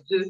deux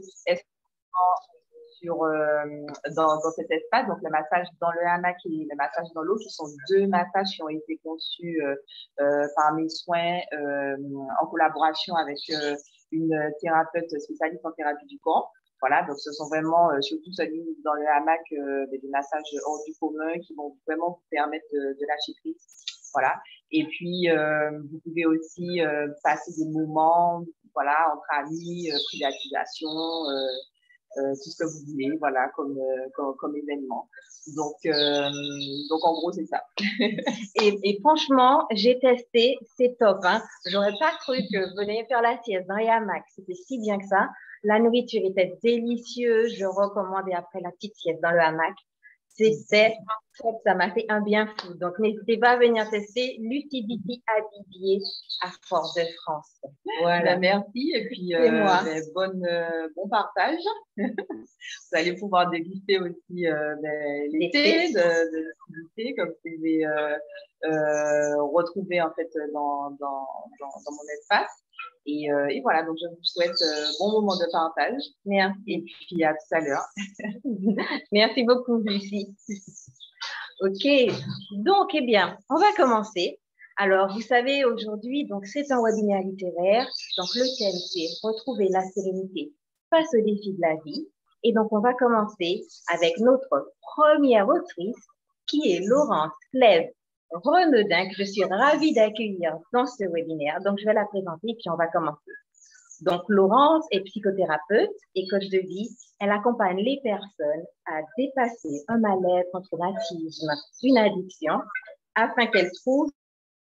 sur, dans cet espace, donc le massage dans le hamac et le massage dans l'eau, qui sont deux massages qui ont été conçus par mes soins en collaboration avec une thérapeute spécialiste en thérapie du corps. Voilà, donc ce sont vraiment, surtout celui dans le hamac, des massages hors du commun qui vont vraiment vous permettre de lâcher prise. Voilà. Et puis, vous pouvez aussi passer des moments, voilà, entre amis, privatisation, tout ce que vous voulez, voilà, comme événement. Donc en gros, c'est ça. Et franchement, j'ai testé, c'est top. Hein. J'aurais pas cru que venir faire la sieste dans les hamacs, c'était si bien que ça. La nourriture était délicieuse. Je recommandais après la petite sieste dans le hamac. C'était top, ça m'a fait un bien fou. Donc, n'hésitez pas à venir tester Lucidity Adibier à Fort-de-France. Voilà, merci. Et puis, bon partage. Vous allez pouvoir déguster aussi l'été de Lucidity, comme vous pouvez retrouver en fait dans mon espace. Et voilà, donc je vous souhaite bon moment de partage. Merci. Et puis à tout à l'heure. Merci beaucoup, Lucie. Ok, donc, eh bien, on va commencer. Alors, vous savez, aujourd'hui, donc c'est un webinaire littéraire. Donc, le thème, c'est retrouver la sérénité face aux défis de la vie. Et donc, on va commencer avec notre première autrice, qui est Laurence Clèves Renaudin, que je suis ravie d'accueillir dans ce webinaire. Donc, je vais la présenter, puis on va commencer. Donc, Laurence est psychothérapeute et coach de vie. Elle accompagne les personnes à dépasser un mal-être, un traumatisme, une addiction, afin qu'elles trouvent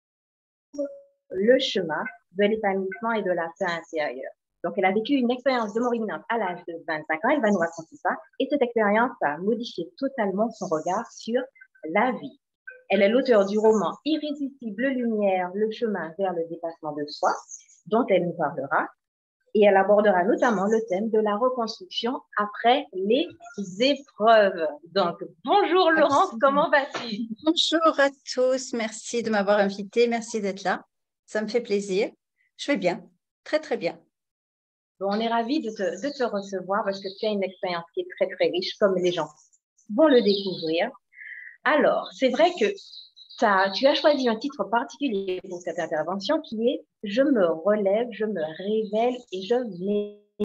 le chemin de l'épanouissement et de la paix intérieure. Donc, elle a vécu une expérience de mort imminente à l'âge de 25 ans. Elle va nous raconter ça. Et cette expérience a modifié totalement son regard sur la vie. Elle est l'auteure du roman Irrésistible Lumière, le chemin vers le dépassement de soi, dont elle nous parlera. Et elle abordera notamment le thème de la reconstruction après les épreuves. Donc, bonjour Laurence, comment vas-tu? Bonjour à tous, merci de m'avoir invitée, merci d'être là. Ça me fait plaisir. Je vais bien, très très bien. Bon, on est ravis de te recevoir parce que tu as une expérience qui est très très riche, comme les gens vont le découvrir. Alors, c'est vrai que tu as choisi un titre particulier pour cette intervention qui est « Je me relève, je me révèle et je m'élève ».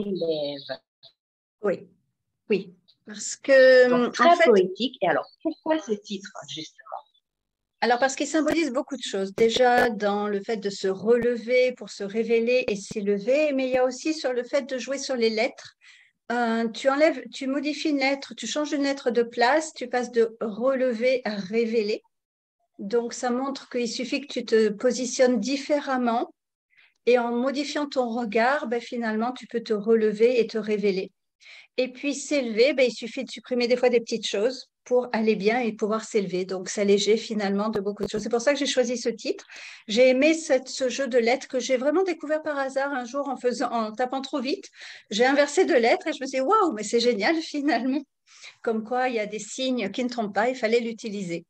Oui, oui, parce que… Donc, très poétique. Et alors, pourquoi ce titre, justement? Alors, parce qu'il symbolise beaucoup de choses. Déjà, dans le fait de se relever pour se révéler et s'élever, mais il y a aussi sur le fait de jouer sur les lettres. Tu modifies une lettre, tu changes une lettre de place, tu passes de relever à révéler. Donc, ça montre qu'il suffit que tu te positionnes différemment et en modifiant ton regard, finalement, tu peux te relever et te révéler. Et puis, s'élever, il suffit de supprimer des fois des petites choses pour aller bien et pouvoir s'élever. Donc, s'alléger finalement de beaucoup de choses. C'est pour ça que j'ai choisi ce titre. J'ai aimé ce jeu de lettres que j'ai vraiment découvert par hasard un jour en tapant trop vite. J'ai inversé deux lettres et je me suis dit, waouh, mais c'est génial finalement. Comme quoi, il y a des signes qui ne trompent pas, il fallait l'utiliser.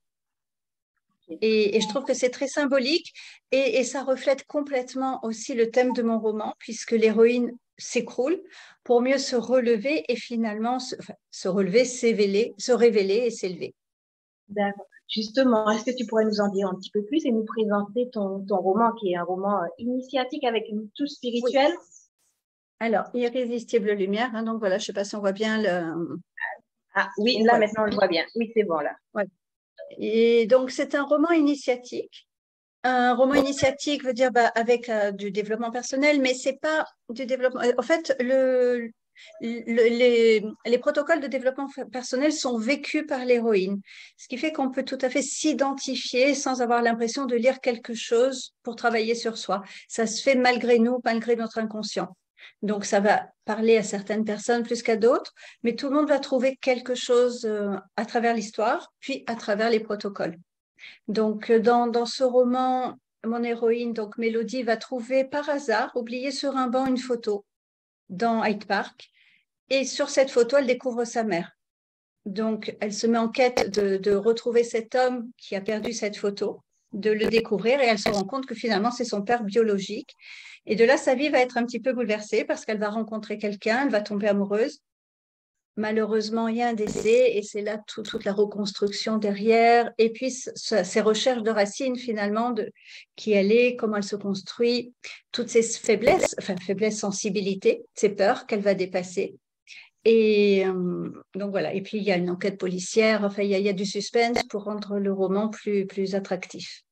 Et je trouve que c'est très symbolique et ça reflète complètement aussi le thème de mon roman, puisque l'héroïne s'écroule pour mieux se relever et finalement se relever, se révéler et s'élever. D'accord. Justement, est-ce que tu pourrais nous en dire un petit peu plus et nous présenter ton roman, qui est un roman initiatique avec une touche spirituelle? Oui. Alors, Irrésistible Lumière, hein, donc voilà, je ne sais pas si on voit bien le… Ah oui, là maintenant on le voit bien. Oui, c'est bon là. Ouais. Et donc, c'est un roman initiatique. Un roman initiatique veut dire avec du développement personnel, mais c'est pas du développement. En fait, les protocoles de développement personnel sont vécus par l'héroïne, ce qui fait qu'on peut tout à fait s'identifier sans avoir l'impression de lire quelque chose pour travailler sur soi. Ça se fait malgré nous, malgré notre inconscient. Donc, ça va parler à certaines personnes plus qu'à d'autres, mais tout le monde va trouver quelque chose à travers l'histoire, puis à travers les protocoles. Donc, dans ce roman, mon héroïne, donc Mélodie, va trouver par hasard, oubliée sur un banc, une photo dans Hyde Park. Et sur cette photo, elle découvre sa mère. Donc, elle se met en quête de retrouver cet homme qui a perdu cette photo. de le découvrir et elle se rend compte que finalement, c'est son père biologique. Et de là, sa vie va être un petit peu bouleversée parce qu'elle va rencontrer quelqu'un, elle va tomber amoureuse. Malheureusement, il y a un décès et c'est là toute la reconstruction derrière. Et puis, ces recherches de racines, finalement, de qui elle est, comment elle se construit, toutes ses faiblesses, enfin, faiblesses, sensibilités, ses peurs qu'elle va dépasser. Et donc voilà. Et puis, il y a une enquête policière, enfin, il y a du suspense pour rendre le roman plus attractif.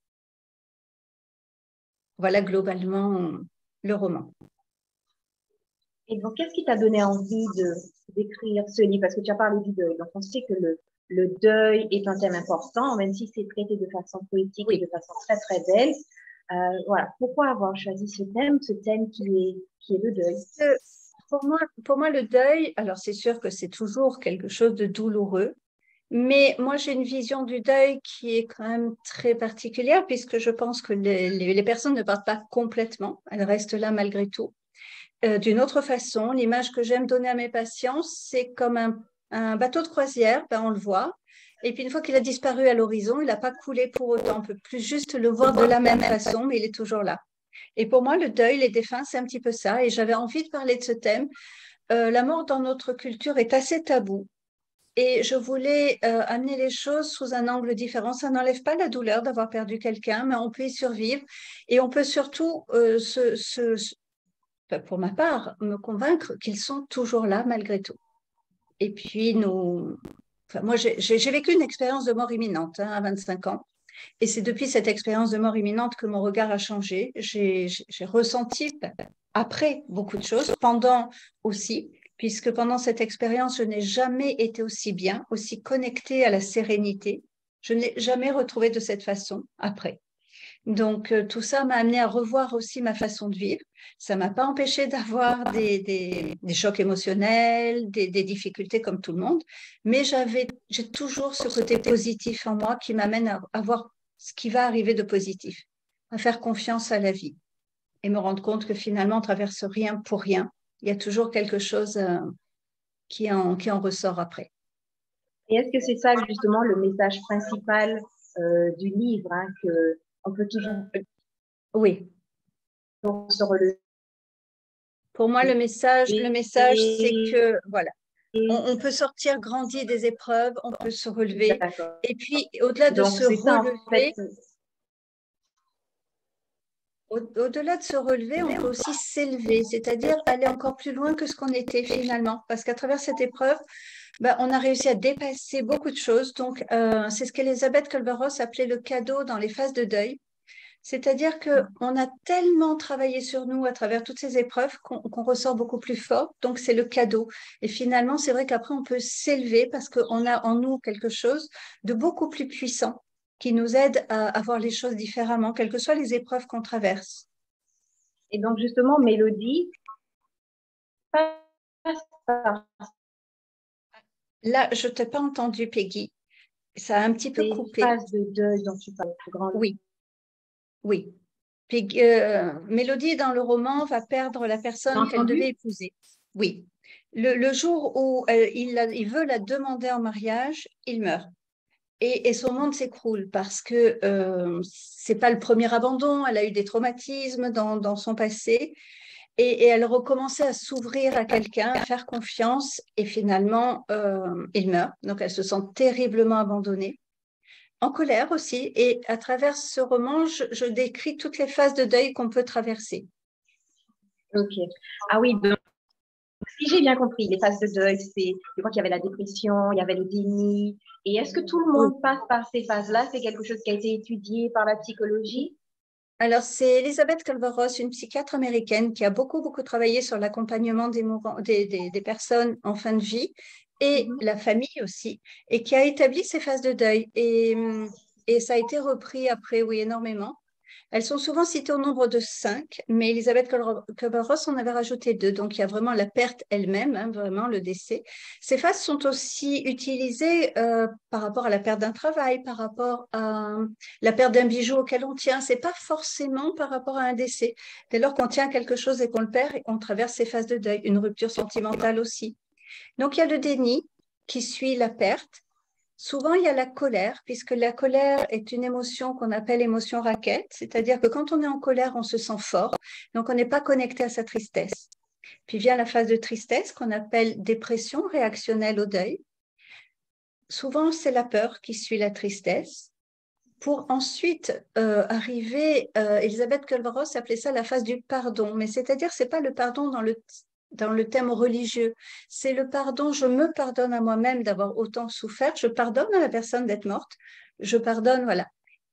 Voilà globalement le roman. Et donc, qu'est-ce qui t'a donné envie d'écrire ce livre? Parce que tu as parlé du deuil. Donc, on sait que le deuil est un thème important, même si c'est traité de façon poétique et de façon très, très belle. Voilà. Pourquoi avoir choisi ce thème qui est le deuil? Pour moi, le deuil, alors c'est sûr que c'est toujours quelque chose de douloureux, mais moi j'ai une vision du deuil qui est quand même très particulière puisque je pense que les personnes ne partent pas complètement, elles restent là malgré tout. D'une autre façon, l'image que j'aime donner à mes patients, c'est comme un bateau de croisière, ben on le voit, et puis une fois qu'il a disparu à l'horizon, il n'a pas coulé pour autant, on peut plus juste le voir de la même façon, mais il est toujours là. Et pour moi, le deuil, les défunts, c'est un petit peu ça. Et j'avais envie de parler de ce thème. La mort dans notre culture est assez tabou. Et je voulais amener les choses sous un angle différent. Ça n'enlève pas la douleur d'avoir perdu quelqu'un, mais on peut y survivre. Et on peut surtout, pour ma part, me convaincre qu'ils sont toujours là malgré tout. Et puis, moi, j'ai vécu une expérience de mort imminente à 25 ans. Et c'est depuis cette expérience de mort imminente que mon regard a changé. J'ai ressenti après beaucoup de choses, pendant aussi, puisque pendant cette expérience, je n'ai jamais été aussi bien, aussi connectée à la sérénité. Je ne l'ai jamais retrouvée de cette façon après. Donc, tout ça m'a amené à revoir aussi ma façon de vivre. Ça ne m'a pas empêché d'avoir des chocs émotionnels, des difficultés comme tout le monde, mais j'ai toujours ce côté positif en moi qui m'amène à voir ce qui va arriver de positif, à faire confiance à la vie et me rendre compte que finalement, on ne traverse rien pour rien. Il y a toujours quelque chose qui en ressort après. Et est-ce que c'est ça justement le message principal du livre, hein, que on peut toujours Oui. se relever? Pour moi, le message, c'est que voilà, on peut sortir grandi des épreuves, on peut se relever. Et puis, au-delà de se relever, au-delà de se relever, on peut aussi s'élever, c'est-à-dire aller encore plus loin que ce qu'on était finalement. Parce qu'à travers cette épreuve, ben, on a réussi à dépasser beaucoup de choses. Donc, c'est ce qu'Elisabeth Kübler-Ross appelait le cadeau dans les phases de deuil. C'est-à-dire qu'on a tellement travaillé sur nous à travers toutes ces épreuves qu'on ressort beaucoup plus fort. Donc, c'est le cadeau. Et finalement, c'est vrai qu'après, on peut s'élever parce qu'on a en nous quelque chose de beaucoup plus puissant qui nous aide à voir les choses différemment, quelles que soient les épreuves qu'on traverse. Et donc, justement, Mélodie passe par... Là, je ne t'ai pas entendu, Peggy. Ça a un petit peu coupé. Phase de deuil dont tu parles. Oui. Oui. Puis, Mélodie, dans le roman, va perdre la personne qu'elle devait épouser. Oui. Le jour où il veut la demander en mariage, il meurt. Et son monde s'écroule parce que c'est pas le premier abandon. Elle a eu des traumatismes dans son passé. Et elle recommençait à s'ouvrir à quelqu'un, à faire confiance. Et finalement, il meurt. Donc, elle se sent terriblement abandonnée. En colère aussi, et à travers ce roman, je décris toutes les phases de deuil qu'on peut traverser. Ok. Ah oui, donc, si j'ai bien compris, les phases de deuil, je crois qu'il y avait la dépression, il y avait le déni. Et est-ce que tout le monde passe par ces phases-là? C'est quelque chose qui a été étudié par la psychologie? Alors, c'est Elisabeth Kübler-Ross, une psychiatre américaine qui a beaucoup travaillé sur l'accompagnement des personnes en fin de vie et la famille aussi, et qui a établi ces phases de deuil. Et ça a été repris après, oui, énormément. Elles sont souvent citées au nombre de 5, mais Elisabeth Kübler-Ross en avait rajouté 2. Donc, il y a vraiment la perte elle-même, hein, vraiment le décès. Ces phases sont aussi utilisées par rapport à la perte d'un travail, par rapport à la perte d'un bijou auquel on tient. Ce n'est pas forcément par rapport à un décès. Dès lors qu'on tient à quelque chose et qu'on le perd, on traverse ces phases de deuil. Une rupture sentimentale aussi. Donc, il y a le déni qui suit la perte. Souvent, il y a la colère, puisque la colère est une émotion qu'on appelle émotion raquette, c'est-à-dire que quand on est en colère, on se sent fort, donc on n'est pas connecté à sa tristesse. Puis vient la phase de tristesse qu'on appelle dépression réactionnelle au deuil. Souvent, c'est la peur qui suit la tristesse, pour ensuite arriver, Elisabeth Kübler-Ross appelait ça la phase du pardon, mais c'est-à-dire c'est pas le pardon dans le thème religieux, c'est le pardon, je me pardonne à moi-même d'avoir autant souffert, je pardonne à la personne d'être morte, je pardonne, voilà.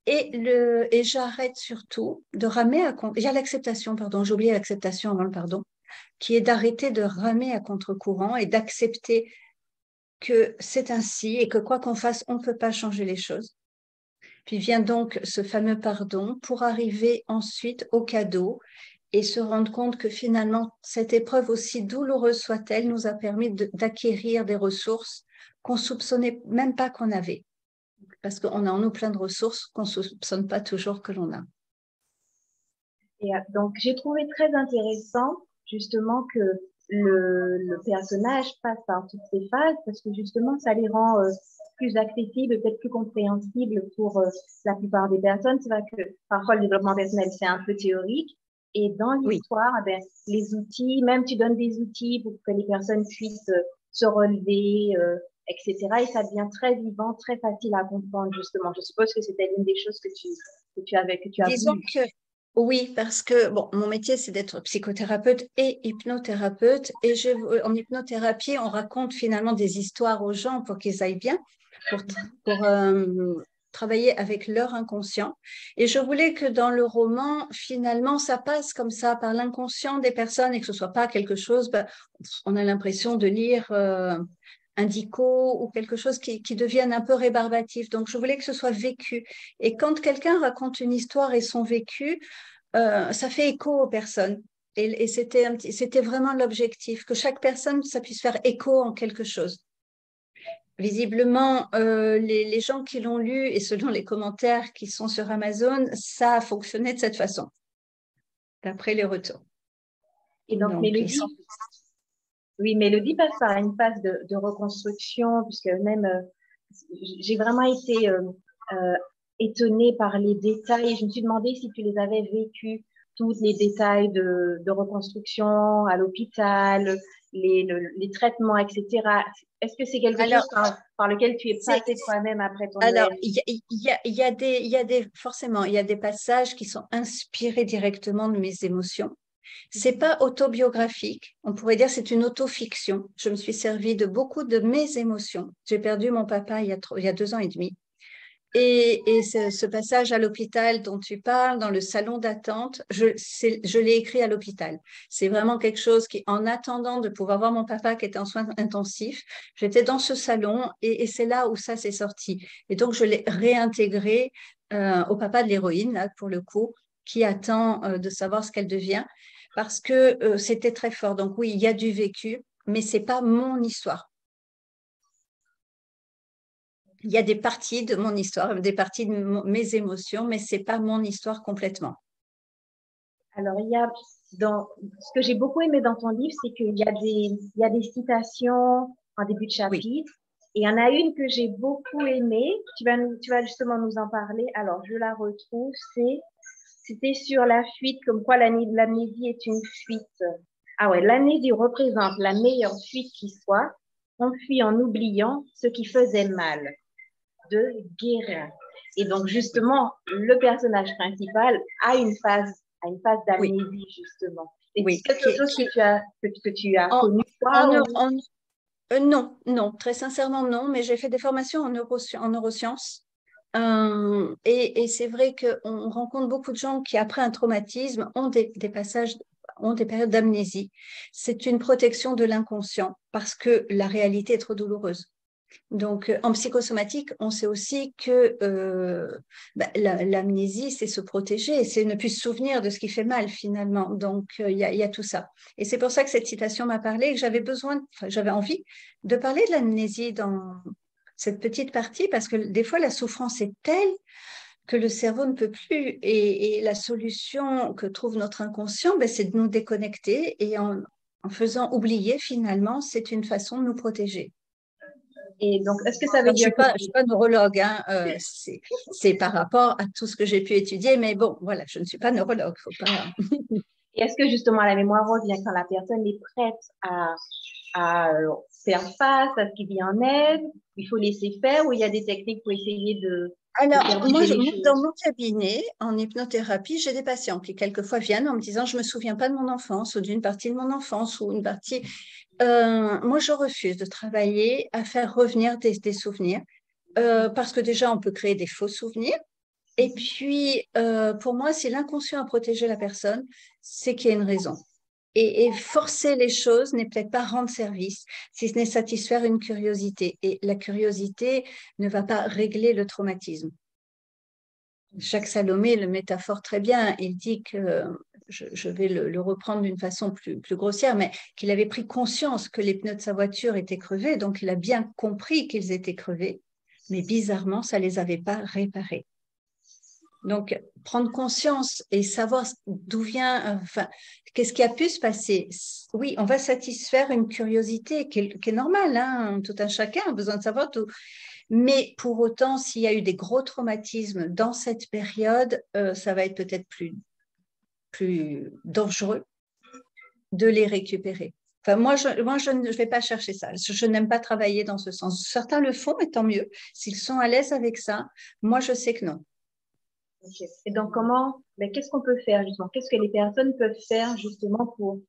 Et j'arrête surtout de ramer à contre. Il y a l'acceptation, pardon, j'ai oublié l'acceptation avant le pardon, qui est d'arrêter de ramer à contre-courant et d'accepter que c'est ainsi et que quoi qu'on fasse, on ne peut pas changer les choses. Puis vient donc ce fameux pardon pour arriver ensuite au cadeau et se rendre compte que finalement, cette épreuve, aussi douloureuse soit-elle, nous a permis d'acquérir des ressources qu'on ne soupçonnait même pas qu'on avait. Parce qu'on a en nous plein de ressources qu'on ne soupçonne pas toujours que l'on a. Et donc, j'ai trouvé très intéressant justement que le personnage passe par toutes ces phases parce que justement, ça les rend plus accessibles, peut-être plus compréhensibles pour la plupart des personnes. C'est vrai que parfois, le développement personnel, c'est un peu théorique. Et dans l'histoire, oui. Ben, les outils, même tu donnes des outils pour que les personnes puissent se relever, etc. Et ça devient très vivant, très facile à comprendre, justement. Je suppose que c'était l'une des choses que tu as Disons vues. Que oui, parce que bon, mon métier, c'est d'être psychothérapeute et hypnothérapeute. Et en hypnothérapie, on raconte finalement des histoires aux gens pour qu'ils aillent bien, pour travailler avec leur inconscient. Et je voulais que dans le roman, finalement, ça passe comme ça par l'inconscient des personnes et que ce soit pas quelque chose, on a l'impression de lire un dico ou quelque chose qui devienne un peu rébarbatif. Donc, je voulais que ce soit vécu. Et quand quelqu'un raconte une histoire et son vécu, ça fait écho aux personnes. Et c'était vraiment l'objectif, que chaque personne, ça puisse faire écho en quelque chose. Visiblement, les gens qui l'ont lu et selon les commentaires qui sont sur Amazon, ça a fonctionné de cette façon, d'après les retours. Et donc Mélodie, oui, Mélodie passe par une phase de reconstruction, puisque même j'ai vraiment été étonnée par les détails. Je me suis demandé si tu les avais vécus, tous les détails de reconstruction à l'hôpital, les traitements, etc. Est-ce que c'est quelque chose par lequel tu es passé toi-même après ton Alors, forcément, il y a des passages qui sont inspirés directement de mes émotions. C'est pas autobiographique. On pourrait dire c'est une autofiction. Je me suis servie de beaucoup de mes émotions. J'ai perdu mon papa il y a 2 ans et demi. Et ce passage à l'hôpital dont tu parles, dans le salon d'attente, je l'ai écrit à l'hôpital. C'est vraiment quelque chose qui, en attendant de pouvoir voir mon papa qui était en soins intensifs, j'étais dans ce salon et c'est là où ça s'est sorti. Et donc, je l'ai réintégré au papa de l'héroïne, là, pour le coup, qui attend de savoir ce qu'elle devient, parce que c'était très fort. Donc oui, il y a du vécu, mais c'est pas mon histoire. Il y a des parties de mon histoire, des parties de mes émotions, mais c'est pas mon histoire complètement. Alors, ce que j'ai beaucoup aimé dans ton livre, c'est qu'il y a des citations en début de chapitre. Oui. Et il y en a une que j'ai beaucoup aimée. Tu vas justement nous en parler. Alors, je la retrouve. C'était sur la fuite, comme quoi l'amnésie est une fuite. Ah ouais, l'amnésie représente la meilleure fuite qui soit. On fuit en oubliant ce qui faisait mal. De Guérin. Et donc, justement, le personnage principal a une phase d'amnésie, oui. Justement. Et c'est quelque chose que tu as connu, toi? Non, très sincèrement, non, mais j'ai fait des formations en neurosciences. Et c'est vrai qu'on rencontre beaucoup de gens qui, après un traumatisme, ont des périodes d'amnésie. C'est une protection de l'inconscient parce que la réalité est trop douloureuse. Donc, en psychosomatique, on sait aussi que l'amnésie, c'est se protéger, c'est ne plus se souvenir de ce qui fait mal finalement. Donc, il y a tout ça. Et c'est pour ça que cette citation m'a parlé et que j'avais envie de parler de l'amnésie dans cette petite partie parce que des fois, la souffrance est telle que le cerveau ne peut plus. Et la solution que trouve notre inconscient, c'est de nous déconnecter et en faisant oublier finalement, c'est une façon de nous protéger. Et donc, est-ce que ça veut Je dire ne suis pas neurologue, hein, c'est par rapport à tout ce que j'ai pu étudier, mais bon, voilà, je ne suis pas neurologue, faut pas. Et est-ce que justement la mémoire revient quand la personne est prête à faire face à ce qui vient en aide, il faut laisser faire ou il y a des techniques pour essayer de Alors, faire bouger les moi, dans choses? mon cabinet, en hypnothérapie, j'ai des patients qui, quelquefois, viennent en me disant, je ne me souviens pas de mon enfance ou d'une partie de mon enfance ou une partie. Moi, je refuse de travailler à faire revenir des souvenirs parce que déjà, on peut créer des faux souvenirs. Et puis, pour moi, si l'inconscient a protégé la personne, c'est qu'il y a une raison. Et forcer les choses n'est peut-être pas rendre service, si ce n'est satisfaire une curiosité. Et la curiosité ne va pas régler le traumatisme. Jacques Salomé le métaphore très bien. Il dit que, je vais le reprendre d'une façon plus grossière, mais qu'il avait pris conscience que les pneus de sa voiture étaient crevés, donc il a bien compris qu'ils étaient crevés, mais bizarrement, ça ne les avait pas réparés. Donc, prendre conscience et savoir d'où vient, enfin, qu'est-ce qui a pu se passer. Oui, on va satisfaire une curiosité qui est normale, hein, tout un chacun a besoin de savoir tout. Mais pour autant, s'il y a eu des gros traumatismes dans cette période, ça va être peut-être plus dangereux de les récupérer. Enfin, moi, je ne vais pas chercher ça. Je n'aime pas travailler dans ce sens. Certains le font, mais tant mieux. S'ils sont à l'aise avec ça, moi, je sais que non. Okay. Et donc, qu'est-ce qu'on peut faire justement? Qu'est-ce que les personnes peuvent faire justement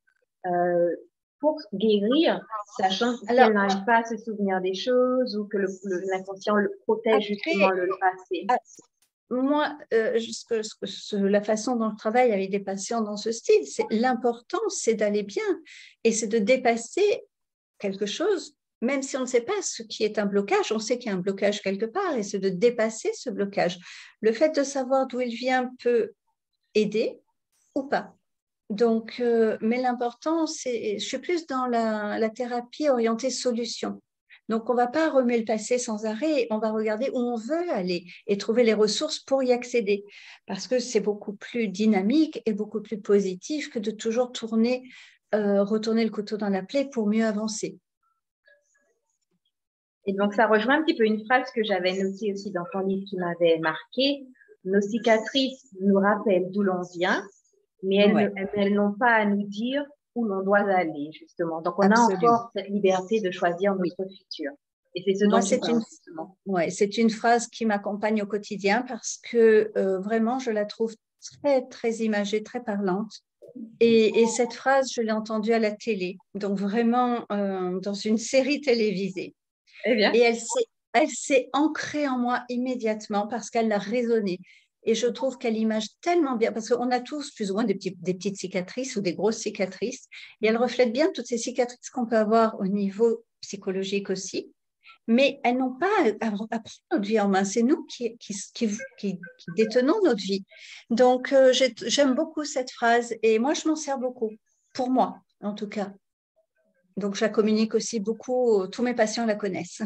pour guérir, sachant qu'elles n'arrivent pas à se souvenir des choses ou que l'inconscient le protège justement le passé? Moi, la façon dont je travaille avec des patients dans ce style, l'important, c'est d'aller bien et c'est de dépasser quelque chose, même si on ne sait pas ce qui est un blocage, on sait qu'il y a un blocage quelque part et c'est de dépasser ce blocage. Le fait de savoir d'où il vient peut aider ou pas. Donc, mais l'important, je suis plus dans la thérapie orientée solution. Donc, on ne va pas remuer le passé sans arrêt, on va regarder où on veut aller et trouver les ressources pour y accéder. Parce que c'est beaucoup plus dynamique et beaucoup plus positif que de toujours retourner le couteau dans la plaie pour mieux avancer. Et donc, ça rejoint un petit peu une phrase que j'avais notée aussi dans ton livre qui m'avait marqué. Nos cicatrices nous rappellent d'où l'on vient, mais elles n'ont pas à nous dire où l'on doit aller, justement. Donc, on Absolument. a encore cette liberté de choisir notre futur. Et c'est ce dont tu parles, justement. Oui, c'est une phrase qui m'accompagne au quotidien parce que vraiment, je la trouve très, très imagée, très parlante. Et cette phrase, je l'ai entendue à la télé, donc vraiment dans une série télévisée. Eh bien. Et elle s'est ancrée en moi immédiatement parce qu'elle a résonné. Et je trouve qu'elle image tellement bien, parce qu'on a tous plus ou moins des petites cicatrices ou des grosses cicatrices, et elle reflète bien toutes ces cicatrices qu'on peut avoir au niveau psychologique aussi, mais elles n'ont pas à prendre notre vie en main, c'est nous qui détenons notre vie. Donc, j'aime beaucoup cette phrase, et moi, je m'en sers beaucoup, pour moi, en tout cas. Donc, je la communique aussi beaucoup, tous mes patients la connaissent.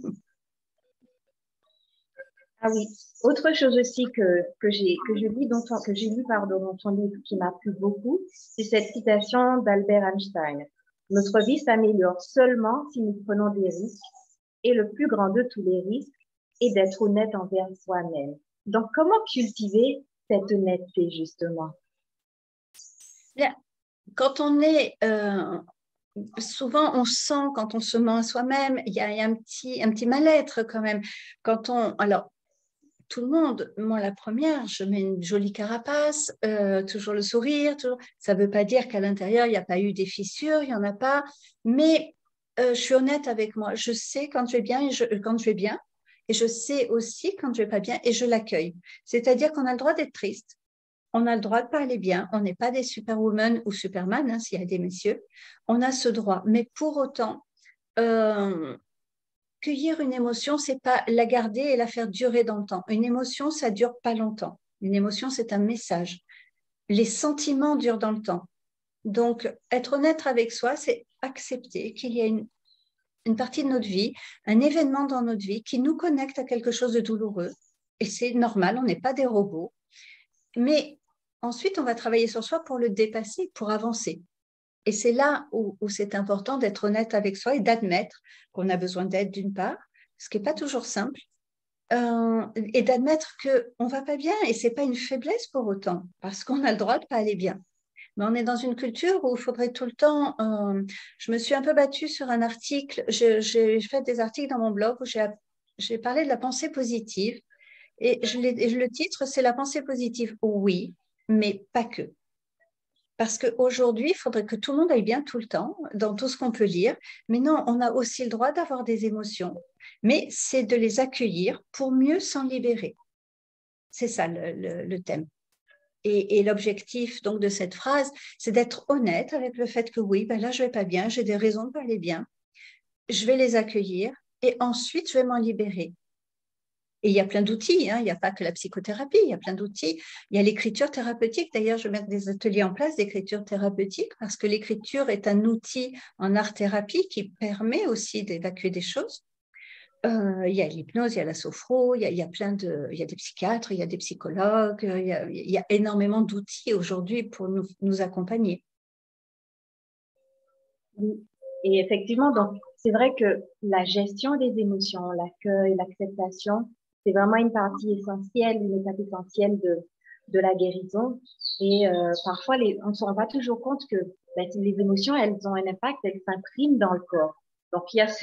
Ah oui. Autre chose aussi que j'ai lu dans ton livre qui m'a plu beaucoup, c'est cette citation d'Albert Einstein. Notre vie s'améliore seulement si nous prenons des risques et le plus grand de tous les risques est d'être honnête envers soi-même. Donc, comment cultiver cette honnêteté justement? Bien, quand on est souvent, on sent quand on se ment à soi-même, il y a un petit mal-être quand même. Alors, tout le monde, moi la première, je mets une jolie carapace, toujours le sourire. Ça ne veut pas dire qu'à l'intérieur, il n'y a pas eu des fissures, il n'y en a pas. Mais je suis honnête avec moi. Je sais quand je vais bien quand je vais bien. Et je sais aussi quand je ne vais pas bien et je l'accueille. C'est-à-dire qu'on a le droit d'être triste. On a le droit de pas aller bien, on n'est pas des superwoman ou superman, hein, s'il y a des messieurs, on a ce droit. Mais pour autant, cueillir une émotion, c'est pas la garder et la faire durer dans le temps. Une émotion, ça dure pas longtemps. Une émotion, c'est un message. Les sentiments durent dans le temps. Donc, être honnête avec soi, c'est accepter qu'il y a une partie de notre vie, un événement dans notre vie qui nous connecte à quelque chose de douloureux. Et c'est normal, on n'est pas des robots. Mais ensuite, on va travailler sur soi pour le dépasser, pour avancer. Et c'est là où c'est important d'être honnête avec soi et d'admettre qu'on a besoin d'aide d'une part, ce qui n'est pas toujours simple, et d'admettre qu'on ne va pas bien, et ce n'est pas une faiblesse pour autant, parce qu'on a le droit de ne pas aller bien. Mais on est dans une culture où il faudrait tout le temps… je me suis un peu battue sur un article, j'ai fait des articles dans mon blog où j'ai parlé de la pensée positive, et le titre, c'est la pensée positive. Oui, mais pas que. Parce qu'aujourd'hui, il faudrait que tout le monde aille bien tout le temps, dans tout ce qu'on peut lire. Mais non, on a aussi le droit d'avoir des émotions. Mais c'est de les accueillir pour mieux s'en libérer. C'est ça le thème. Et l'objectif donc de cette phrase, c'est d'être honnête avec le fait que oui, ben là, je ne vais pas bien, j'ai des raisons de ne pas aller bien. Je vais les accueillir et ensuite, je vais m'en libérer. Et il y a plein d'outils, hein. Il n'y a pas que la psychothérapie, il y a plein d'outils. Il y a l'écriture thérapeutique. D'ailleurs, je vais mettre des ateliers en place d'écriture thérapeutique parce que l'écriture est un outil en art-thérapie qui permet aussi d'évacuer des choses. Il y a l'hypnose, il y a la sophro, il y a des psychiatres, il y a des psychologues, il y a énormément d'outils aujourd'hui pour nous accompagner. Et effectivement, donc, c'est vrai que la gestion des émotions, l'accueil, l'acceptation, c'est vraiment une partie essentielle, une étape essentielle de la guérison. Et parfois, on ne se rend pas toujours compte que les émotions, elles ont un impact, elles s'impriment dans le corps. Donc, il y a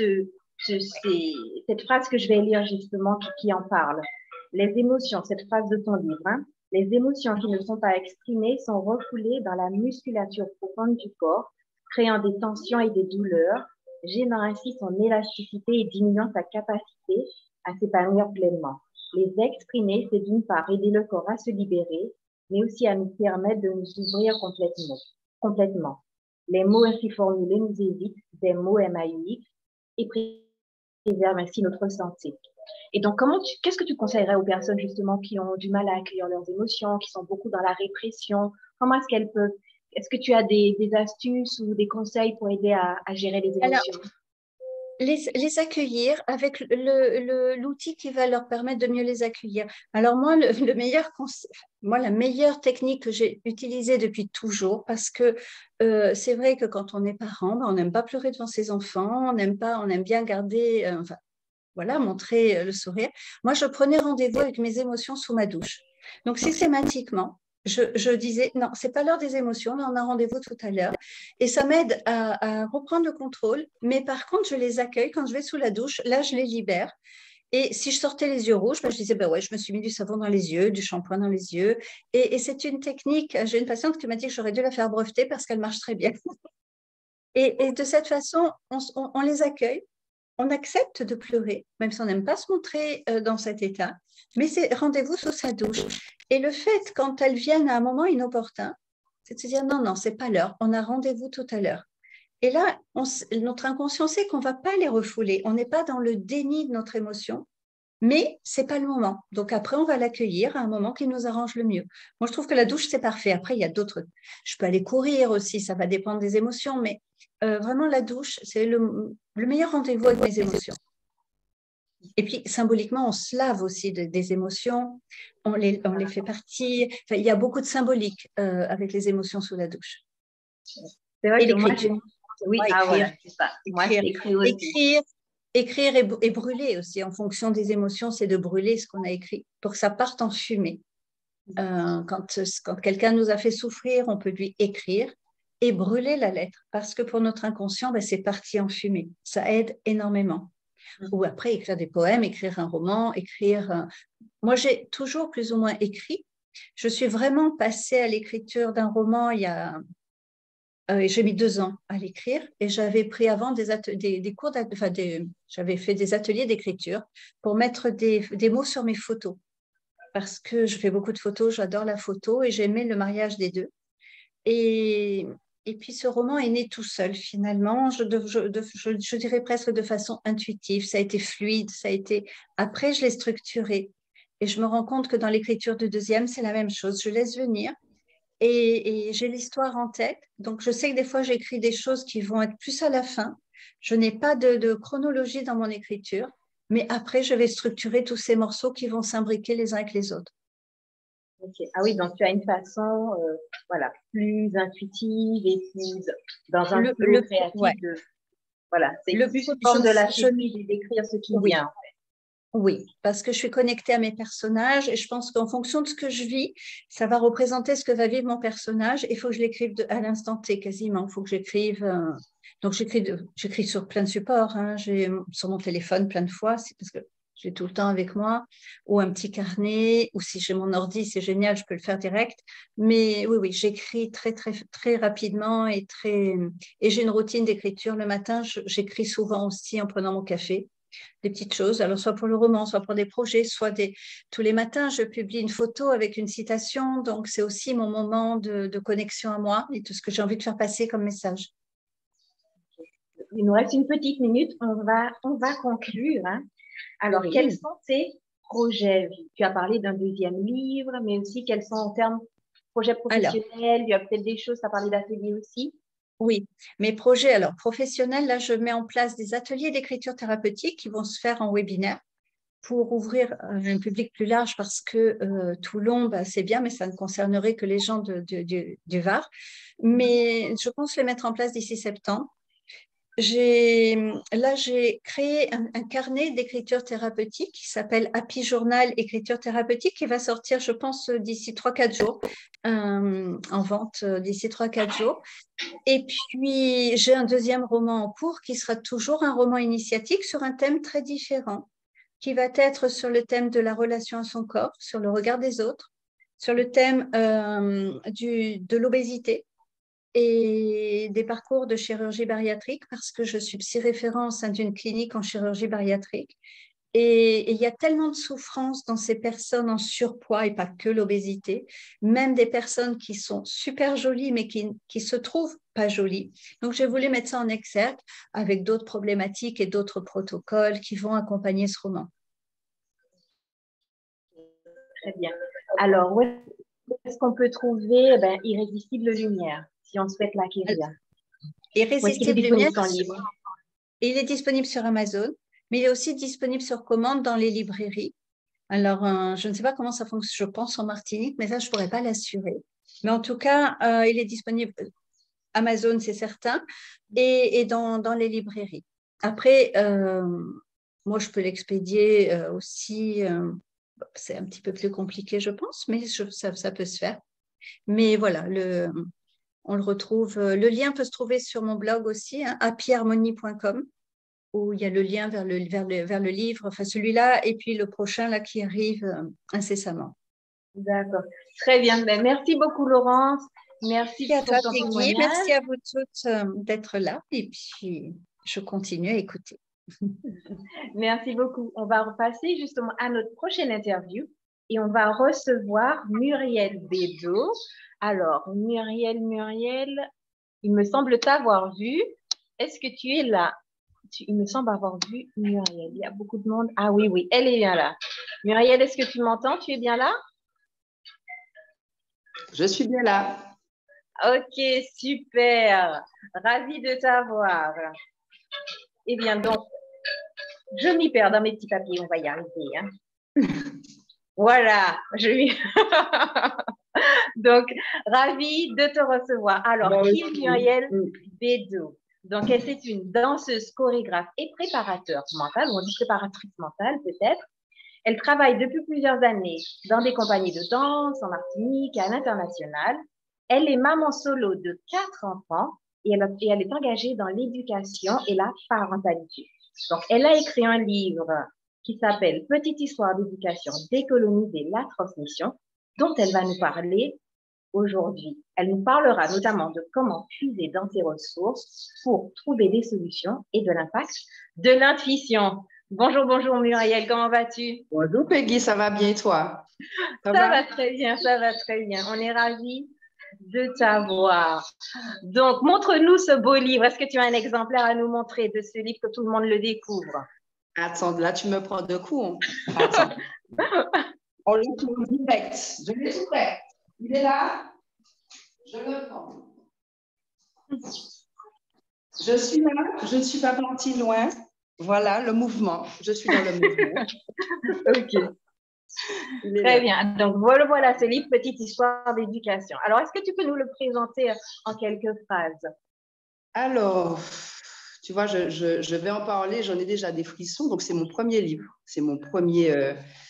cette phrase que je vais lire justement qui en parle. Les émotions, cette phrase de ton livre, hein, les émotions qui ne sont pas exprimées sont refoulées dans la musculature profonde du corps, créant des tensions et des douleurs, gênant ainsi son élasticité et diminuant sa capacité à s'épanouir pleinement. Les exprimer, c'est d'une part aider le corps à se libérer, mais aussi à nous permettre de nous ouvrir complètement. Les mots ainsi formulés nous évitent des mots MAUX et préservent ainsi notre santé. Et donc, qu'est-ce que tu conseillerais aux personnes justement qui ont du mal à accueillir leurs émotions, qui sont beaucoup dans la répression? Comment est-ce qu'elles peuvent… Est-ce que tu as des astuces ou des conseils pour aider à gérer les émotions? Alors, les accueillir avec l'outil qui va leur permettre de mieux les accueillir. Alors moi, la meilleure technique que j'ai utilisée depuis toujours, parce que c'est vrai que quand on est parent, on n'aime pas pleurer devant ses enfants, on aime bien garder, montrer le sourire. Moi, je prenais rendez-vous avec mes émotions sous ma douche. Donc, systématiquement, je disais, non, ce n'est pas l'heure des émotions, là, on a rendez-vous tout à l'heure. Et ça m'aide à reprendre le contrôle. Mais par contre, je les accueille quand je vais sous la douche. Là, je les libère. Et si je sortais les yeux rouges, je disais, ouais, je me suis mis du savon dans les yeux, du shampoing dans les yeux. Et c'est une technique, j'ai une patiente qui m'a dit que j'aurais dû la faire breveter parce qu'elle marche très bien. Et de cette façon, on les accueille. On accepte de pleurer, même si on n'aime pas se montrer dans cet état, mais c'est rendez-vous sous sa douche. Et le fait, quand elles viennent à un moment inopportun, c'est de se dire non, c'est pas l'heure, on a rendez-vous tout à l'heure. Et là, notre inconscient sait qu'on ne va pas les refouler, on n'est pas dans le déni de notre émotion, mais ce n'est pas le moment. Donc après, on va l'accueillir à un moment qui nous arrange le mieux. Moi, je trouve que la douche, c'est parfait. Après, il y a d'autres… Je peux aller courir aussi, ça va dépendre des émotions, mais vraiment, la douche, c'est le meilleur rendez-vous avec mes émotions. Et puis, symboliquement, on se lave aussi des émotions, on les fait partir. Enfin, il y a beaucoup de symbolique avec les émotions sous la douche. C'est vrai que l'écriture. Oui, voilà, c'est ça. Moi, j'écris aussi. Écrire et brûler aussi, en fonction des émotions, c'est de brûler ce qu'on a écrit pour que ça parte en fumée. Quand quelqu'un nous a fait souffrir, on peut lui écrire et brûler la lettre parce que pour notre inconscient, c'est parti en fumée. Ça aide énormément. Ou après, écrire des poèmes, écrire un roman, Moi, j'ai toujours plus ou moins écrit. Je suis vraiment passée à l'écriture d'un roman j'ai mis 2 ans à l'écrire et j'avais pris avant des cours, j'avais fait des ateliers d'écriture pour mettre des mots sur mes photos parce que je fais beaucoup de photos, j'adore la photo et j'aimais le mariage des deux. Et puis ce roman est né tout seul finalement, je dirais presque de façon intuitive, ça a été fluide, Après, je l'ai structuré et je me rends compte que dans l'écriture du deuxième, c'est la même chose, je laisse venir. Et j'ai l'histoire en tête. Donc, je sais que des fois, j'écris des choses qui vont être plus à la fin. Je n'ai pas de chronologie dans mon écriture. Mais après, je vais structurer tous ces morceaux qui vont s'imbriquer les uns avec les autres. Okay. Ah oui, donc tu as une façon plus intuitive et plus dans un flow créatif. Ouais. Voilà, c'est plus proche de la chimie d'écrire ce qui vient. En fait. Oui, parce que je suis connectée à mes personnages et je pense qu'en fonction de ce que je vis, ça va représenter ce que va vivre mon personnage. Il faut que je l'écrive à l'instant T quasiment. Il faut que j'écrive. Donc, j'écris sur plein de supports. Hein. J'ai sur mon téléphone plein de fois, c'est parce que j'ai tout le temps avec moi, ou un petit carnet, ou si j'ai mon ordi, c'est génial, je peux le faire direct. Mais oui, j'écris très, très, très rapidement et j'ai une routine d'écriture. Le matin, j'écris souvent aussi en prenant mon café des petites choses, alors soit pour le roman, soit pour des projets, tous les matins, je publie une photo avec une citation, donc c'est aussi mon moment de connexion à moi et tout ce que j'ai envie de faire passer comme message. Il nous reste une petite minute, on va conclure. Hein. Alors, Oui. quels sont tes projets? Tu as parlé d'un deuxième livre, mais aussi quels sont en termes de projets professionnels? Il y a peut-être des choses, tu as parlé d'ateliers aussi. Oui, mes projets alors professionnels, là, je mets en place des ateliers d'écriture thérapeutique qui vont se faire en webinaire pour ouvrir un public plus large parce que Toulon, bah, c'est bien, mais ça ne concernerait que les gens du Var. Mais je pense les mettre en place d'ici septembre. J'ai créé un carnet d'écriture thérapeutique qui s'appelle Happy Journal Écriture thérapeutique qui va sortir, je pense, d'ici 3-4 jours, en vente d'ici 3-4 jours. Et puis, j'ai un deuxième roman en cours qui sera toujours un roman initiatique sur un thème très différent, qui va être sur le thème de la relation à son corps, sur le regard des autres, sur le thème de l'obésité et des parcours de chirurgie bariatrique, parce que je suis psy-référent au sein d'une clinique en chirurgie bariatrique. Et il y a tellement de souffrance dans ces personnes en surpoids, et pas que l'obésité, même des personnes qui sont super jolies, mais qui se trouvent pas jolies. Donc, j'ai voulu mettre ça en exergue avec d'autres problématiques et d'autres protocoles qui vont accompagner ce roman. Très bien. Alors, où est-ce qu'on peut trouver Irrésistible Lumière, si on souhaite l'acquérir? Irrésistible Lumière, livre? Il est disponible sur Amazon, mais il est aussi disponible sur commande dans les librairies. Alors, je ne sais pas comment ça fonctionne, je pense en Martinique, mais ça, je ne pourrais pas l'assurer. Mais en tout cas, il est disponible Amazon, c'est certain, et dans les librairies. Après, moi, je peux l'expédier aussi. C'est un petit peu plus compliqué, je pense, mais ça peut se faire. Mais voilà, on le retrouve. Le lien peut se trouver sur mon blog aussi, hein, happyharmony.com, où il y a le lien vers le livre, enfin celui-là, et puis le prochain là qui arrive incessamment. D'accord. Très bien. Merci beaucoup, Laurence. Merci à toi, ton Peggy. Merci à vous toutes d'être là. Et puis, je continue à écouter. Merci beaucoup. On va repasser justement à notre prochaine interview et on va recevoir Muriel Bédo. Alors, Muriel, il me semble t'avoir vu. Est-ce que tu es là? Il me semble avoir vu Muriel. Il y a beaucoup de monde. Ah oui, elle est bien là. Muriel, est-ce que tu m'entends? Tu es bien là? Je suis bien là. Ok, super. Ravie de t'avoir. Eh bien, donc, je m'y perds dans mes petits papiers. On va y arriver. Hein. Voilà. Donc, ravie de te recevoir. Alors, qui est Muriel Bédo? Donc, elle est une danseuse, chorégraphe et préparateur mentale, ou on dit préparatrice mentale peut-être. Elle travaille depuis plusieurs années dans des compagnies de danse en Martinique et à l'international. Elle est maman solo de 4 enfants et elle est engagée dans l'éducation et la parentalité. Donc, elle a écrit un livre qui s'appelle Petite histoire d'éducation, décoloniser la transmission, dont elle va nous parler aujourd'hui. Elle nous parlera notamment de comment puiser dans ses ressources pour trouver des solutions et de l'impact de l'intuition. Bonjour Muriel, comment vas-tu? Bonjour Peggy, ça va bien et toi? Ça va très bien, ça va très bien. On est ravis de t'avoir. Donc, montre-nous ce beau livre. Est-ce que tu as un exemplaire à nous montrer de ce livre que tout le monde le découvre? Attends, là tu me prends de coup. Attends. On le trouve direct. Je l'ai tout prêt. Il est là. Je le prends. Je suis là. Je ne suis pas partie loin. Voilà le mouvement. Je suis dans le mouvement. Ok. Très bien. Donc, voilà ce livre, Petite histoire d'éducation. Alors, est-ce que tu peux nous le présenter en quelques phrases? Alors, tu vois, je vais en parler, j'en ai déjà des frissons, donc c'est mon premier livre, c'est mon premier,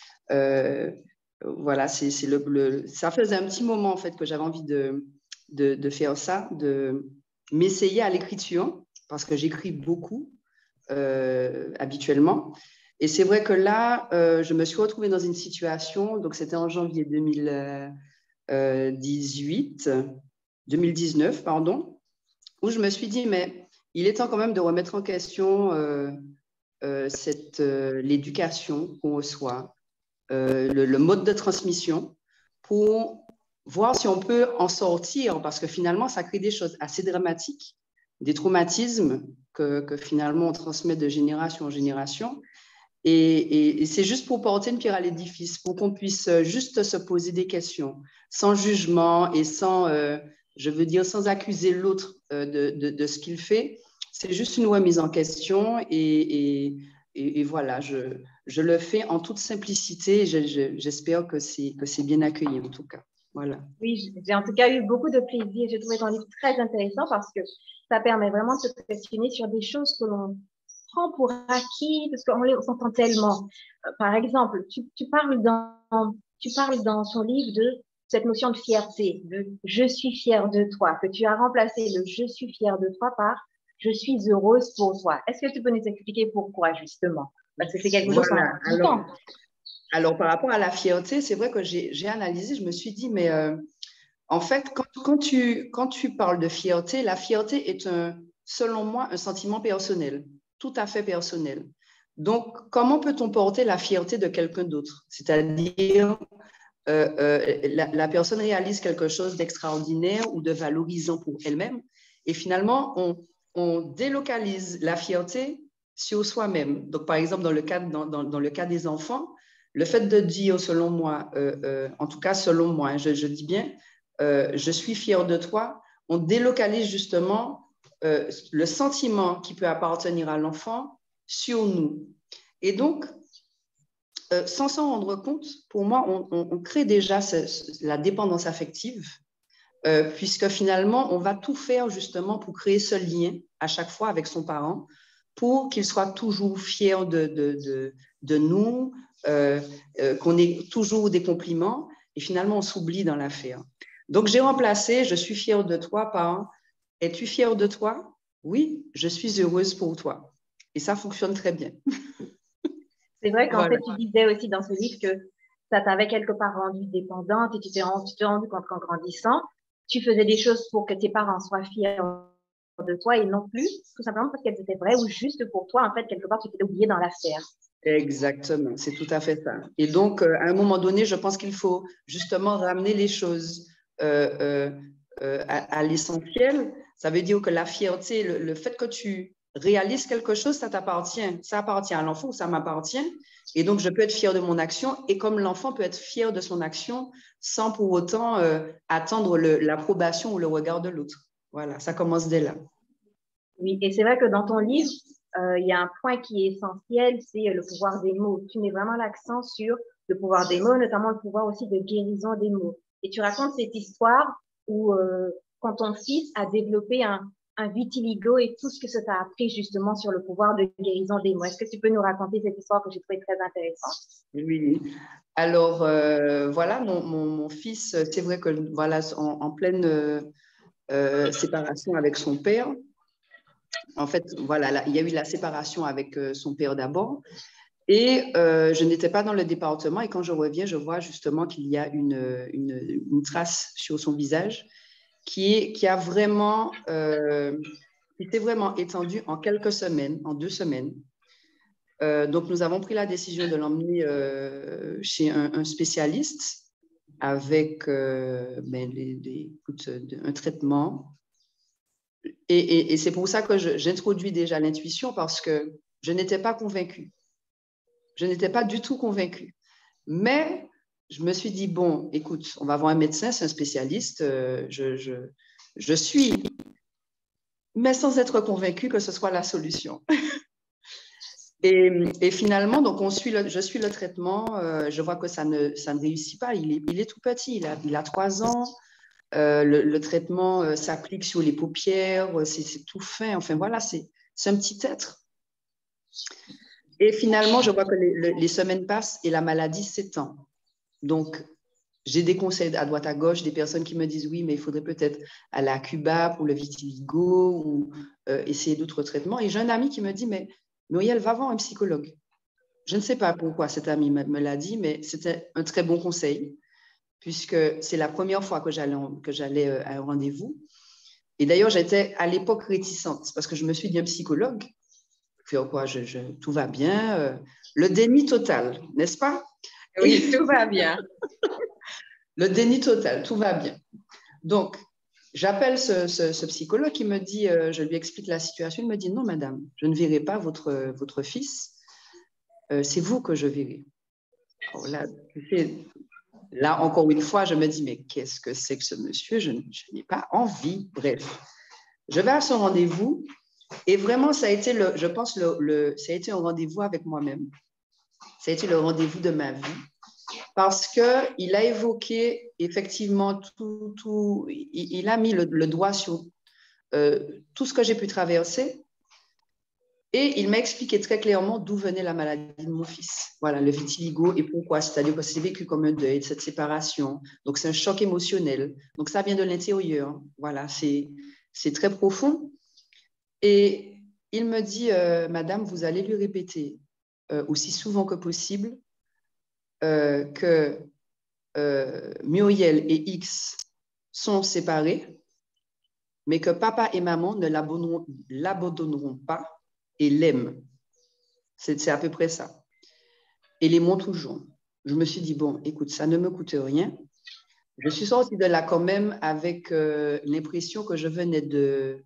voilà, ça faisait un petit moment en fait que j'avais envie de faire ça, de m'essayer à l'écriture, parce que j'écris beaucoup habituellement. Et c'est vrai que là, je me suis retrouvée dans une situation, donc c'était en janvier 2019, pardon, où je me suis dit, mais il est temps quand même de remettre en question l'éducation qu'on reçoit, le mode de transmission, pour voir si on peut en sortir, parce que finalement, ça crée des choses assez dramatiques, des traumatismes que finalement on transmet de génération en génération. Et c'est juste pour porter une pierre à l'édifice, pour qu'on puisse juste se poser des questions, sans jugement et sans, je veux dire, sans accuser l'autre de ce qu'il fait. C'est juste une remise en question et voilà, je le fais en toute simplicité et j'espère que c'est bien accueilli en tout cas. Voilà. Oui, j'ai en tout cas eu beaucoup de plaisir. J'ai trouvé ton livre très intéressant parce que ça permet vraiment de se questionner sur des choses que l'on prend pour acquis parce qu'on s'entend tellement. Par exemple, tu parles dans ton livre de cette notion de fierté, de je suis fière de toi, que tu as remplacé le je suis fière de toi par je suis heureuse pour toi. Est-ce que tu peux nous expliquer pourquoi justement? Parce que c'est quelque chose voilà. Alors, par rapport à la fierté, c'est vrai que j'ai analysé, je me suis dit, mais en fait, quand tu parles de fierté, la fierté est, selon moi, un sentiment personnel, tout à fait personnel. Donc, comment peut-on porter la fierté de quelqu'un d'autre? C'est-à-dire, la personne réalise quelque chose d'extraordinaire ou de valorisant pour elle-même, et finalement, on délocalise la fierté sur soi-même. Donc, par exemple, dans le cas des enfants, le fait de dire, selon moi, en tout cas selon moi, hein, je dis bien, je suis fière de toi, on délocalise justement le sentiment qui peut appartenir à l'enfant sur nous. Et donc, sans s'en rendre compte, pour moi, on crée déjà la dépendance affective, puisque finalement, on va tout faire justement pour créer ce lien à chaque fois avec son parent, pour qu'il soit toujours fier de nous, qu'on ait toujours des compliments, et finalement, on s'oublie dans l'affaire. Donc, j'ai remplacé « je suis fière de toi » par « es-tu fière de toi ?» Oui, je suis heureuse pour toi. Et ça fonctionne très bien. C'est vrai qu'en voilà. fait, tu disais aussi dans ce livre que ça t'avait quelque part rendue dépendante et tu t'es rendu compte qu'en grandissant, tu faisais des choses pour que tes parents soient fiers de toi et non plus, tout simplement parce qu'elles étaient vraies ou juste pour toi. En fait, quelque part, tu t'es oublié dans l'affaire. Exactement, c'est tout à fait ça. Et donc, à un moment donné, je pense qu'il faut justement ramener les choses à l'essentiel. Ça veut dire que la fierté, le fait que tu réalises quelque chose, ça t'appartient. Ça appartient à l'enfant ou ça m'appartient. Et donc, je peux être fière de mon action et comme l'enfant peut être fier de son action sans pour autant attendre l'approbation ou le regard de l'autre. Voilà, ça commence dès là. Oui, et c'est vrai que dans ton livre, il y a un point qui est essentiel, c'est le pouvoir des mots. Tu mets vraiment l'accent sur le pouvoir des mots, notamment le pouvoir aussi de guérison des mots. Et tu racontes cette histoire où quand ton fils a développé un vitiligo et tout ce que ça t'a appris justement sur le pouvoir de guérison des mots. Est-ce que tu peux nous raconter cette histoire que j'ai trouvée très intéressante? Oui. Alors, voilà, mon fils, c'est vrai que voilà, en pleine séparation avec son père, en fait, voilà, il y a eu la séparation avec son père d'abord. Et je n'étais pas dans le département. Et quand je reviens, je vois justement qu'il y a une trace sur son visage qui a vraiment, qui s'est vraiment étendue en quelques semaines, en 2 semaines. Donc, nous avons pris la décision de l'emmener chez un spécialiste avec un traitement. Et c'est pour ça que j'introduis déjà l'intuition parce que je n'étais pas convaincue. Je n'étais pas du tout convaincue. Mais je me suis dit, bon, écoute, on va voir un médecin, c'est un spécialiste, je suis, mais sans être convaincue que ce soit la solution. Et finalement, donc je suis le traitement, je vois que ça ne réussit pas, il est tout petit, il a 3 ans, le traitement s'applique sur les paupières, c'est tout fin, enfin voilà, C'est un petit être. Et finalement, je vois que les semaines passent et la maladie s'étend. Donc, j'ai des conseils à droite à gauche, des personnes qui me disent oui, mais il faudrait peut-être aller à Cuba pour le vitiligo ou essayer d'autres traitements. Et j'ai un ami qui me dit, mais Muriel, va voir un psychologue. Je ne sais pas pourquoi cet ami me l'a dit, mais c'était un très bon conseil, puisque c'est la première fois que j'allais à un rendez-vous. Et d'ailleurs, j'étais à l'époque réticente, parce que je me suis dit, un psychologue, faire quoi, tout va bien. Le déni total, n'est-ce pas? Oui, tout va bien. Le déni total, tout va bien. Donc, j'appelle ce psychologue qui me dit, je lui explique la situation, il me dit, non, madame, je ne verrai pas votre fils, c'est vous que je verrai. Alors là, là, encore une fois, je me dis, mais qu'est-ce que c'est que ce monsieur? Je n'ai pas envie. Bref, je vais à son rendez-vous et vraiment, ça a été, je pense, ça a été un rendez-vous avec moi-même. Ça a été le rendez-vous de ma vie parce qu'il a évoqué effectivement tout il a mis le doigt sur tout ce que j'ai pu traverser et il m'a expliqué très clairement d'où venait la maladie de mon fils. Voilà, le vitiligo et pourquoi. C'est-à-dire que c'est vécu comme un deuil de cette séparation. Donc, c'est un choc émotionnel. Donc, ça vient de l'intérieur. Voilà, c'est très profond. Et il me dit, madame, vous allez lui répéter aussi souvent que possible que Muriel et X sont séparés, mais que papa et maman ne l'abandonneront pas et l'aiment. C'est à peu près ça. Et l'aimons toujours. Je me suis dit, bon, écoute, ça ne me coûte rien. Je suis sortie de là quand même avec l'impression que je venais de,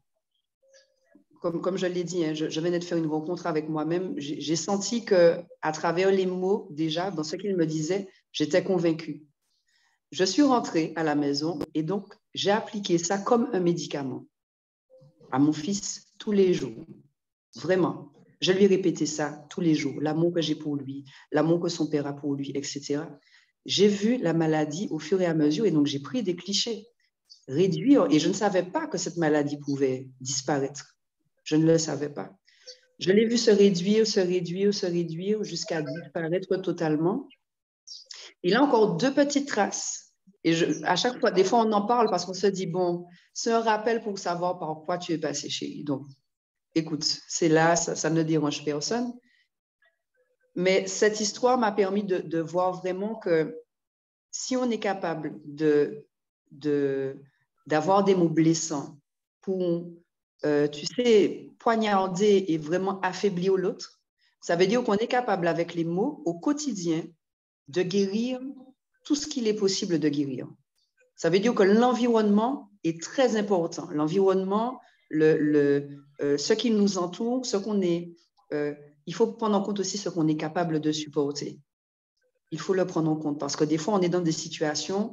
comme je l'ai dit, hein, je venais de faire une rencontre avec moi-même. J'ai senti qu'à travers les mots, déjà, dans ce qu'il me disait, j'étais convaincue. Je suis rentrée à la maison et donc j'ai appliqué ça comme un médicament à mon fils tous les jours. Vraiment. Je lui ai répété ça tous les jours, l'amour que j'ai pour lui, l'amour que son père a pour lui, etc. J'ai vu la maladie au fur et à mesure et donc j'ai pris des clichés, réduire, et je ne savais pas que cette maladie pouvait disparaître. Je ne le savais pas. Je l'ai vu se réduire, se réduire, se réduire jusqu'à disparaître totalement. Il a encore 2 petites traces. Et à chaque fois, des fois, on en parle parce qu'on se dit, bon, c'est un rappel pour savoir par quoi tu es passé chez lui. Donc, écoute, c'est là, ça ne dérange personne. Mais cette histoire m'a permis de voir vraiment que si on est capable d'avoir des mots blessants pour, tu sais, poignarder et vraiment affaiblir l'autre, ça veut dire qu'on est capable avec les mots au quotidien de guérir tout ce qu'il est possible de guérir. Ça veut dire que l'environnement est très important. L'environnement, ce qui nous entoure, ce qu'on est, il faut prendre en compte aussi ce qu'on est capable de supporter. Il faut le prendre en compte parce que des fois, on est dans des situations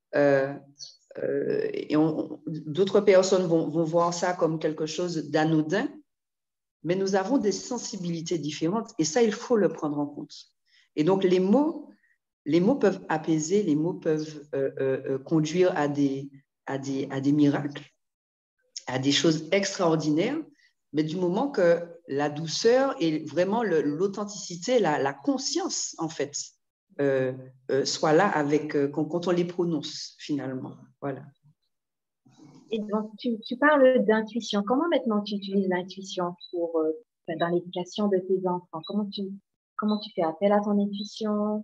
et d'autres personnes vont voir ça comme quelque chose d'anodin, mais nous avons des sensibilités différentes et ça, il faut le prendre en compte. Et donc, les mots peuvent apaiser, les mots peuvent conduire à des miracles, à des choses extraordinaires, mais du moment que la douceur et vraiment l'authenticité, la conscience, en fait, soit là quand on les prononce, finalement. Voilà. Et donc, tu parles d'intuition. Comment maintenant tu utilises l'intuition dans l'éducation de tes enfants? Comment tu fais appel à ton intuition?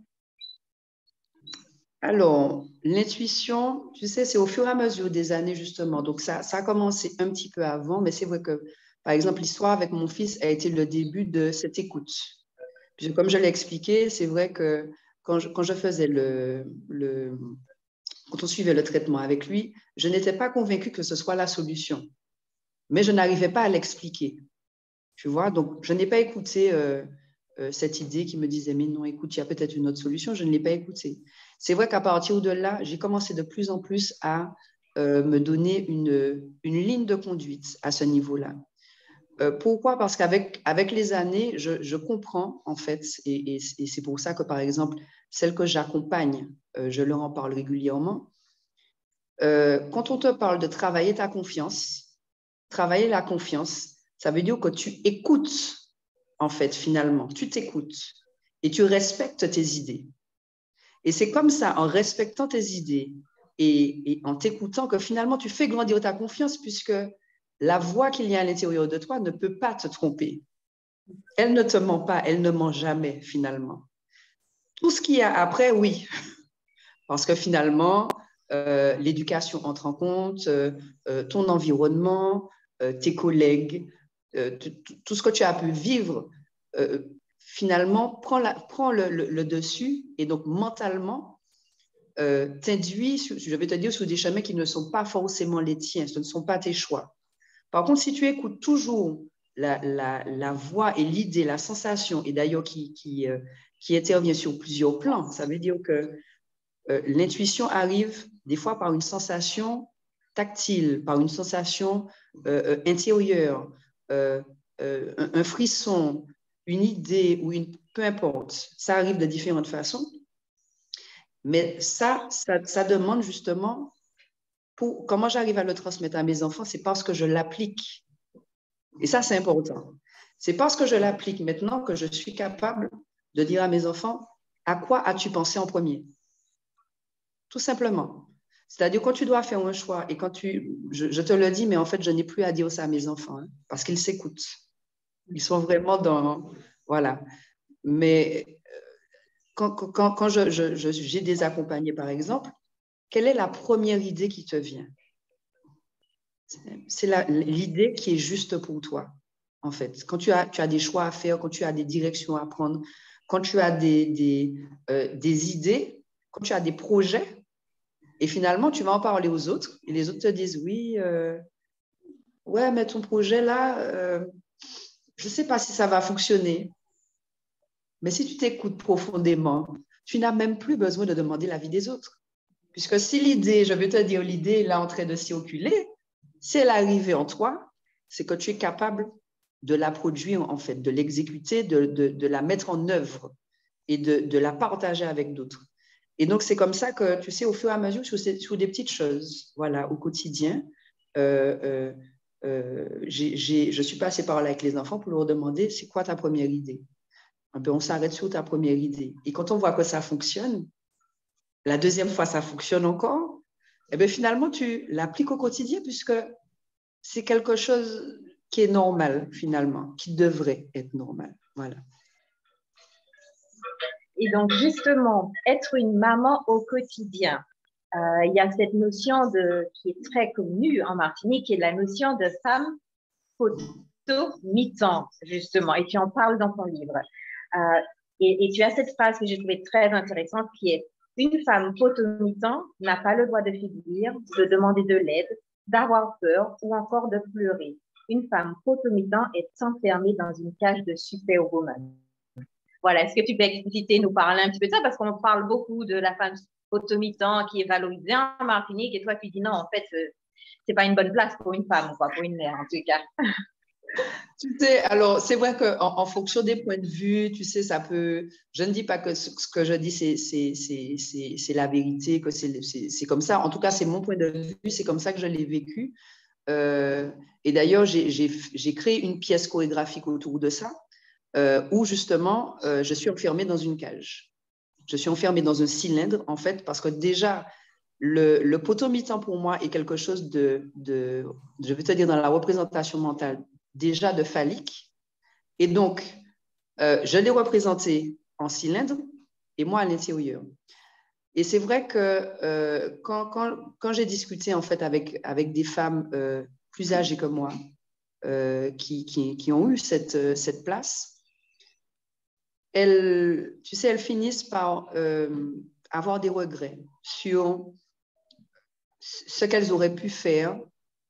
Alors, l'intuition, tu sais, c'est au fur et à mesure des années, justement. Donc, ça a commencé un petit peu avant, mais c'est vrai que, par exemple, l'histoire avec mon fils a été le début de cette écoute. Puis, comme je l'ai expliqué, c'est vrai que quand je faisais quand on suivait le traitement avec lui, je n'étais pas convaincue que ce soit la solution. Mais je n'arrivais pas à l'expliquer. Tu vois, donc je n'ai pas écouté cette idée qui me disait, mais non, écoute, il y a peut-être une autre solution. Je ne l'ai pas écoutée. C'est vrai qu'à partir de là, j'ai commencé de plus en plus à me donner une ligne de conduite à ce niveau-là. Pourquoi? Parce qu'avec les années, je comprends, en fait, et c'est pour ça que, par exemple, celles que j'accompagne, je leur en parle régulièrement. Quand on te parle de travailler ta confiance, travailler la confiance, Ça veut dire que tu écoutes, en fait, finalement. Tu t'écoutes et tu respectes tes idées. Et c'est comme ça, en respectant tes idées et en t'écoutant, que finalement, tu fais grandir ta confiance, puisque la voix qu'il y a à l'intérieur de toi ne peut pas te tromper. Elle ne te ment pas, elle ne ment jamais, finalement. Tout ce qu'il y a après, oui. Parce que finalement, l'éducation entre en compte, ton environnement, tes collègues, tout ce que tu as pu vivre, finalement, prend le dessus. Et donc, mentalement, t'induit, je vais te dire, sur des chemins qui ne sont pas forcément les tiens, ce ne sont pas tes choix. Par contre, si tu écoutes toujours la voix et l'idée, la sensation, et d'ailleurs qui intervient sur plusieurs plans, ça veut dire que l'intuition arrive des fois par une sensation tactile, par une sensation intérieure, un frisson, une idée ou peu importe. Ça arrive de différentes façons. Mais ça demande justement, comment j'arrive à le transmettre à mes enfants, c'est parce que je l'applique. Et ça, c'est important. C'est parce que je l'applique maintenant que je suis capable de dire à mes enfants, à quoi as-tu pensé en premier? Tout simplement. C'est-à-dire, quand tu dois faire un choix et je te le dis, mais en fait, je n'ai plus à dire ça à mes enfants, hein, parce qu'ils s'écoutent. Ils sont vraiment dans... Voilà. Mais quand j'ai des accompagnés, par exemple, quelle est la première idée qui te vient? C'est l'idée qui est juste pour toi, en fait. Quand tu as des choix à faire, quand tu as des directions à prendre, quand tu as des idées, quand tu as des projets, et finalement, tu vas en parler aux autres, et les autres te disent, oui, ouais, mais ton projet là, je ne sais pas si ça va fonctionner. Mais si tu t'écoutes profondément, tu n'as même plus besoin de demander l'avis des autres. Puisque si l'idée, je vais te dire, l'idée est là en train de circuler, si elle est arrivée en toi, c'est que tu es capable de la produire, en fait, de l'exécuter, de la mettre en œuvre et de la partager avec d'autres. Et donc, c'est comme ça que, tu sais, au fur et à mesure, sur des petites choses, voilà, au quotidien, je suis passée par là avec les enfants pour leur demander, c'est quoi ta première idée? On s'arrête sur ta première idée. Et quand on voit que ça fonctionne, la deuxième fois, ça fonctionne encore, et bien finalement, tu l'appliques au quotidien puisque c'est quelque chose qui est normal, finalement, qui devrait être normal. Voilà. Et donc, justement, être une maman au quotidien, il y a cette notion qui est très connue en Martinique, qui est la notion de femme photo-mi-temps, justement, et tu en parles dans ton livre. Et tu as cette phrase que j'ai trouvée très intéressante qui est « Une femme photo-mi-temps n'a pas le droit de fuir, de demander de l'aide, d'avoir peur ou encore de pleurer. Une femme photo-mi-temps est enfermée dans une cage de superwoman. » Voilà, est-ce que tu peux expliciter, nous parler un petit peu de ça? Parce qu'on parle beaucoup de la femme photo-mi-temps qui est valorisée en Martinique et toi, tu dis non, en fait, c'est pas une bonne place pour une femme, quoi, pour une mère en tout cas. Tu sais, alors c'est vrai qu'en fonction des points de vue, tu sais, ça peut. Je ne dis pas que ce que je dis, c'est la vérité, que c'est comme ça. En tout cas, c'est mon point de vue, c'est comme ça que je l'ai vécu. Et d'ailleurs, j'ai créé une pièce chorégraphique autour de ça, où justement, je suis enfermée dans une cage. Je suis enfermée dans un cylindre, en fait, parce que déjà, le poteau-mi-temps pour moi est quelque chose je vais te dire, dans la représentation mentale, déjà de phallique. Et donc, je l'ai représenté en cylindre et moi à l'intérieur. Et c'est vrai que quand j'ai discuté en fait avec des femmes plus âgées que moi qui ont eu cette place, elles finissent par avoir des regrets sur ce qu'elles auraient pu faire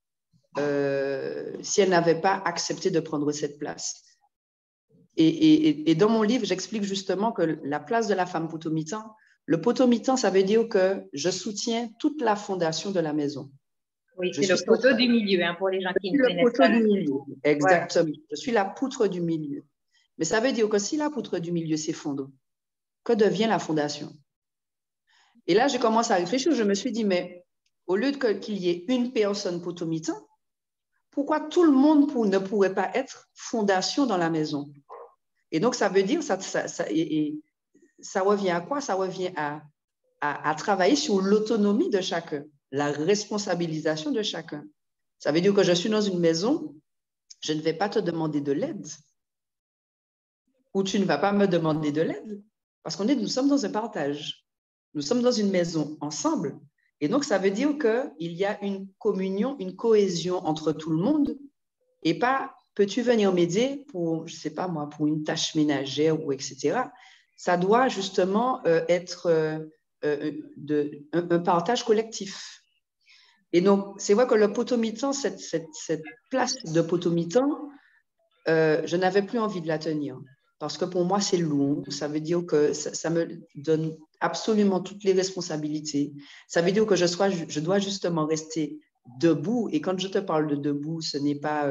si elles n'avaient pas accepté de prendre cette place. Et dans mon livre, j'explique justement que la place de la femme poteau-mi-temps, le poteau-mi-temps, ça veut dire que je soutiens toute la fondation de la maison. Oui, c'est le poteau du milieu, hein, pour les gens qui ne connaissent pas. Le poteau du milieu, exactement. Ouais. Je suis la poutre du milieu. Mais ça veut dire que si la poutre du milieu s'effondre, que devient la fondation? Et là, j'ai commencé à réfléchir. Je me suis dit, mais au lieu qu'il y ait une personne poteau-mi-temps, pourquoi tout le monde ne pourrait pas être fondation dans la maison? Et donc, ça veut dire, ça revient à quoi? Ça revient à travailler sur l'autonomie de chacun, la responsabilisation de chacun. Ça veut dire que je suis dans une maison, je ne vais pas te demander de l'aide, ou tu ne vas pas me demander de l'aide, parce nous sommes dans un partage. Nous sommes dans une maison ensemble. Et donc, ça veut dire qu'il y a une communion, une cohésion entre tout le monde, et pas peux-tu venir m'aider pour, je ne sais pas moi, pour une tâche ménagère ou etc. Ça doit justement être un partage collectif. Et donc, c'est vrai que le potomitan, cette place de potomitan, je n'avais plus envie de la tenir. Parce que pour moi, c'est lourd. Ça veut dire que ça me donne absolument toutes les responsabilités. Ça veut dire que je dois justement rester debout. Et quand je te parle de debout, ce n'est pas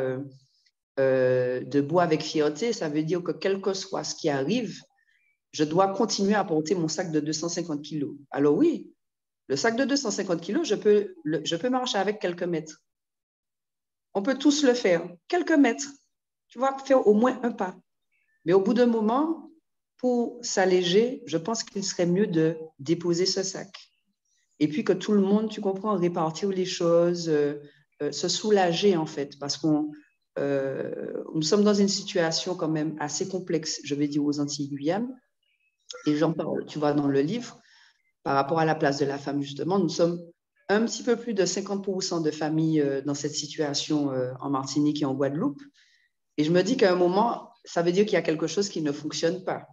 debout avec fierté. Ça veut dire que quel que soit ce qui arrive, je dois continuer à porter mon sac de 250 kilos. Alors oui, le sac de 250 kilos, je peux marcher avec quelques mètres. On peut tous le faire. Quelques mètres. Tu vas faire au moins un pas. Mais au bout d'un moment, pour s'alléger, je pense qu'il serait mieux de déposer ce sac. Et puis que tout le monde, tu comprends, répartir les choses, se soulager en fait, parce qu'on nous sommes dans une situation quand même assez complexe, je vais dire, aux Antilles-Guyane. Et j'en parle, tu vois, dans le livre, par rapport à la place de la femme, justement, nous sommes un petit peu plus de 50% de familles dans cette situation en Martinique et en Guadeloupe. Et je me dis qu'à un moment, ça veut dire qu'il y a quelque chose qui ne fonctionne pas.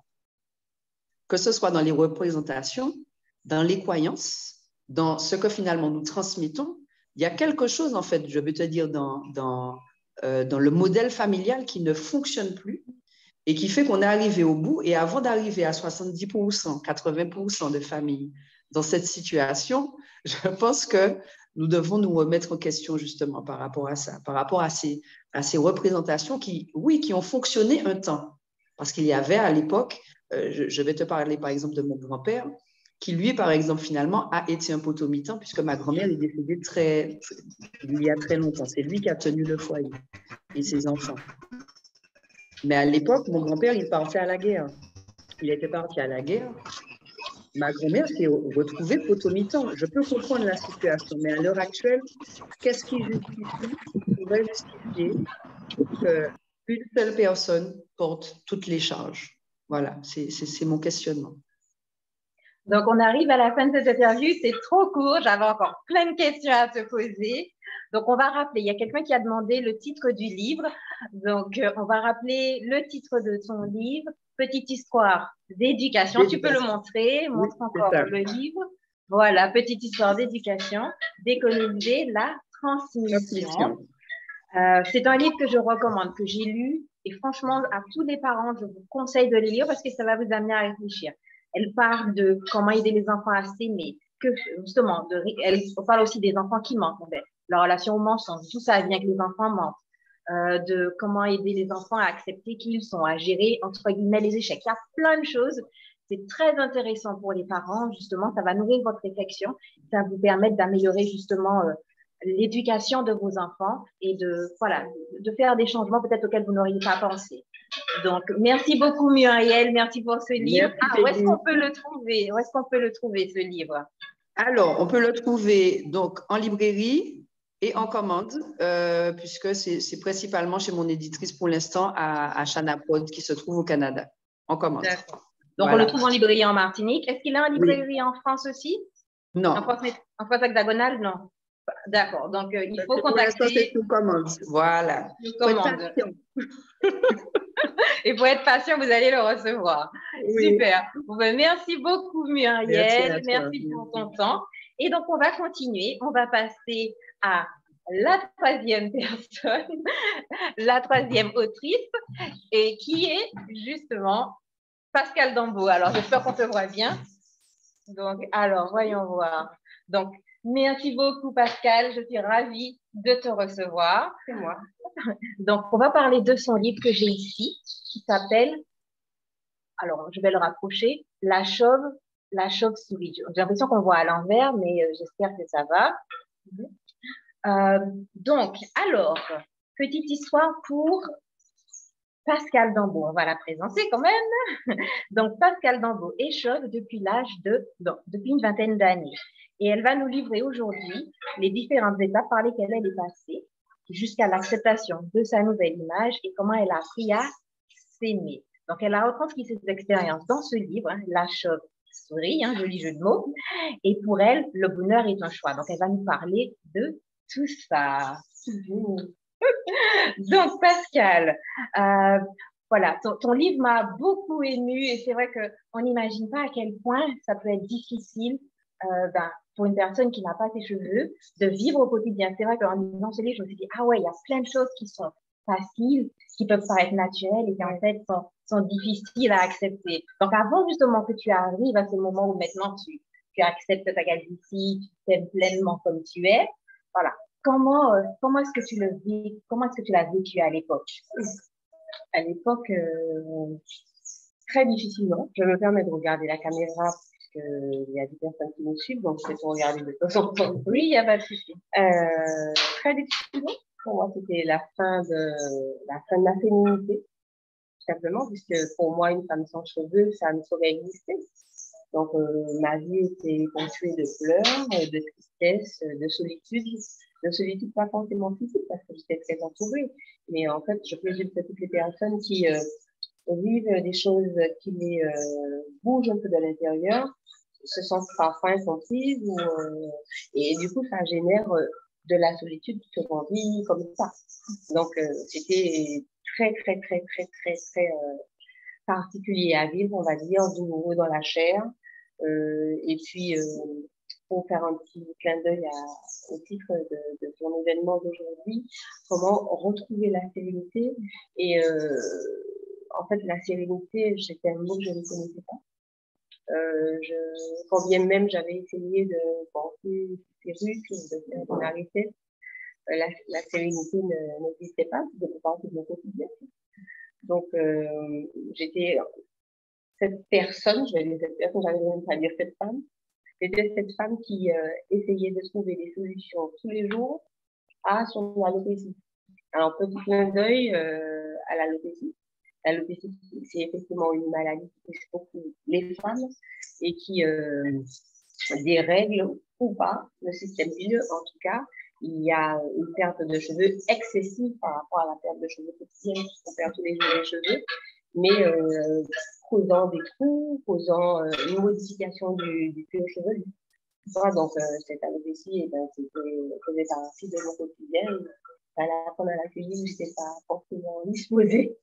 Que ce soit dans les représentations, dans les croyances, dans ce que finalement nous transmettons, il y a quelque chose, en fait, je veux te dire, dans le modèle familial qui ne fonctionne plus et qui fait qu'on est arrivé au bout. Et avant d'arriver à 70%, 80% de familles dans cette situation, je pense que nous devons nous remettre en question justement par rapport à ça, par rapport à ces représentations qui, oui, qui ont fonctionné un temps. Parce qu'il y avait à l'époque, je vais te parler par exemple de mon grand-père, qui lui, par exemple, finalement, a été un potomitan puisque ma grand-mère est décédée il y a très longtemps. C'est lui qui a tenu le foyer et ses enfants. Mais à l'époque, mon grand-père, il partait à la guerre. Il était parti à la guerre. Ma grand-mère s'est retrouvée potomitan. Je peux comprendre la situation, mais à l'heure actuelle, qu'est-ce qui pourrait justifier qu'une seule personne porte toutes les charges? Voilà, c'est mon questionnement. Donc, on arrive à la fin de cette interview. C'est trop court. J'avais encore plein de questions à te poser. Donc, on va rappeler. Il y a quelqu'un qui a demandé le titre du livre. Donc, on va rappeler le titre de ton livre, Petite histoire d'éducation. Tu peux le montrer. Montre encore le livre. Voilà, Petite histoire d'éducation, d'économiser la transmission. C'est un livre que je recommande, que j'ai lu. Et franchement, à tous les parents, je vous conseille de le lire parce que ça va vous amener à réfléchir. Elle parle de comment aider les enfants à s'aimer, que justement, elle parle aussi des enfants qui mentent, en fait, leur relation au mensonge, tout ça vient que les enfants mentent, de comment aider les enfants à accepter qui ils sont, à gérer, entre guillemets, les échecs. Il y a plein de choses. C'est très intéressant pour les parents, justement, ça va nourrir votre réflexion, ça va vous permettre d'améliorer justement l'éducation de vos enfants et de faire des changements peut-être auxquels vous n'auriez pas pensé. Donc, merci beaucoup Muriel, merci pour ce livre. Où est-ce qu'on peut le trouver? Où est-ce qu'on peut le trouver, ce livre? Alors, on peut le trouver donc en librairie et en commande, puisque c'est principalement chez mon éditrice pour l'instant à Chanapod qui se trouve au Canada, en commande. D'accord. Donc, voilà. On le trouve en librairie en Martinique. Est-ce qu'il est en librairie en France aussi? Non. En France hexagonale, non. D'accord. Donc, il faut contacter. C'est sous commande. Voilà. Commande. Et pour être patient, vous allez le recevoir. Oui. Super. Bon, ben, merci beaucoup, Muriel. Merci pour ton temps. Et donc, on va continuer. On va passer à la troisième personne, la troisième autrice, et qui est justement Pascale Dambeau. Alors, j'espère qu'on te voit bien. Donc, alors, voyons voir. Donc, merci beaucoup, Pascale. Je suis ravie de te recevoir. C'est moi. Donc, on va parler de son livre que j'ai ici, qui s'appelle, alors je vais le rapprocher, La chauve-souris. J'ai l'impression qu'on voit à l'envers, mais j'espère que ça va. Donc, alors, petite histoire pour Pascal Dambeau. On va la présenter quand même. Donc, Pascal Dambeau est chauve depuis depuis une vingtaine d'années. Et elle va nous livrer aujourd'hui les différentes étapes par lesquelles elle est passée jusqu'à l'acceptation de sa nouvelle image et comment elle a appris à s'aimer. Donc, elle a retranscrit cette expérience dans ce livre, hein, La chauve-souris, hein, joli jeu de mots. Et pour elle, le bonheur est un choix. Donc, elle va nous parler de tout ça. Donc, Pascal, voilà, ton livre m'a beaucoup émue et c'est vrai qu'on n'imagine pas à quel point ça peut être difficile pour une personne qui n'a pas ses cheveux de vivre au quotidien. C'est vrai qu'en lisant ce livre, je me suis dit, ah ouais, il y a plein de choses qui sont faciles, qui peuvent paraître naturelles et qui en fait sont difficiles à accepter. Donc, avant justement que tu arrives à ce moment où maintenant tu acceptes ta calvitie, tu t'aimes pleinement comme tu es, voilà. Comment est-ce que tu comment est-ce que tu l'as vécu à l'époque? À l'époque, très difficilement. Je me permets de regarder la caméra parce qu'il y a des personnes qui nous suivent, donc je vais te regarder de temps en temps. Oui, il n'y a pas de souci. Très difficilement. Pour moi, c'était la fin de ma féminité, tout simplement, puisque pour moi, une femme sans cheveux, ça ne saurait exister. Donc, ma vie était ponctuée de pleurs, de tristesse, de solitude pas forcément physique, parce que j'étais très entourée. Mais en fait, je présume que toutes les personnes qui vivent des choses qui les bougent un peu de l'intérieur se sentent parfois incomprises et du coup, ça génère de la solitude qui se grandit comme ça. Donc, c'était très, très, très, très, très, très particulier à vivre, on va dire, douloureux dans la chair. Et puis, pour faire un petit clin d'œil au titre de ton événement d'aujourd'hui, comment retrouver la sérénité. Et en fait, la sérénité, c'était un mot que je ne connaissais pas. Quand bien même j'avais essayé de porter une perruque, de faire une arrêtette, la sérénité n'existait pas, c'était partie de mon quotidien. Donc, j'étais cette personne, je vais dire cette personne, j'avais même pas dire cette femme, c'était cette femme qui essayait de trouver des solutions tous les jours à son alopécie. Alors, petit clin d'œil à l'alopécie. L'alopécie, c'est effectivement une maladie qui touche beaucoup les femmes et qui dérègle ou pas le système bilieux. En tout cas, il y a une perte de cheveux excessive par rapport à la perte de cheveux quotidienne, puisqu'on perd tous les jours les cheveux, mais causant des trous, causant une modification du cuir chevelu. Voilà, donc, cette alopécie, faisait partie de mon quotidien. À la fin de la cuisine, je n'étais pas forcément disposée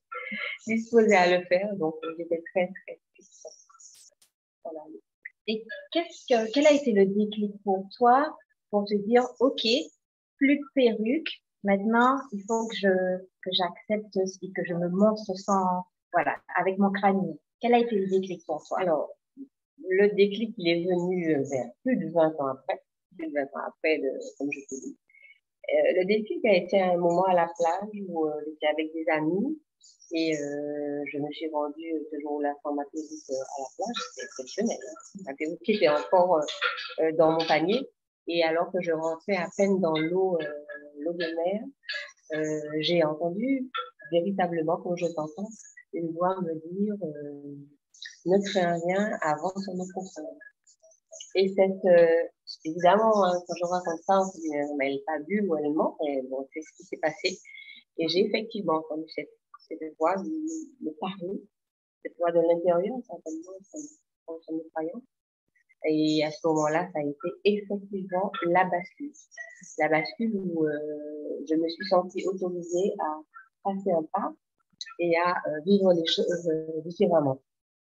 à le faire, donc j'étais très, très triste. Voilà. Et quel a été le déclic pour toi pour te dire, OK, plus de perruque, maintenant, il faut que j'accepte et que je me montre sans, voilà, avec mon crâne. Quel a été le déclic pour toi? Alors, le déclic, il est venu vers plus de 20 ans après, comme je te dis. Le déclic a été un moment à la plage où j'étais avec des amis et je me suis rendue ce jour-là sans ma perruque à la plage. C'était exceptionnel. Ma perruque était encore dans mon panier et alors que je rentrais à peine dans l'eau de mer, j'ai entendu véritablement, comme je t'entends, une voix me dire ne crains rien, avance en nous concernant. Et évidemment, hein, quand je raconte ça, on se dit, mais elle n'est pas bulle ou elle ment, et bon, c'est ce qui s'est passé. Et j'ai effectivement entendu cette voix me parler, cette voix de l'intérieur, certainement, sans me croyant. Et à ce moment-là, ça a été effectivement la bascule. La bascule où je me suis sentie autorisée à passer un pas et à vivre les choses différemment.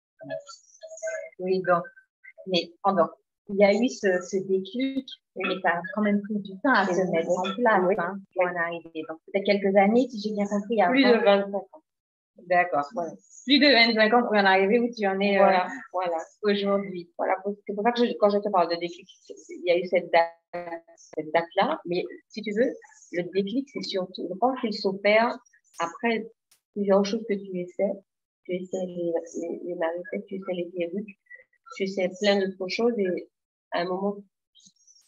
Oui, donc, mais il y a eu ce déclic, mais ça a quand même pris du temps à se mettre en place, hein, pour en arriver. Donc, peut-être quelques années, si j'ai bien compris. Plus de 25 ans. D'accord, voilà. Plus de 25 ans pour en arriver où tu en es voilà. Aujourd'hui. Voilà, c'est pour ça que quand je te parle de déclic, il y a eu cette date-là, mais si tu veux, le déclic, c'est surtout, je pense qu'il s'opère après plusieurs choses que tu essaies. Tu essaies les marionnettes, tu essaies les perruques, tu essaies plein d'autres choses et à un moment,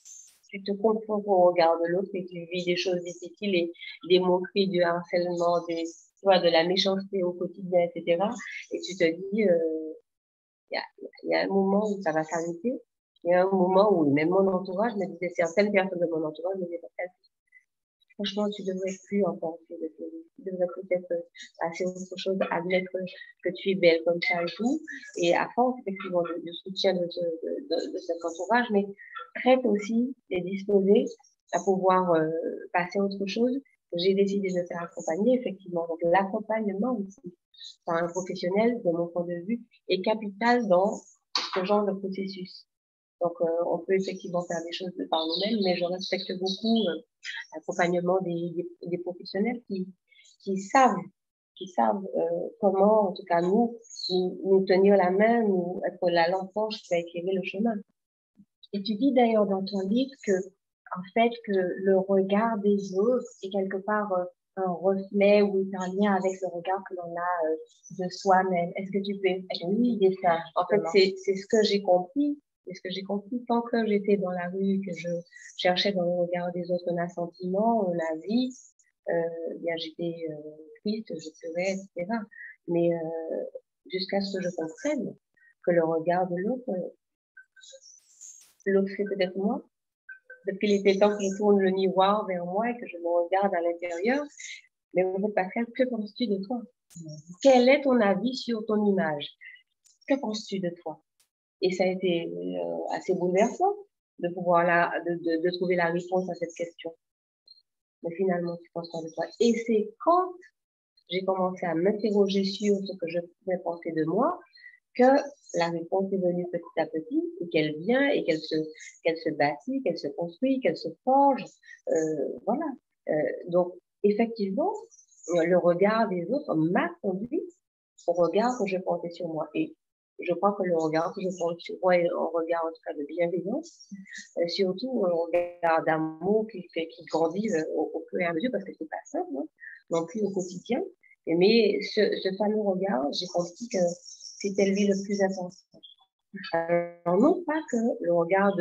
tu te confonds au regard de l'autre et tu vis des choses difficiles et des moqueries, du harcèlement, tu vois, de la méchanceté au quotidien, etc. Et tu te dis, il y a un moment où ça va s'arrêter. Il y a un moment où même mon entourage me disait, certaines personnes de mon entourage me disaient, franchement, tu devrais plus en penser de tes vies. Tu devrais peut-être passer à autre chose, admettre que tu es belle comme ça et tout. Et à force, effectivement, de soutien de cet entourage, mais prête aussi et disposée à pouvoir passer à autre chose. J'ai décidé de faire accompagner, effectivement. Donc, l'accompagnement aussi par un professionnel, de mon point de vue, est capital dans ce genre de processus. Donc, on peut effectivement faire des choses par nous-mêmes, mais je respecte beaucoup l'accompagnement des professionnels qui savent comment, en tout cas, nous tenir la main, nous être la lampe torche qui va éclairer le chemin. Et tu dis d'ailleurs dans ton livre que, en fait, que le regard des autres est quelque part un reflet ou est un lien avec le regard que l'on a de soi-même. Est-ce que tu peux expliquer ça? En fait, c'est ce que j'ai compris. C'est ce que j'ai compris tant que j'étais dans la rue, que je cherchais dans le regard des autres un assentiment, la vie, bien j'étais triste, je pleurais, etc. Mais jusqu'à ce que je comprenne que le regard de l'autre c'est peut-être moi. Depuis il était temps que je tourne le miroir vers moi et que je me regarde à l'intérieur. Mais en fait, Pascal, que penses-tu de toi? Quel est ton avis sur ton image? Que penses-tu de toi? Et ça a été assez bouleversant de pouvoir de trouver la réponse à cette question. Mais finalement, tu penses pas de toi. Et c'est quand j'ai commencé à m'interroger sur ce que je pouvais penser de moi que la réponse est venue petit à petit et qu'elle vient et qu'elle se bâtit, qu'elle se construit, qu'elle se forge. Voilà. Donc, effectivement, le regard des autres m'a conduit au regard que je portais sur moi. Et je crois que le regard que je porte sur moi est un regard, en tout cas, de bienveillance, surtout un regard d'amour qui grandit au fur et à mesure, parce que c'est pas simple, non plus au quotidien. Mais ce fameux regard, j'ai compris que c'était lui le plus important. Alors, non pas que le regard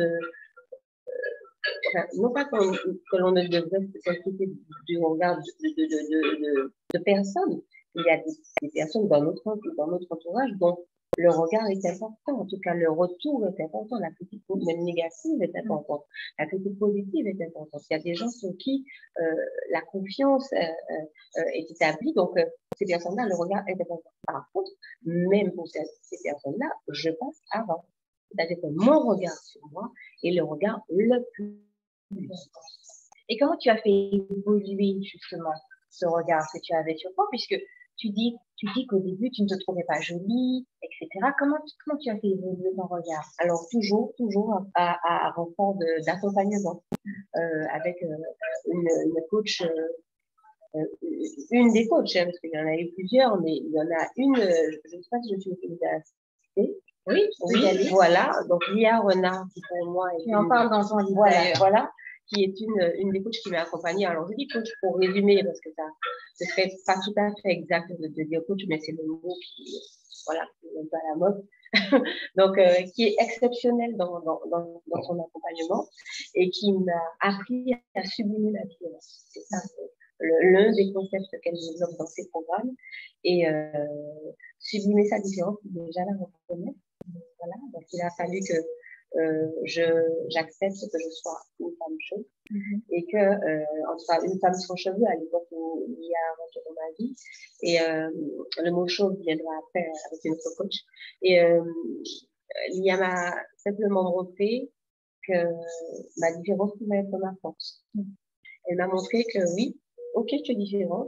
non pas que l'on ne devrait s'inquiéter du regard de personnes. Il y a des personnes dans notre entourage dont le regard est important. En tout cas, le retour est important. La critique même négative est importante. La critique positive est importante. Il y a des gens sur qui la confiance est établie. Donc, ces personnes-là, le regard est important. Par contre, même pour ces personnes-là, je passe avant. C'est-à-dire que mon regard sur moi est le regard le plus important. Et comment tu as fait évoluer justement ce regard que tu avais sur toi, puisque tu dis qu'au début tu ne te trouvais pas jolie, etc. Comment tu as fait évoluer ton regard? Alors toujours à renfort d'accompagnement avec une coach. Une des coachs, parce qu'il y en a eu plusieurs, mais il y en a une, je ne sais pas si je suis autorisée à citer. Oui, voilà. Donc, Lia Renard, qui pour moi est. Tu en parles dans ton livre. Voilà, qui est une des coachs qui m'a accompagnée. Alors, je dis coach pour résumer, parce que ce serait pas tout à fait exact de dire coach, mais c'est le mot qui, voilà, qui est un peu à la mode. Donc, qui est exceptionnel dans son accompagnement et qui m'a appris à sublimer la violence. C'est ça, l'un des concepts qu'elle développe dans ses programmes. Et sublimer sa différence, déjà la reconnaître. Voilà. Donc, il a fallu que j'accepte que je sois une femme chauve et que, en tout cas, une femme sans cheveux à l'époque où il y a rentré dans ma vie. Et le mot chauve viendra après avec une autre coach. Et il y a simplement montré que ma différence pouvait être ma force. Elle m'a montré que oui, ok, tu es différente.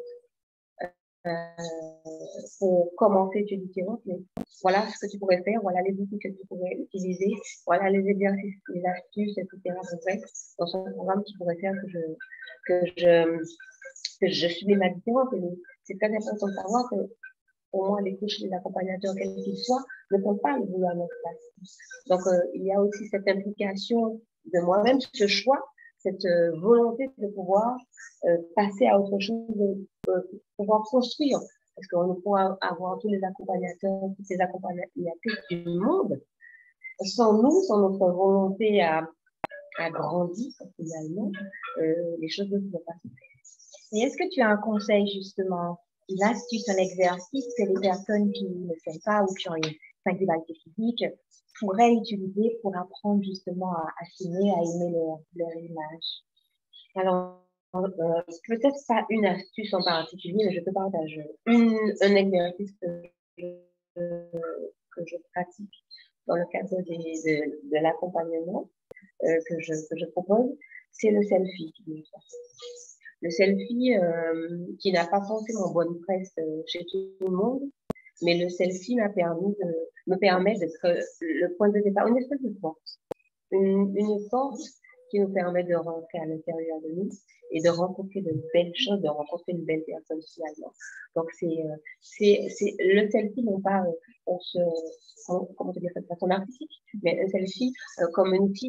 Pour commencer, tu es différente, mais voilà ce que tu pourrais faire, voilà les outils que tu pourrais utiliser, voilà les exercices, les astuces, etc. Bref, dans ce programme qui pourrait faire que je subis ma différence. C'est très important de savoir que pour moi, les coachs, les accompagnateurs, quels qu'ils soient, ne font pas le boulot à notre place. Donc, il y a aussi cette implication de moi-même, ce choix, cette volonté de pouvoir passer à autre chose, de pouvoir construire. Parce qu'on pourra avoir tous les accompagnateurs, toutes les accompagnatrices du monde. Sans nous, sans notre volonté à a grandi, finalement, les choses ne pouvaient pas se faire. Et est-ce que tu as un conseil, justement, une astuce, un exercice que les personnes qui ne savent pas ou qui ont une singularité physique pourraient utiliser pour apprendre justement à s'aimer, à aimer leur image? Alors, peut-être pas une astuce en particulier, mais je peux partager un exercice que je pratique dans le cadre de l'accompagnement que je propose, c'est le selfie. Le selfie qui n'a pas forcément bonne presse chez tout le monde, mais le selfie me permet d'être le point de départ, une espèce de porte. Une porte qui nous permet de rentrer à l'intérieur de nous et de rencontrer de belles choses, de rencontrer une belle personne finalement. Donc, c'est le selfie, non pas, comment te dire ça de façon artistique, mais un selfie comme un outil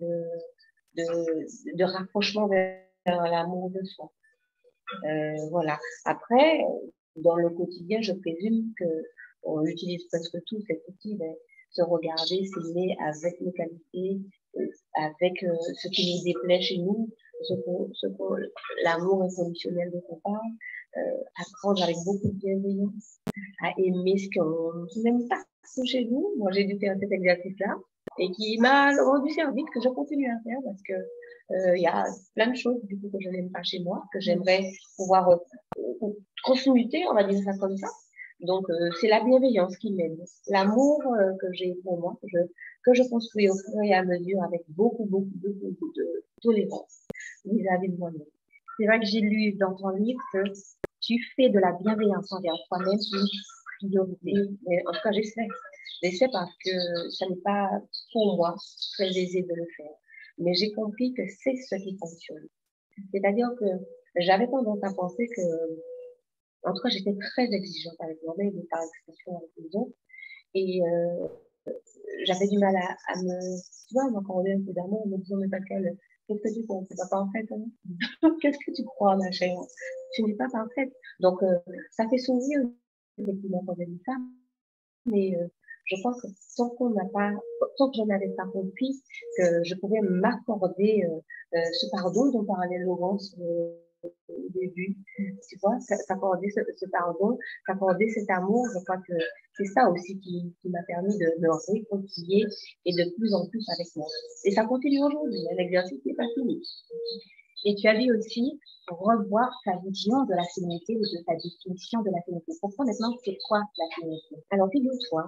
de rapprochement vers l'amour de soi. Voilà. Après, dans le quotidien, je présume qu'on utilise presque tout cet outil, mais se regarder, s'aimer avec nos qualités, avec ce qui nous déplaît chez nous, l'amour inconditionnel dont on parle, apprendre avec beaucoup de bienveillance, à aimer ce qu'on n'aime pas chez nous. Moi, j'ai dû faire cet exercice-là et qui m'a rendu service, que je continue à faire parce que il y a plein de choses du coup que je n'aime pas chez moi, que j'aimerais pouvoir transmuter, on va dire ça comme ça. Donc, c'est la bienveillance qui m'aide, l'amour que j'ai pour moi, que je construis au fur et à mesure avec beaucoup de tolérance vis-à-vis de moi-même. C'est vrai que j'ai lu dans ton livre que tu fais de la bienveillance envers toi-même une priorité. Mais en tout cas, j'essaie. J'essaie parce que ça n'est pas pour moi très aisé de le faire. Mais j'ai compris que c'est ce qui fonctionne. C'est-à-dire que j'avais tendance à penser que, en tout cas, j'étais très exigeante avec moi-même et par extension avec les autres. Et j'avais du mal à tu vois, m'accorder un peu d'amour en me disant, mais Pascal, qu'est-ce que tu penses? C'est pas parfaite, hein? Qu'est-ce que tu crois, ma chère? Tu n'es pas parfaite. Donc, ça fait sourire, effectivement, quand j'ai dit ça. Mais je pense que tant que je n'avais pas compris que je pouvais m'accorder ce pardon dont parlait Laurence au début, tu vois, s'accorder ce pardon, s'accorder cet amour, je crois que c'est ça aussi qui m'a permis de me réconcilier et de plus en plus avec moi. Et ça continue aujourd'hui, l'exercice n'est pas fini. Et tu as dit aussi revoir ta vision de la féminité ou de ta définition de la féminité. Pourquoi maintenant, c'est quoi la féminité? Alors, figure-toi,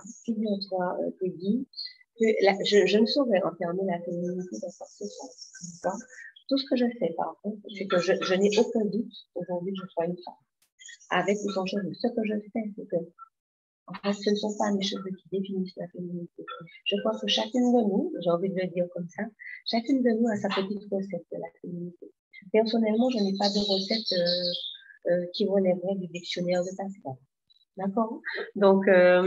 Peggy, que je ne saurais enfermer la féminité dans quoi que ce soit. Tout ce que je fais, par contre, c'est que je n'ai aucun doute aujourd'hui que je sois une femme. Avec ou sans cheveux. Ce que je fais, c'est que en fait, ce ne sont pas mes cheveux qui définissent la féminité. Je crois que chacune de nous, j'ai envie de le dire comme ça, chacune de nous a sa petite recette de la féminité. Personnellement, je n'ai pas de recette qui relèverait du dictionnaire de Pascal. D'accord? Donc,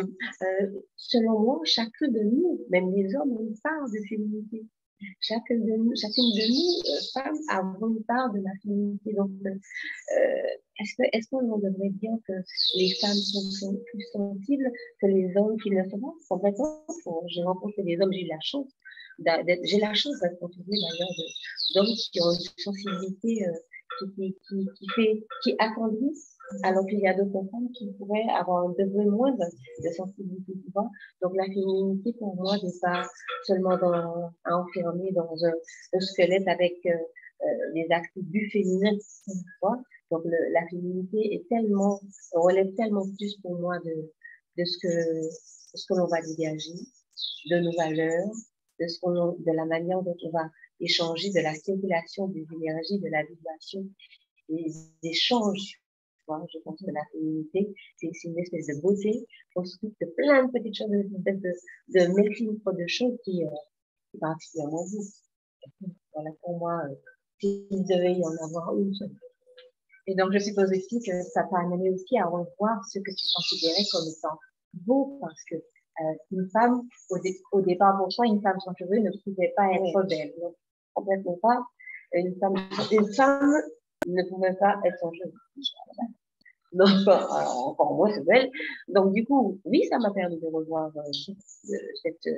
selon moi, chacun de nous, même les hommes, ont une part de féminité. Chacune de nous, femmes, avons une part de la féminité. Donc, est-ce qu'on devrait dire que les femmes sont plus sensibles que les hommes qui ne sont pas complètement? J'ai rencontré des hommes, j'ai la chance d'être entourée d'ailleurs d'hommes qui ont une sensibilité qui attendrissent, alors qu'il y a d'autres femmes qui pourraient avoir un degré moins de sensibilité, tu vois. Donc la féminité, pour moi, n'est pas seulement à enfermer dans un squelette avec des attributs féminins, tu vois. Donc la féminité relève tellement plus pour moi de ce que l'on va dégager, de nos valeurs, de la manière dont on va échanger, de la circulation des énergies, de la vibration, des échanges. Je pense que la féminité, c'est une espèce de beauté construite de plein de petites choses, de melting pot de choses qui est particulièrement beau. Voilà, pour moi, s'il devait y en avoir une seule. Et donc, je suppose aussi que ça t'a amené aussi à revoir ce que tu considérais comme étant beau, parce que une femme, au départ, pour toi, une femme sans cheveux ne pouvait pas être belle. Donc, complètement pas. Une femme ne pouvait pas être sans cheveux. Donc, alors, encore moins c'est belle. Donc, du coup, oui, ça m'a permis de revoir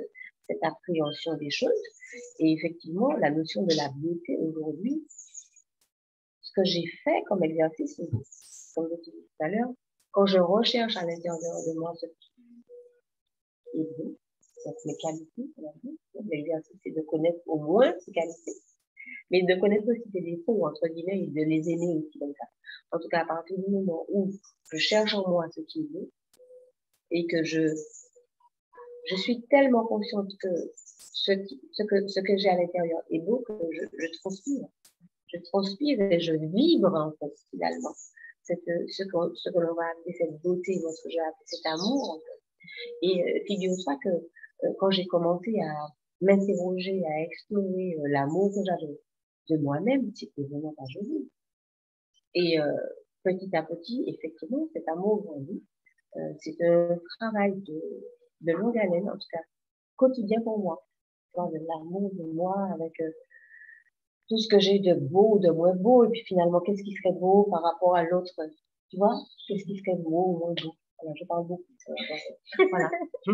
cette appréhension des choses. Et effectivement, la notion de la beauté aujourd'hui, ce que j'ai fait comme exercice, comme je disais tout à l'heure, quand je recherche à l'intérieur de moi ce qui est beau, donc mes qualités, l'exercice, c'est de connaître au moins ces qualités, mais de connaître aussi ses défauts, entre guillemets, et de les aimer aussi comme ça. En tout cas, à partir du moment où je cherche en moi ce qui est beau, et que je suis tellement consciente que ce que j'ai à l'intérieur est beau que je transpire. Je transpire et je vibre, en fait, finalement. Ce que l'on va appeler cette beauté, moi, ce que j'ai appelé cet amour, en fait. Et figure-toi que quand j'ai commencé à m'interroger, à explorer l'amour que j'avais de moi-même, c'était vraiment pas joli. Et petit à petit, effectivement, cet amour grandit. C'est un travail de longue haleine, en tout cas quotidien pour moi. De l'amour de moi avec tout ce que j'ai de beau, de moins beau, et puis finalement, qu'est-ce qui serait beau par rapport à l'autre, tu vois? Qu'est-ce qui serait beau ou moins beau? Voilà, je parle beaucoup. Voilà.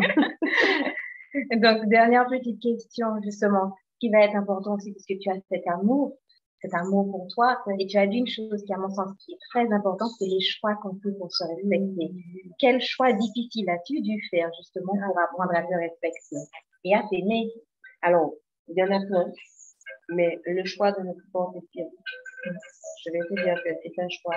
Donc, dernière petite question, justement, qui va être important aussi, parce que tu as cet amour pour toi, et tu as dit une chose qui, à mon sens, qui est très importante, c'est les choix qu'on fait pour se respecter. Quel choix difficile as-tu dû faire, justement, pour apprendre à te respecter et à t'aimer? Alors, il y en a plein, mais le choix de ne pas porter plainte, je vais te dire que c'est un choix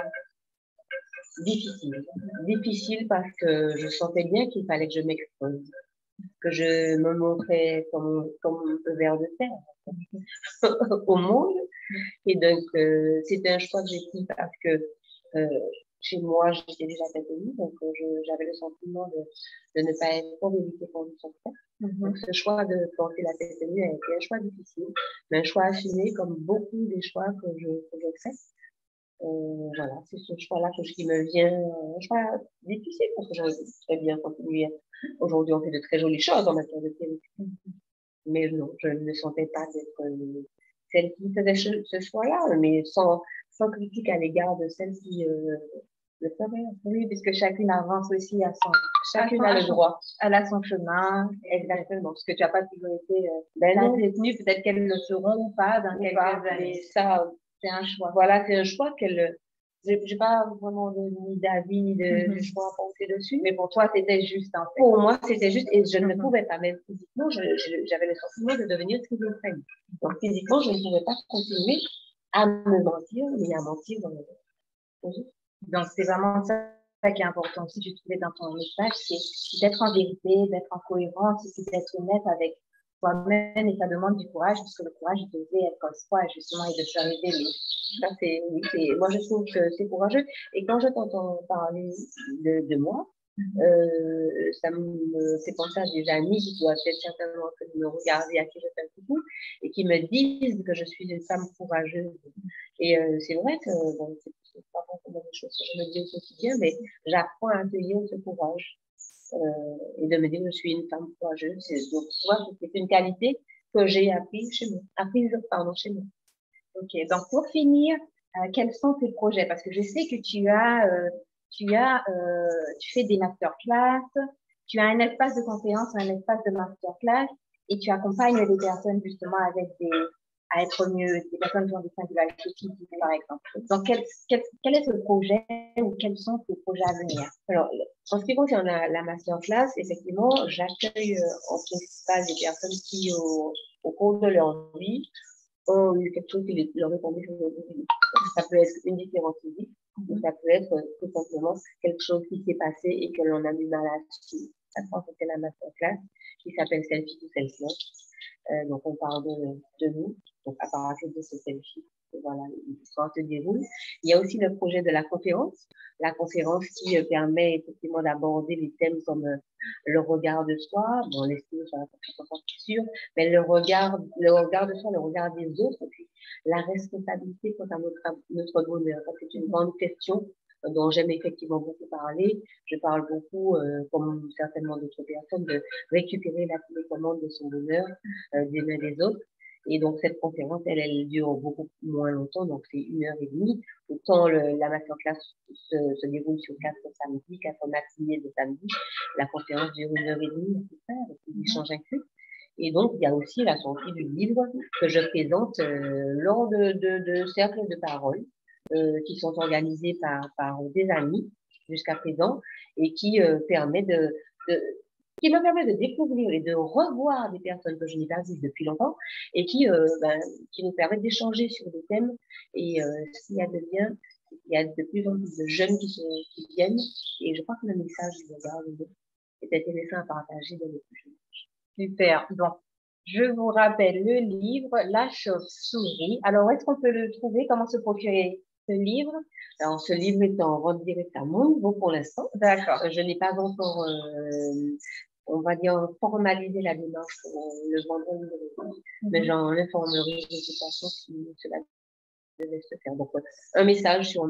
difficile. Difficile parce que je sentais bien qu'il fallait que je m'expose, que je me montrais comme un ver de terre au monde. Et donc, c'était un choix que j'ai pris parce que chez moi, j'étais déjà catholique, donc j'avais le sentiment de ne pas être trop évitée pour son frère. Donc, ce choix de porter la tête nue a été un choix difficile, mais un choix assumé comme beaucoup des choix que j'accepte. Voilà, c'est ce choix-là qui me vient, un choix difficile parce que j'aurais très bien continué. Aujourd'hui, on fait de très jolies choses en matière de théologie. Mais non, je ne me sentais pas d'être celle qui faisait ce choix-là, mais sans critique à l'égard de celle qui le ferait. Oui, puisque chacune avance aussi chacune a le droit. Elle a son chemin, exactement. Parce que tu n'as pas toujours été détenue, peut-être qu'elles le seront ou pas dans quelques années. Mais ça, c'est un choix. Voilà, c'est un choix qu'elle. J'ai pas vraiment ni d'avis, ni de choix à penser dessus. Mais pour toi, c'était juste, en fait. Pour moi, c'était juste, et je ne pouvais pas, même physiquement, j'avais le sentiment de devenir schizophrène. Donc, physiquement, je ne pouvais pas continuer à me mentir, mais à mentir dans le monde. Donc, c'est vraiment ça qui est important aussi, je trouvais dans ton message, c'est d'être en vérité, d'être en cohérence, et d'être honnête avec toi-même, et ça demande du courage, parce que le courage devait être comme soi, justement, et de se révéler. Ça, moi, je trouve que c'est courageux. Et quand je t'entends parler de moi, ça me fait penser à des amis qui doivent être certainement en train de me regarder, à qui je fais un coucou, et qui me disent que je suis une femme courageuse. Et c'est vrai que bon, c'est pas forcément des choses que je me dis au quotidien, mais j'apprends à accueillir ce courage et de me dire que je suis une femme courageuse. Donc, tu vois, c'est une qualité que j'ai apprise chez moi. Chez moi. Ok, donc pour finir, quels sont tes projets? Parce que je sais que tu fais des masterclass, tu as un espace de conférence, un espace de masterclass, et tu accompagnes des personnes justement à être mieux, des personnes qui ont des singularités physiques, par exemple. Donc, quel est ce projet ou quels sont tes projets à venir? Alors, en ce qui concerne la masterclass, effectivement, j'accueille en principal des personnes qui, au cours de leur vie, ont eu quelque chose qui leur est tombé sur le dos. Ça peut être une différence physique, ou ça peut être tout simplement quelque chose qui s'est passé et que l'on a du mal à suivre. Ça, c'était la masterclass qui s'appelle Selfie to Self-Love. Donc, on parle de nous. Donc, à partir de ce selfie, voilà, l'histoire se déroule. Il y a aussi le projet de la conférence qui permet effectivement d'aborder les thèmes comme le regard de soi, bon, l'estime sur la confiance sûr, mais le regard de soi, le regard des autres, et puis la responsabilité quant à notre bonheur. C'est une grande question dont j'aime effectivement beaucoup parler. Je parle beaucoup, comme certainement d'autres personnes, de récupérer la télécommande de son bonheur des uns des autres. Et donc, cette conférence, elle dure beaucoup moins longtemps, donc c'est 1h30. Autant la masterclass se déroule sur 4 samedis, 4 matinées de samedi. La conférence dure 1h30 à peu près, avec des échanges inclus. Et donc, il y a aussi la sortie du livre que je présente lors de cercles de parole qui sont organisés par des amis jusqu'à présent et qui qui me permet de découvrir et de revoir des personnes que je n'ai pas vues depuis longtemps et qui nous permettent d'échanger sur des thèmes. Et s'il y a de bien, il y a de plus en plus de jeunes qui viennent et je crois que le message est intéressant à partager dans les plus jeunes. Super. Donc, je vous rappelle le livre La chauve-souris. Alors, où est-ce qu'on peut le trouver? Comment se procurer ce livre? Alors, ce livre est en vente directe à mon niveau pour l'instant. D'accord. Je n'ai pas encore, on va dire, formalisé la démarche pour le vendre en ligne, mais j'en informerai de toute façon si cela devait se faire. Donc, un message sur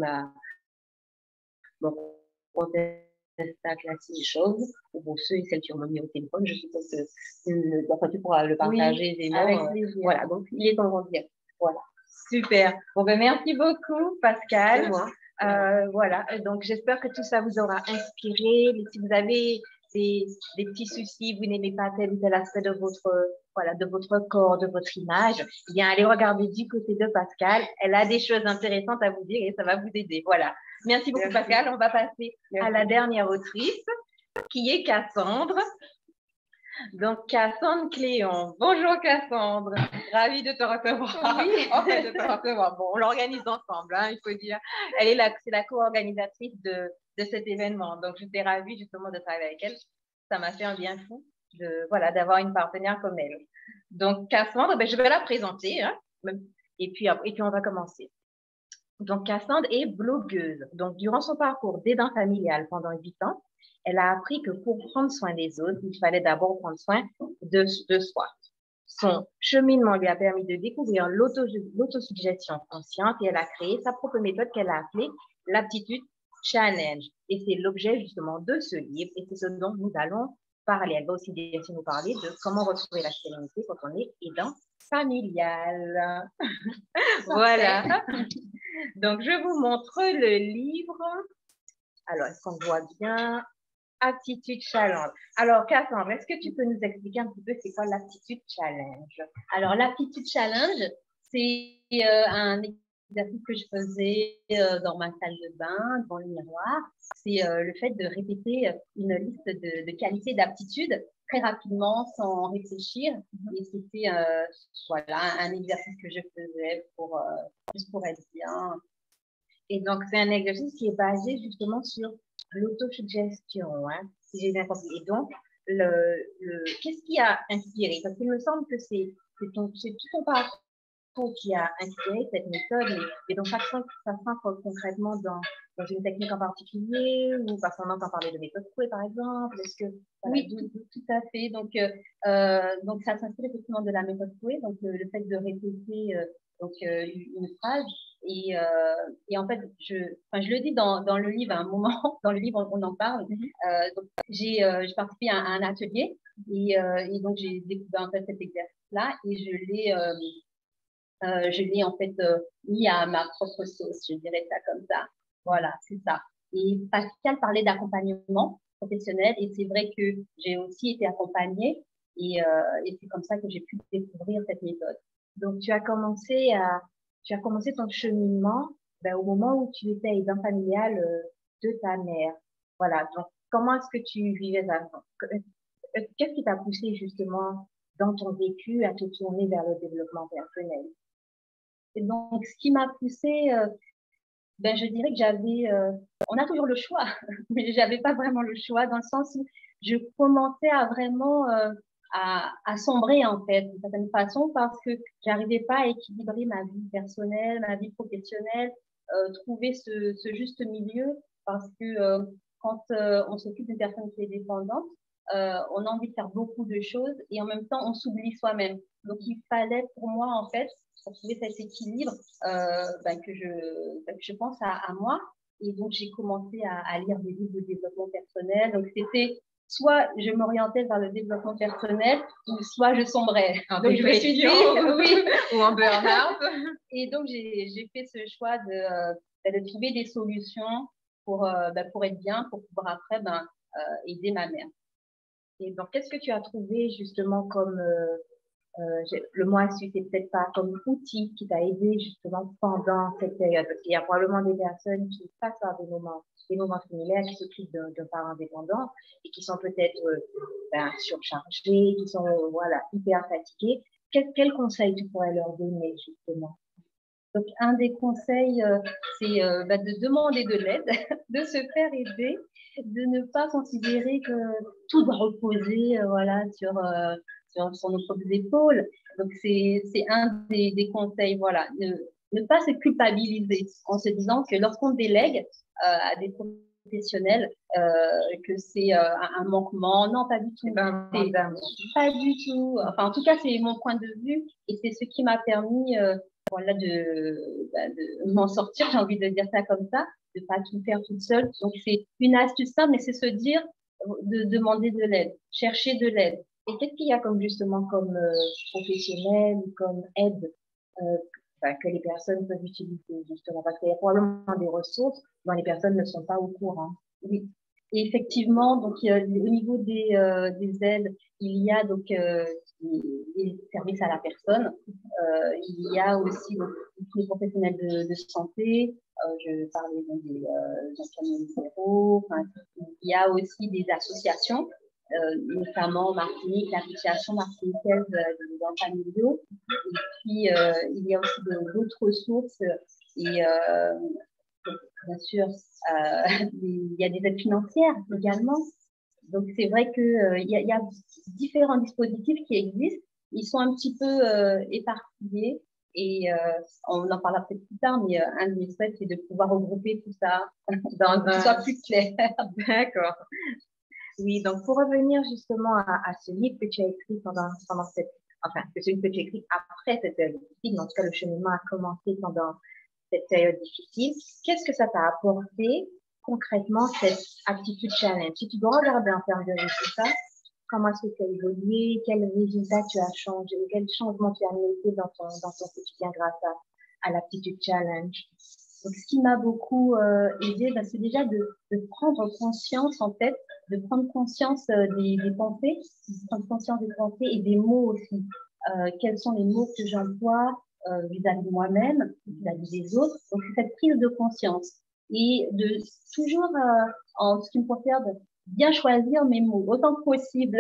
mon compte Insta classique choses, pour ceux et celles qui ont mis au téléphone, je suppose que tu pourras le partager aisément. Avec plaisir. Voilà, donc il est en vente directe. Voilà. Super. Bon, ben, merci beaucoup, Pascal. C'est moi. Voilà, donc j'espère que tout ça vous aura inspiré. Si vous avez des petits soucis, vous n'aimez pas tel ou tel aspect de votre corps, de votre image, eh bien, allez regarder du côté de Pascal. Elle a des choses intéressantes à vous dire et ça va vous aider. Voilà. Merci beaucoup, Pascal. On va passer à la dernière autrice, qui est Cassandre. Donc, Cassandre Cléon. Bonjour, Cassandre. Ravie de te recevoir. Oui. En fait, de te recevoir. Bon, on l'organise ensemble, hein, il faut dire. C'est la co-organisatrice de cet événement. Donc, j'étais ravie justement de travailler avec elle. Ça m'a fait un bien fou d'avoir une partenaire comme elle. Donc, Cassandre, je vais la présenter, hein, et puis on va commencer. Donc, Cassandre est blogueuse. Donc, durant son parcours d'aidant familial pendant 8 ans, elle a appris que pour prendre soin des autres, il fallait d'abord prendre soin de soi. Son cheminement lui a permis de découvrir l'autosuggestion consciente et elle a créé sa propre méthode qu'elle a appelée l'aptitude challenge. Et c'est l'objet justement de ce livre et c'est ce dont nous allons parler. Elle va aussi nous parler de comment retrouver la sérénité quand on est aidant familial. Voilà. Donc, je vous montre le livre. Alors, est-ce qu'on voit bien? Aptitude challenge. Alors, Cassandre, est-ce que tu peux nous expliquer un petit peu c'est quoi l'aptitude challenge? Alors, l'aptitude challenge, c'est un exercice que je faisais dans ma salle de bain, devant le miroir. C'est le fait de répéter une liste de qualités d'aptitude très rapidement, sans réfléchir. Et c'était un exercice que je faisais juste pour être bien. Et donc, c'est un exercice qui est basé justement sur l'autosuggestion, hein, si j'ai bien compris. Et donc, qu'est-ce qui a inspiré? Parce qu'il me semble que c'est tout ton parcours qui a inspiré cette méthode, et donc ça s'ancre concrètement dans une technique en particulier, ou parce qu'on entend parler de méthode Coué, par exemple. Oui, tout à fait. Donc ça s'inspire effectivement de la méthode Coué, donc le fait de répéter une phrase. Et en fait, je le dis dans le livre à un moment, dans le livre on en parle. Donc j'ai participé à un atelier et donc j'ai découvert en fait cet exercice-là et je l'ai en fait mis à ma propre sauce, je dirais ça comme ça. Voilà, c'est ça. Et Pascal parlait d'accompagnement professionnel et c'est vrai que j'ai aussi été accompagnée et c'est comme ça que j'ai pu découvrir cette méthode. Donc, tu as commencé ton cheminement au moment où tu étais aidant familial de ta mère. Voilà. Donc, comment est-ce que tu vivais ça? Qu'est-ce qui t'a poussé justement dans ton vécu à te tourner vers le développement personnel? Et donc, ce qui m'a poussée, je dirais que on a toujours le choix, mais j'avais pas vraiment le choix dans le sens où je commençais à vraiment à sombrer en fait d'une certaine façon parce que j'arrivais pas à équilibrer ma vie personnelle, ma vie professionnelle, trouver ce juste milieu parce que quand on s'occupe d'une personne qui est dépendante, on a envie de faire beaucoup de choses et en même temps on s'oublie soi-même. Donc il fallait pour moi en fait pour trouver cet équilibre que je pense à moi et donc j'ai commencé à lire des livres de développement personnel. Donc c'était soit je m'orientais vers le développement personnel, ou soit je sombrais. Donc, je me suis dit, oui, ou en burn-out. Et donc, j'ai fait ce choix de trouver des solutions pour être bien, pour pouvoir après aider ma mère. Et donc, qu'est-ce que tu as trouvé justement comme, le mot astuce, c'est peut-être pas comme outil qui t'a aidé justement pendant cette période? Parce qu'il y a probablement des personnes qui passent par des moments similaires, qui s'occupent d'un parent indépendant et qui sont peut-être surchargés, qui sont voilà, hyper fatigués. Quel conseil tu pourrais leur donner justement? Donc, un des conseils, c'est de demander de l'aide, de se faire aider, de ne pas considérer que tout doit reposer voilà, sur nos propres épaules. Donc, c'est un des conseils, voilà, ne pas se culpabiliser en se disant que lorsqu'on délègue à des professionnels, que c'est un manquement. Non, pas du tout. Pas du tout. Enfin, en tout cas, c'est mon point de vue et c'est ce qui m'a permis voilà, de m'en sortir, j'ai envie de dire ça comme ça, de pas tout faire toute seule. Donc, c'est une astuce simple, mais c'est se dire de demander de l'aide, chercher de l'aide. Et qu'est-ce qu'il y a comme justement comme professionnel ou comme aide que les personnes peuvent utiliser justement? Parce qu'il y a probablement des ressources dont les personnes ne sont pas au courant. Oui. Et effectivement, donc au niveau des aides, il y a donc des services à la personne. Il y a aussi donc, les professionnels de santé. Je parlais donc des infirmiers libéraux. Enfin, il y a aussi des associations, notamment en Martinique, l'association martiniquaise des enfants familiaux. Et puis, il y a aussi d'autres ressources. Et bien sûr, il y a des aides financières également. Donc, c'est vrai qu'il y a différents dispositifs qui existent. Ils sont un petit peu éparpillés et on en parlera peut-être plus tard, mais un des souhaits, c'est de pouvoir regrouper tout ça dans que ce soit plus clair. D'accord. Oui, donc pour revenir justement à ce livre que tu as écrit pendant cette, enfin, que celui que tu as écrit après cette période difficile, en tout cas le cheminement a commencé pendant cette période difficile. Qu'est-ce que ça t'a apporté concrètement cette aptitude challenge? Si tu dois regarder en termes de résultats, comment est-ce que tu as évolué, quels résultats tu as changé, quel changement tu as noté dans ton quotidien grâce à l'aptitude challenge? Donc, ce qui m'a beaucoup aidé, c'est déjà de prendre conscience, en fait, de prendre conscience des pensées, de prendre conscience des pensées et des mots aussi. Quels sont les mots que j'emploie vis-à-vis de moi-même, vis-à-vis des autres. Donc, c'est cette prise de conscience. Et de toujours, en ce qui me concerne, bien choisir mes mots autant que possible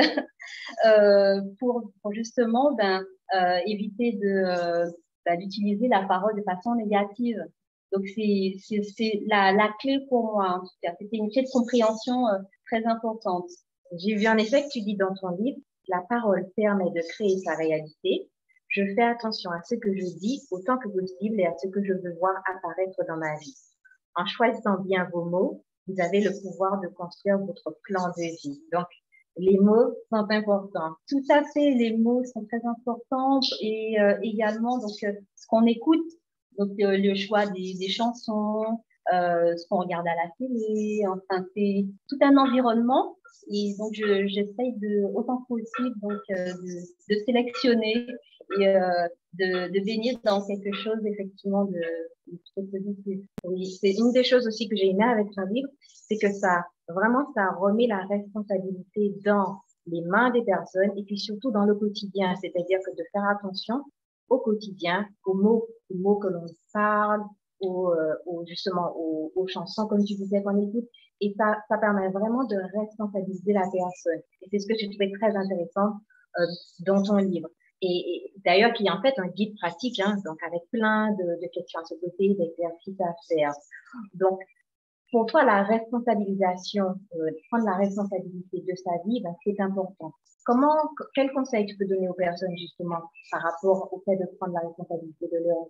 pour justement éviter d'utiliser la parole de façon négative. Donc, c'est la clé pour moi, en tout cas. C'était une clé de compréhension très importante. J'ai vu en effet que tu dis dans ton livre, la parole permet de créer sa réalité. Je fais attention à ce que je dis autant que possible et à ce que je veux voir apparaître dans ma vie. En choisissant bien vos mots, vous avez le pouvoir de construire votre plan de vie. Donc, les mots sont importants. Tout à fait, les mots sont très importants et également donc ce qu'on écoute, donc le choix des chansons, ce qu'on regarde à la télé, enfin c'est tout un environnement et donc j'essaye autant que possible donc de sélectionner et de baigner dans quelque chose effectivement de positif. Oui, c'est une des choses aussi que j'ai aimé avec ton livre, c'est que ça remet la responsabilité dans les mains des personnes et puis surtout dans le quotidien, c'est-à-dire que de faire attention au quotidien, aux mots que l'on parle, justement aux chansons, comme tu disais qu'on écoute, et ça permet vraiment de responsabiliser la personne. Et c'est ce que je trouvais très intéressant dans ton livre. Et d'ailleurs, qui est en fait un guide pratique, hein, donc avec plein de questions à se poser, d'exercices à faire. Donc, pour toi, la responsabilisation, prendre la responsabilité de sa vie, ben, c'est important. Quel conseil tu peux donner aux personnes justement par rapport au fait de prendre la responsabilité de leur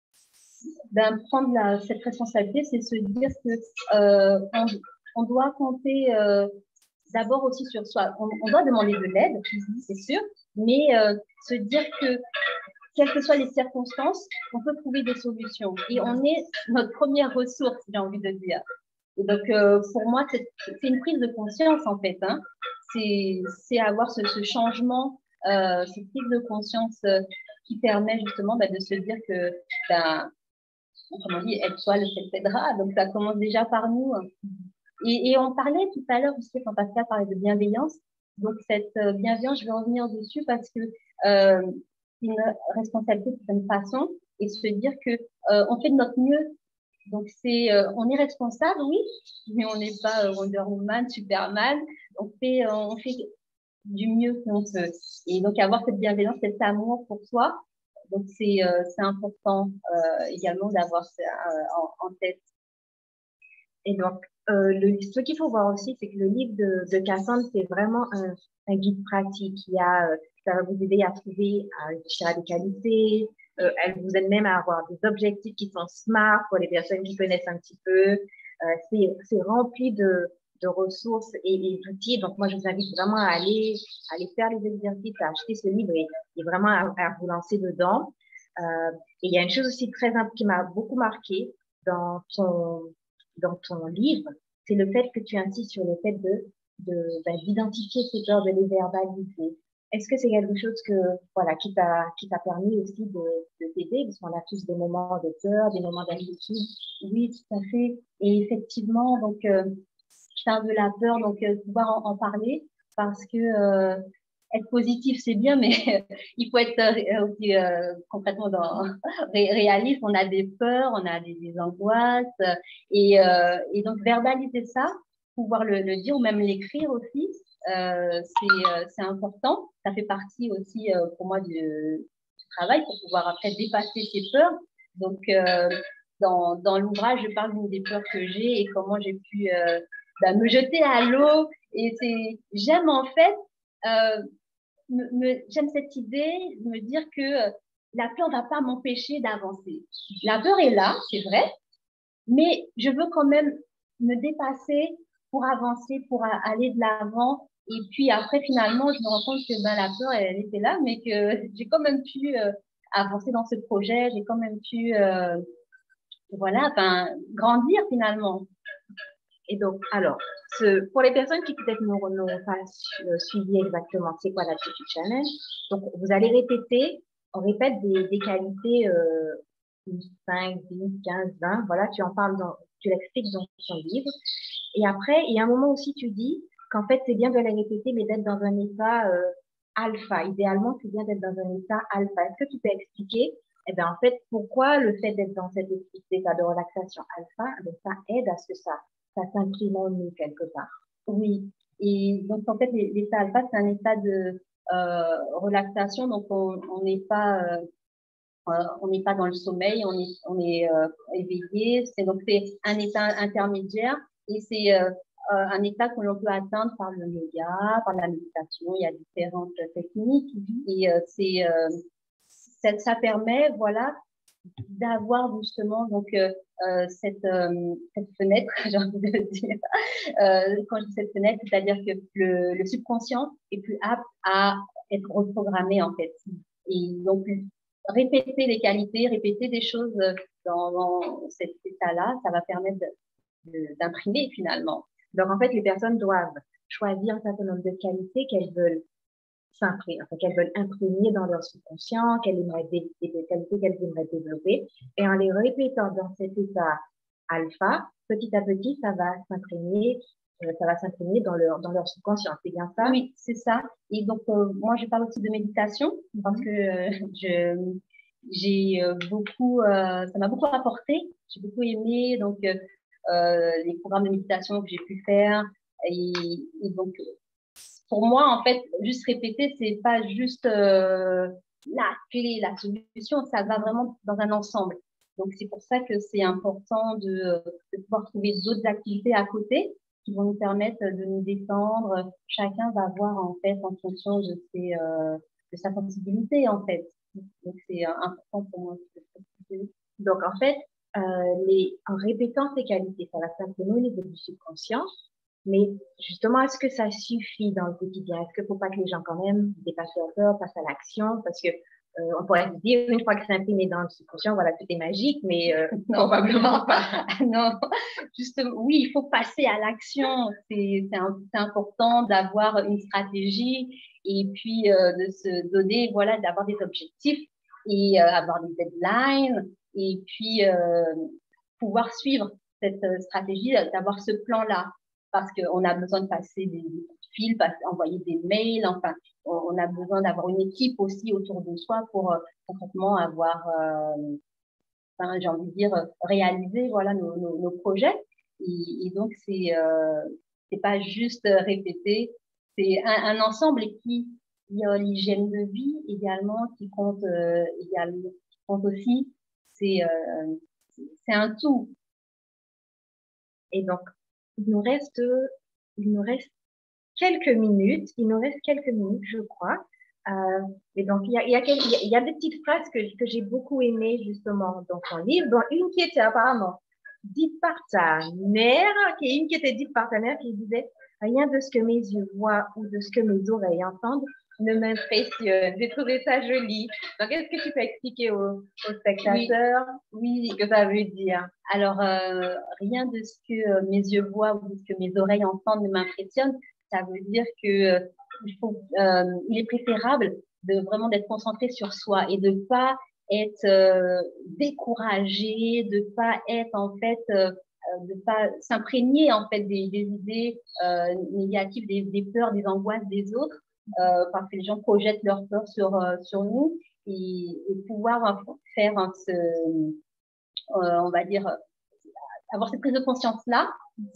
vie? Prendre cette responsabilité, c'est se dire que on doit compter d'abord aussi sur soi. On doit demander de l'aide, c'est sûr, mais se dire que quelles que soient les circonstances, on peut trouver des solutions. Et on est notre première ressource, j'ai envie de dire. Et donc, pour moi, c'est une prise de conscience, en fait. Hein. C'est avoir ce changement, cette prise de conscience qui permet justement de se dire que, comme on dit, aide-toi, le ciel t'aidera. Donc, ça commence déjà par nous. Et on parlait tout à l'heure, je sais, quand Pascal parlait de bienveillance, Donc, cette bienveillance, je vais revenir dessus parce que c'est une responsabilité de certaine façon et se dire que on fait de notre mieux. Donc, on est responsable, oui, mais on n'est pas Wonder Woman, Superman. On fait du mieux qu'on peut. Et donc, avoir cette bienveillance, cet amour pour soi, donc c'est important également d'avoir ça en tête. Et donc, ce qu'il faut voir aussi, c'est que le livre de Cassandre, c'est vraiment un guide pratique. Ça va vous aider à trouver des qualités. Elle vous aide même à avoir des objectifs qui sont smart pour les personnes qui connaissent un petit peu. C'est rempli de ressources et d'outils. Donc, moi, je vous invite vraiment à aller faire les exercices, à acheter ce livre et vraiment à vous lancer dedans. Et il y a une chose aussi très simple qui m'a beaucoup marqué dans ton livre, c'est le fait que tu insistes sur le fait d'identifier ces peurs, de les verbaliser. Est-ce que c'est quelque chose qui t'a permis aussi de t'aider, parce qu'on a tous des moments de peur, des moments d'inquiétude? Oui, tout à fait. Et effectivement, donc, je parle de la peur, donc pouvoir en parler, parce que être positif, c'est bien, mais il faut être aussi concrètement réaliste. On a des peurs, on a des angoisses, et donc verbaliser ça, pouvoir le dire ou même l'écrire aussi, c'est important. Ça fait partie aussi pour moi du travail pour pouvoir après dépasser ces peurs. Donc, dans l'ouvrage, je parle d'une des peurs que j'ai et comment j'ai pu me jeter à l'eau. Et j'aime en fait, j'aime cette idée de me dire que la peur ne va pas m'empêcher d'avancer. La peur est là, c'est vrai, mais je veux quand même me dépasser pour avancer, pour aller de l'avant. Et puis après, finalement, je me rends compte que la peur, elle était là, mais que j'ai quand même pu avancer dans ce projet, j'ai quand même pu grandir finalement. Et donc, alors, pour les personnes qui peut-être n'ont pas suivi exactement c'est quoi l'Attitude Challenge, donc vous allez on répète des qualités 5, 10, 15, 20, voilà, tu l'expliques dans ton livre. Et après, il y a un moment aussi, tu dis qu'en fait, c'est bien de les répéter, mais d'être dans un état alpha. Idéalement, c'est bien d'être dans un état alpha. Est-ce que tu peux expliquer, en fait, pourquoi le fait d'être dans cet état de relaxation alpha, ça aide à ce que ça s'imprime en nous quelque part? Oui. Et donc, en fait, l'état alpha, c'est un état de relaxation. Donc, on n'est pas dans le sommeil, on est éveillé. Donc, c'est un état intermédiaire et c'est un état que l'on peut atteindre par le yoga, par la méditation. Il y a différentes techniques et ça permet, voilà, d'avoir justement donc cette fenêtre, j'ai envie de dire. Quand je dis cette fenêtre, c'est-à-dire que le subconscient est plus apte à être reprogrammé en fait. Et donc répéter les qualités, répéter des choses dans cet état-là, ça va permettre d'imprimer finalement. Donc en fait, les personnes doivent choisir un certain nombre de qualités qu'elles veulent qu'elles veulent imprégner dans leur subconscient, des qualités qu'elles aimeraient développer. Et en les répétant dans cet état alpha, petit à petit, ça va s'imprégner dans leur subconscient. C'est bien ça? Oui, c'est ça. Et donc, moi, je parle aussi de méditation parce que j'ai beaucoup, ça m'a beaucoup apporté. J'ai beaucoup aimé donc les programmes de méditation que j'ai pu faire. Et donc, pour moi, en fait, juste répéter, c'est pas juste la clé, la solution, ça va vraiment dans un ensemble. Donc, c'est pour ça que c'est important de pouvoir trouver d'autres activités à côté qui vont nous permettre de nous détendre. Chacun va voir, en fait, en fonction de sa sensibilité, en fait. Donc, c'est important pour moi. Donc, en fait, en répétant ces qualités, ça va s'imprimer au niveau du subconscient. Mais justement, est-ce que ça suffit dans le quotidien? Est-ce qu'il ne faut pas que les gens quand même dépassent leur peur, passent à l'action? Parce que on pourrait se dire, une fois que c'est imprimé dans le subconscient, voilà, tout est magique, mais probablement pas. Non, justement, oui, il faut passer à l'action. C'est important d'avoir une stratégie et puis de se donner, voilà, d'avoir des objectifs et avoir des deadlines et puis pouvoir suivre cette stratégie, d'avoir ce plan-là. Parce qu'on a besoin de passer fil, envoyer des mails. Enfin, on a besoin d'avoir une équipe aussi autour de soi pour concrètement avoir, enfin, j'ai envie de dire, réaliser voilà, nos projets. Et donc, c'est pas juste répéter, c'est un ensemble qui il y a l'hygiène de vie également qui compte, également, qui compte aussi. C'est un tout. Et donc, il nous reste quelques minutes. Il nous reste quelques minutes, je crois. Et donc, il y a des petites phrases que j'ai beaucoup aimées, justement, dans ton livre, dont une qui était apparemment dite par ta mère, une qui était dite par ta mère, qui disait « Rien de ce que mes yeux voient ou de ce que mes oreilles entendent ne m'impressionne. » J'ai trouvé ça joli. Donc, est-ce que tu peux expliquer aux spectateurs oui, ce que ça veut dire? Alors, rien de ce que mes yeux voient ou de ce que mes oreilles entendent ne m'impressionne. Ça veut dire que il est préférable de vraiment d'être concentré sur soi et de pas être découragé, de pas être en fait, de pas s'imprégner en fait des idées négatives, des peurs, des angoisses des autres, parce que les gens projettent leurs peurs sur nous et pouvoir faire on va dire avoir cette prise de conscience là,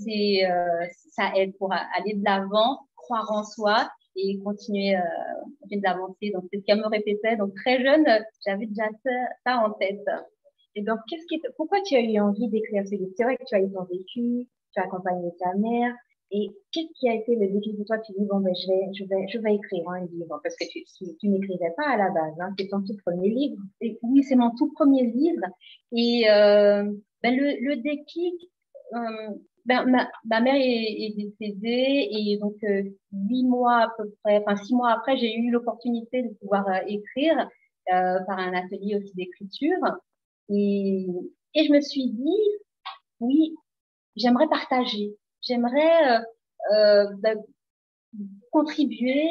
ça aide pour aller de l'avant, croire en soi et continuer d'avancer. Donc, c'est ce qu'elle me répétait. Donc, très jeune, j'avais déjà ça en tête. Et donc, pourquoi tu as eu envie d'écrire ce livre? C'est vrai que tu as eu ton vécu, tu as accompagné ta mère. Et qu'est-ce qui a été le déclic pour toi? Tu dis, bon, ben, je vais écrire un livre. Parce que tu n'écrivais pas à la base, hein, c'est ton tout premier livre. Et oui, c'est mon tout premier livre. Et ben, le déclic, ben, ma mère est décédée et donc 8 mois à peu près, enfin 6 mois après, j'ai eu l'opportunité de pouvoir écrire par un atelier aussi d'écriture et je me suis dit oui, j'aimerais partager, j'aimerais ben, contribuer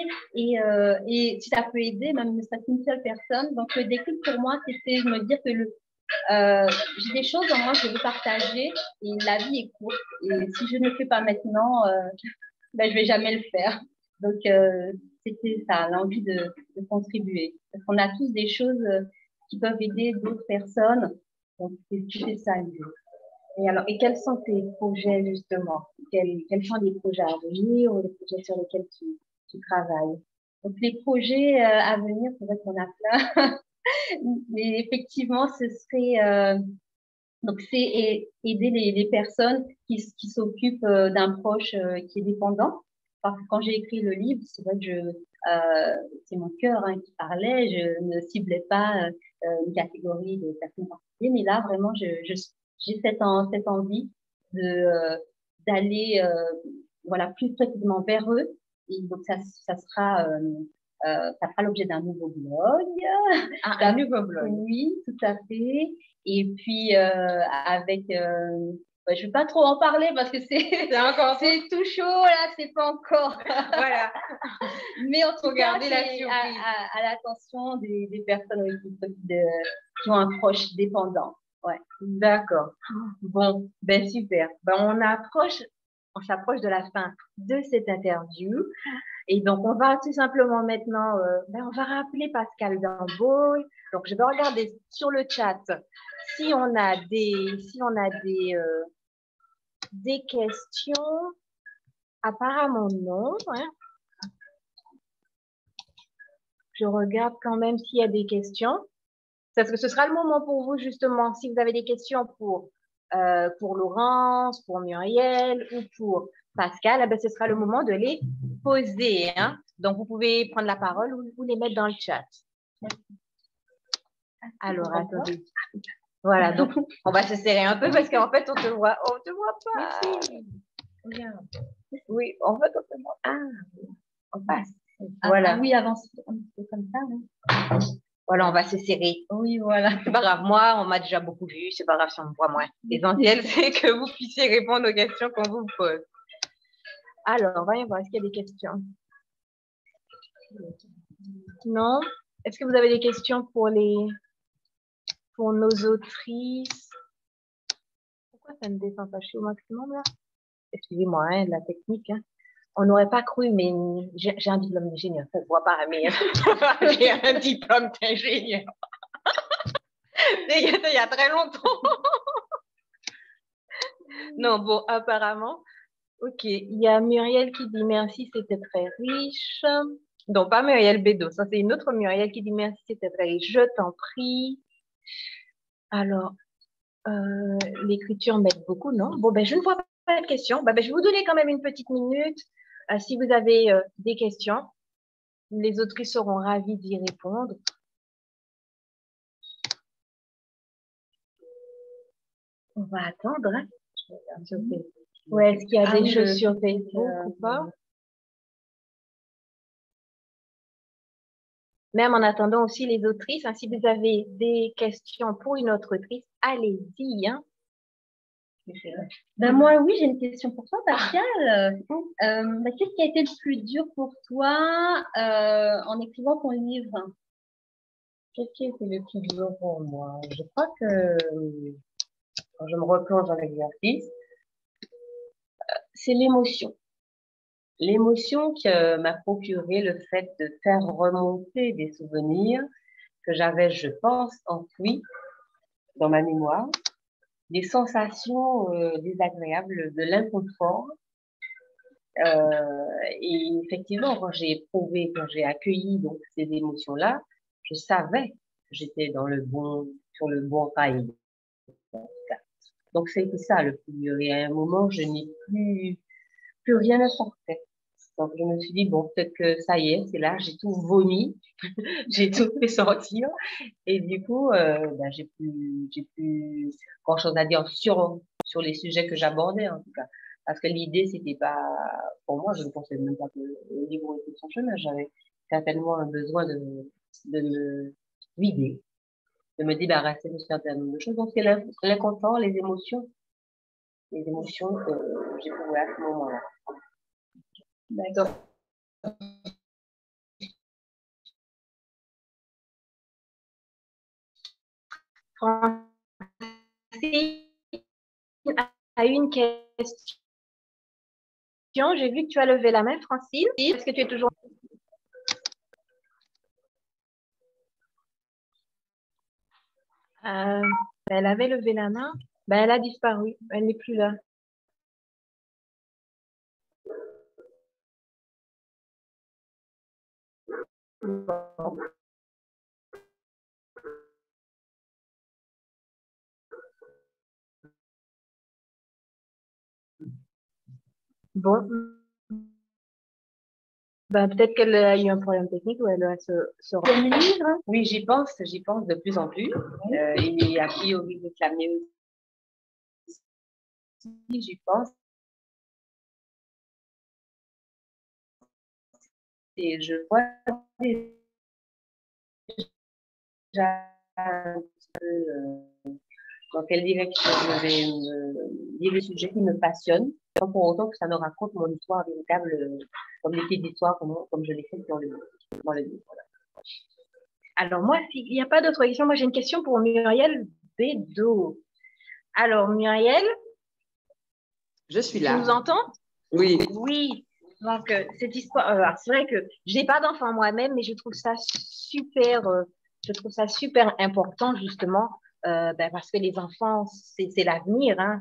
et si ça peut aider même ne serait-ce qu'une seule personne. Donc le déclic pour moi, c'était de me dire que j'ai des choses en moi que je veux partager et la vie est courte et si je ne le fais pas maintenant, ben, je vais jamais le faire. Donc c'était ça, l'envie de contribuer. Parce qu'on a tous des choses qui peuvent aider d'autres personnes. Donc c'était ça l'idée. Et quels sont tes projets justement? Quels sont les projets à venir ou les projets sur lesquels tu travailles? Donc les projets à venir, c'est vrai qu'on a plein. Mais effectivement, ce serait donc c'est aider les personnes qui s'occupent d'un proche qui est dépendant. Parce que quand j'ai écrit le livre, c'est vrai que c'est mon cœur hein, qui parlait. Je ne ciblais pas une catégorie de personnes particulières, mais là vraiment, j'ai cette envie de d'aller voilà plus précisément vers eux. Et donc ça fera l'objet d'un nouveau blog. Un nouveau blog. Oui, tout à fait. Et puis avec, je vais pas trop en parler parce que c'est tout chaud là, c'est pas encore. Voilà. Mais en tout cas, garder la c'est surprise. à l'attention des personnes qui ont un proche dépendant. Ouais. D'accord. Bon, ben super. Ben on s'approche de la fin de cette interview. Et donc, on va tout simplement maintenant, on va rappeler Pascal Damboy. Donc, je vais regarder sur le chat si on a des questions. Apparemment, non. Hein. Je regarde quand même s'il y a des questions. Parce que ce sera le moment pour vous, justement, si vous avez des questions pour Laurence, pour Muriel ou pour Pascal, eh ben, ce sera le moment de les poser. Hein. Donc, vous pouvez prendre la parole ou les mettre dans le chat. Alors, attendez. Voilà, donc on va se serrer un peu parce qu'en fait, on te voit pas. Merci. Regarde. Oui, en fait, on te voit. Ah, on passe. Voilà. Ah, oui, avance un petit peu comme ça. Hein. Voilà, on va se serrer. Oui, voilà. C'est pas grave. Moi, on m'a déjà beaucoup vu. C'est pas grave si on me voit moins. L'essentiel, c'est que vous puissiez répondre aux questions qu'on vous pose. Alors, voyons voir. Est-ce qu'il y a des questions? Non? Est-ce que vous avez des questions pour nos autrices? Pourquoi ça me descend pas? Je suis au maximum là? Excusez-moi, hein, la technique. Hein. on n'aurait pas cru, mais j'ai un diplôme d'ingénieur. Ça se voit pas, mais j'ai un diplôme d'ingénieur. Il y a très longtemps. Non, bon, apparemment. Ok, il y a Muriel qui dit merci, c'était très riche. Non, pas Muriel Bédo, ça c'est une autre Muriel qui dit merci, c'était très riche. Je t'en prie. Alors, l'écriture m'aide beaucoup, non? Bon, ben, je ne vois pas de questions. Ben, je vais vous donner quand même une petite minute. Si vous avez des questions, les autrices seront ravies d'y répondre. On va attendre. Hein. Ouais, est-ce qu'il y a des choses sur Facebook ou pas? Même en attendant aussi les autrices, hein, si vous avez des questions pour une autre autrice, allez-y. Hein. Ben moi, oui, j'ai une question pour toi, Pascal. Qu'est-ce qui a été le plus dur pour toi en écrivant ton livre? Qu'est-ce qui a été le plus dur pour moi? Je crois que quand je me replonge dans l'exercice, c'est l'émotion. L'émotion que m'a procuré le fait de faire remonter des souvenirs que j'avais, je pense, enfouis dans ma mémoire, des sensations désagréables, de l'inconfort. Et effectivement, quand j'ai éprouvé, quand j'ai accueilli donc ces émotions-là, je savais que j'étais sur le bon rail. Donc c'était ça le plus dur. Et à un moment, je n'ai plus rien à sortir. Donc je me suis dit bon, peut-être que ça y est, c'est là, j'ai tout vomi, j'ai tout fait sortir. Et du coup, j'ai plus grand-chose à dire sur les sujets que j'abordais en tout cas. Parce que l'idée, c'était pas, pour moi, je ne pensais même pas que le livre était son chemin. J'avais certainement un besoin de me vider, de me débarrasser de certaines nombre de choses. Donc, c'est l'inconfort, les émotions que j'ai trouvées à ce moment-là. D'accord. Francine a une question. J'ai vu que tu as levé la main, Francine. Est-ce que tu es toujours... Elle avait levé la main. Elle a disparu. Elle n'est plus là. Bon. Peut-être qu'elle a eu un problème technique ou elle va se revenir. Oui, j'y pense de plus en plus. Et a priori, de l'amener aussi, j'y pense. Et je vois déjà un peu dans quelle direction je vais me lire le sujet qui me passionne, sans pour autant que ça me raconte mon histoire véritable, comme les petites histoires, comme je l'ai fait dans le livre. Voilà. Alors moi, s'il n'y a pas d'autres questions, moi j'ai une question pour Muriel Bédo. Alors Muriel, je suis là. Tu nous entends? Oui. Oui. Donc cette histoire, c'est vrai que je n'ai pas d'enfant moi-même, mais je trouve ça super important justement parce que les enfants, c'est l'avenir. Hein.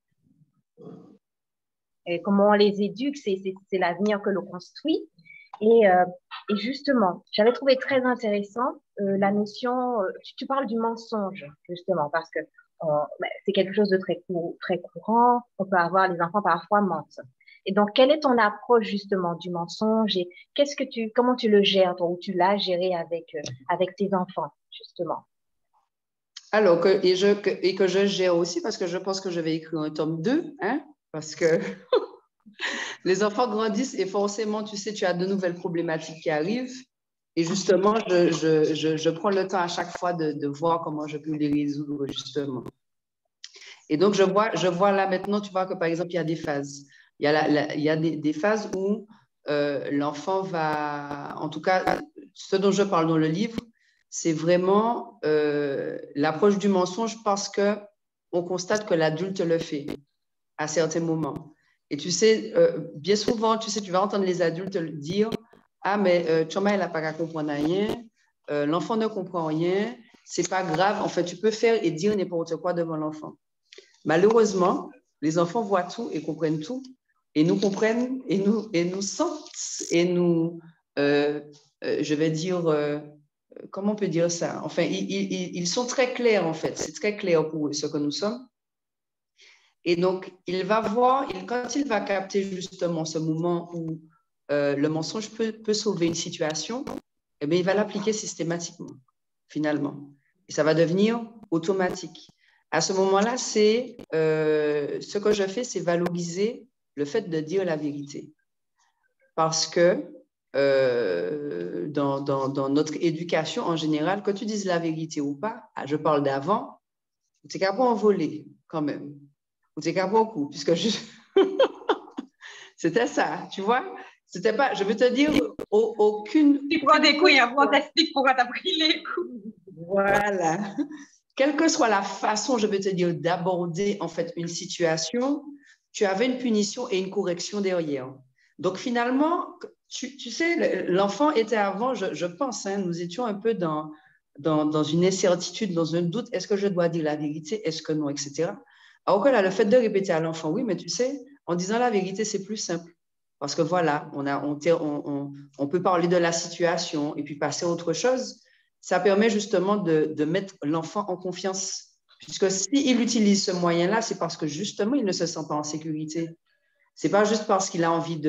Et comment on les éduque, c'est l'avenir que l'on construit. Et justement, j'avais trouvé très intéressant la notion, tu parles du mensonge, justement, parce que c'est quelque chose de très courant. On peut avoir, les enfants parfois mentent. Et donc, quelle est ton approche justement du mensonge et comment tu le gères, toi, ou tu l'as géré avec tes enfants, justement? Alors, que je gère aussi, parce que je pense que je vais écrire un tome 2, hein, parce que les enfants grandissent et forcément, tu sais, tu as de nouvelles problématiques qui arrivent. Et justement, je prends le temps à chaque fois de voir comment je peux les résoudre, justement. Et donc, je vois là maintenant, tu vois que par exemple, il y a des phases. Il y a des phases où l'enfant va, en tout cas, ce dont je parle dans le livre, c'est vraiment l'approche du mensonge parce qu'on constate que l'adulte le fait à certains moments. Et tu sais, bien souvent, tu sais, tu vas entendre les adultes le dire, ah, mais Choma, elle n'a pas qu'à comprendre rien, l'enfant ne comprend rien, c'est pas grave. En fait, tu peux faire et dire n'importe quoi devant l'enfant. Malheureusement, les enfants voient tout et comprennent tout, et nous comprennent, et nous sentent, et nous, je vais dire, comment on peut dire ça? Enfin, ils sont très clairs, en fait. C'est très clair pour eux, ce que nous sommes. Et donc, il va voir, quand il va capter justement ce moment où le mensonge peut sauver une situation, eh bien, il va l'appliquer systématiquement, finalement. Et ça va devenir automatique. À ce moment-là, ce que je fais, c'est valoriser le fait de dire la vérité. Parce que dans notre éducation en général, que tu dises la vérité ou pas, je parle d'avant, tu n'es qu'à pas en voler quand même. Ou tu n'es qu'à beaucoup, puisque c'était ça, tu vois? C'était pas, je veux te dire, aucune... Tu prends des coups et après on t'explique pourquoi tu as pris les coups. Voilà. Quelle que soit la façon, je veux te dire, d'aborder en fait une situation, tu avais une punition et une correction derrière. Donc finalement, tu sais, l'enfant était avant, je pense, hein, nous étions un peu dans une incertitude, dans un doute, est-ce que je dois dire la vérité, est-ce que non, etc. Alors que là, le fait de répéter à l'enfant, oui, mais tu sais, en disant la vérité, c'est plus simple. Parce que voilà, on peut parler de la situation et puis passer à autre chose. Ça permet justement de mettre l'enfant en confiance. Puisque s'il utilise ce moyen-là, c'est parce que justement, il ne se sent pas en sécurité. Ce n'est pas juste parce qu'il a envie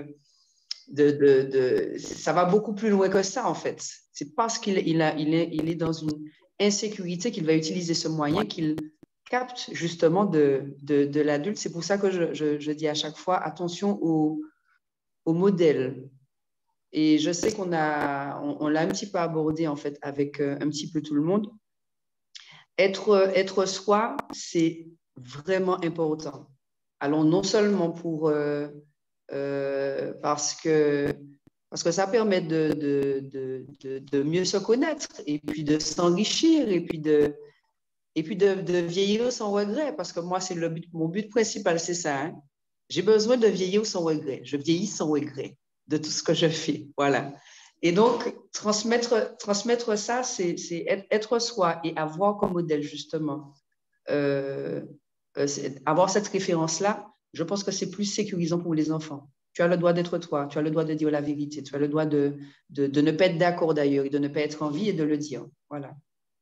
ça va beaucoup plus loin que ça, en fait. C'est parce qu'il est dans une insécurité qu'il va utiliser ce moyen qu'il capte justement de l'adulte. C'est pour ça que je dis à chaque fois, attention au modèle. Et je sais on l'a un petit peu abordé en fait avec un petit peu tout le monde. Être soi, c'est vraiment important. Alors non seulement parce que ça permet de mieux se connaître et puis de s'enrichir et puis de vieillir sans regret. Parce que moi, c'est mon but principal, c'est ça. Hein? J'ai besoin de vieillir sans regret. Je vieillis sans regret de tout ce que je fais. Voilà. Et donc, transmettre ça, c'est être soi et avoir comme modèle, justement, avoir cette référence-là, je pense que c'est plus sécurisant pour les enfants. Tu as le droit d'être toi, tu as le droit de dire la vérité, tu as le droit de ne pas être d'accord d'ailleurs et de ne pas être en vie et de le dire. Voilà.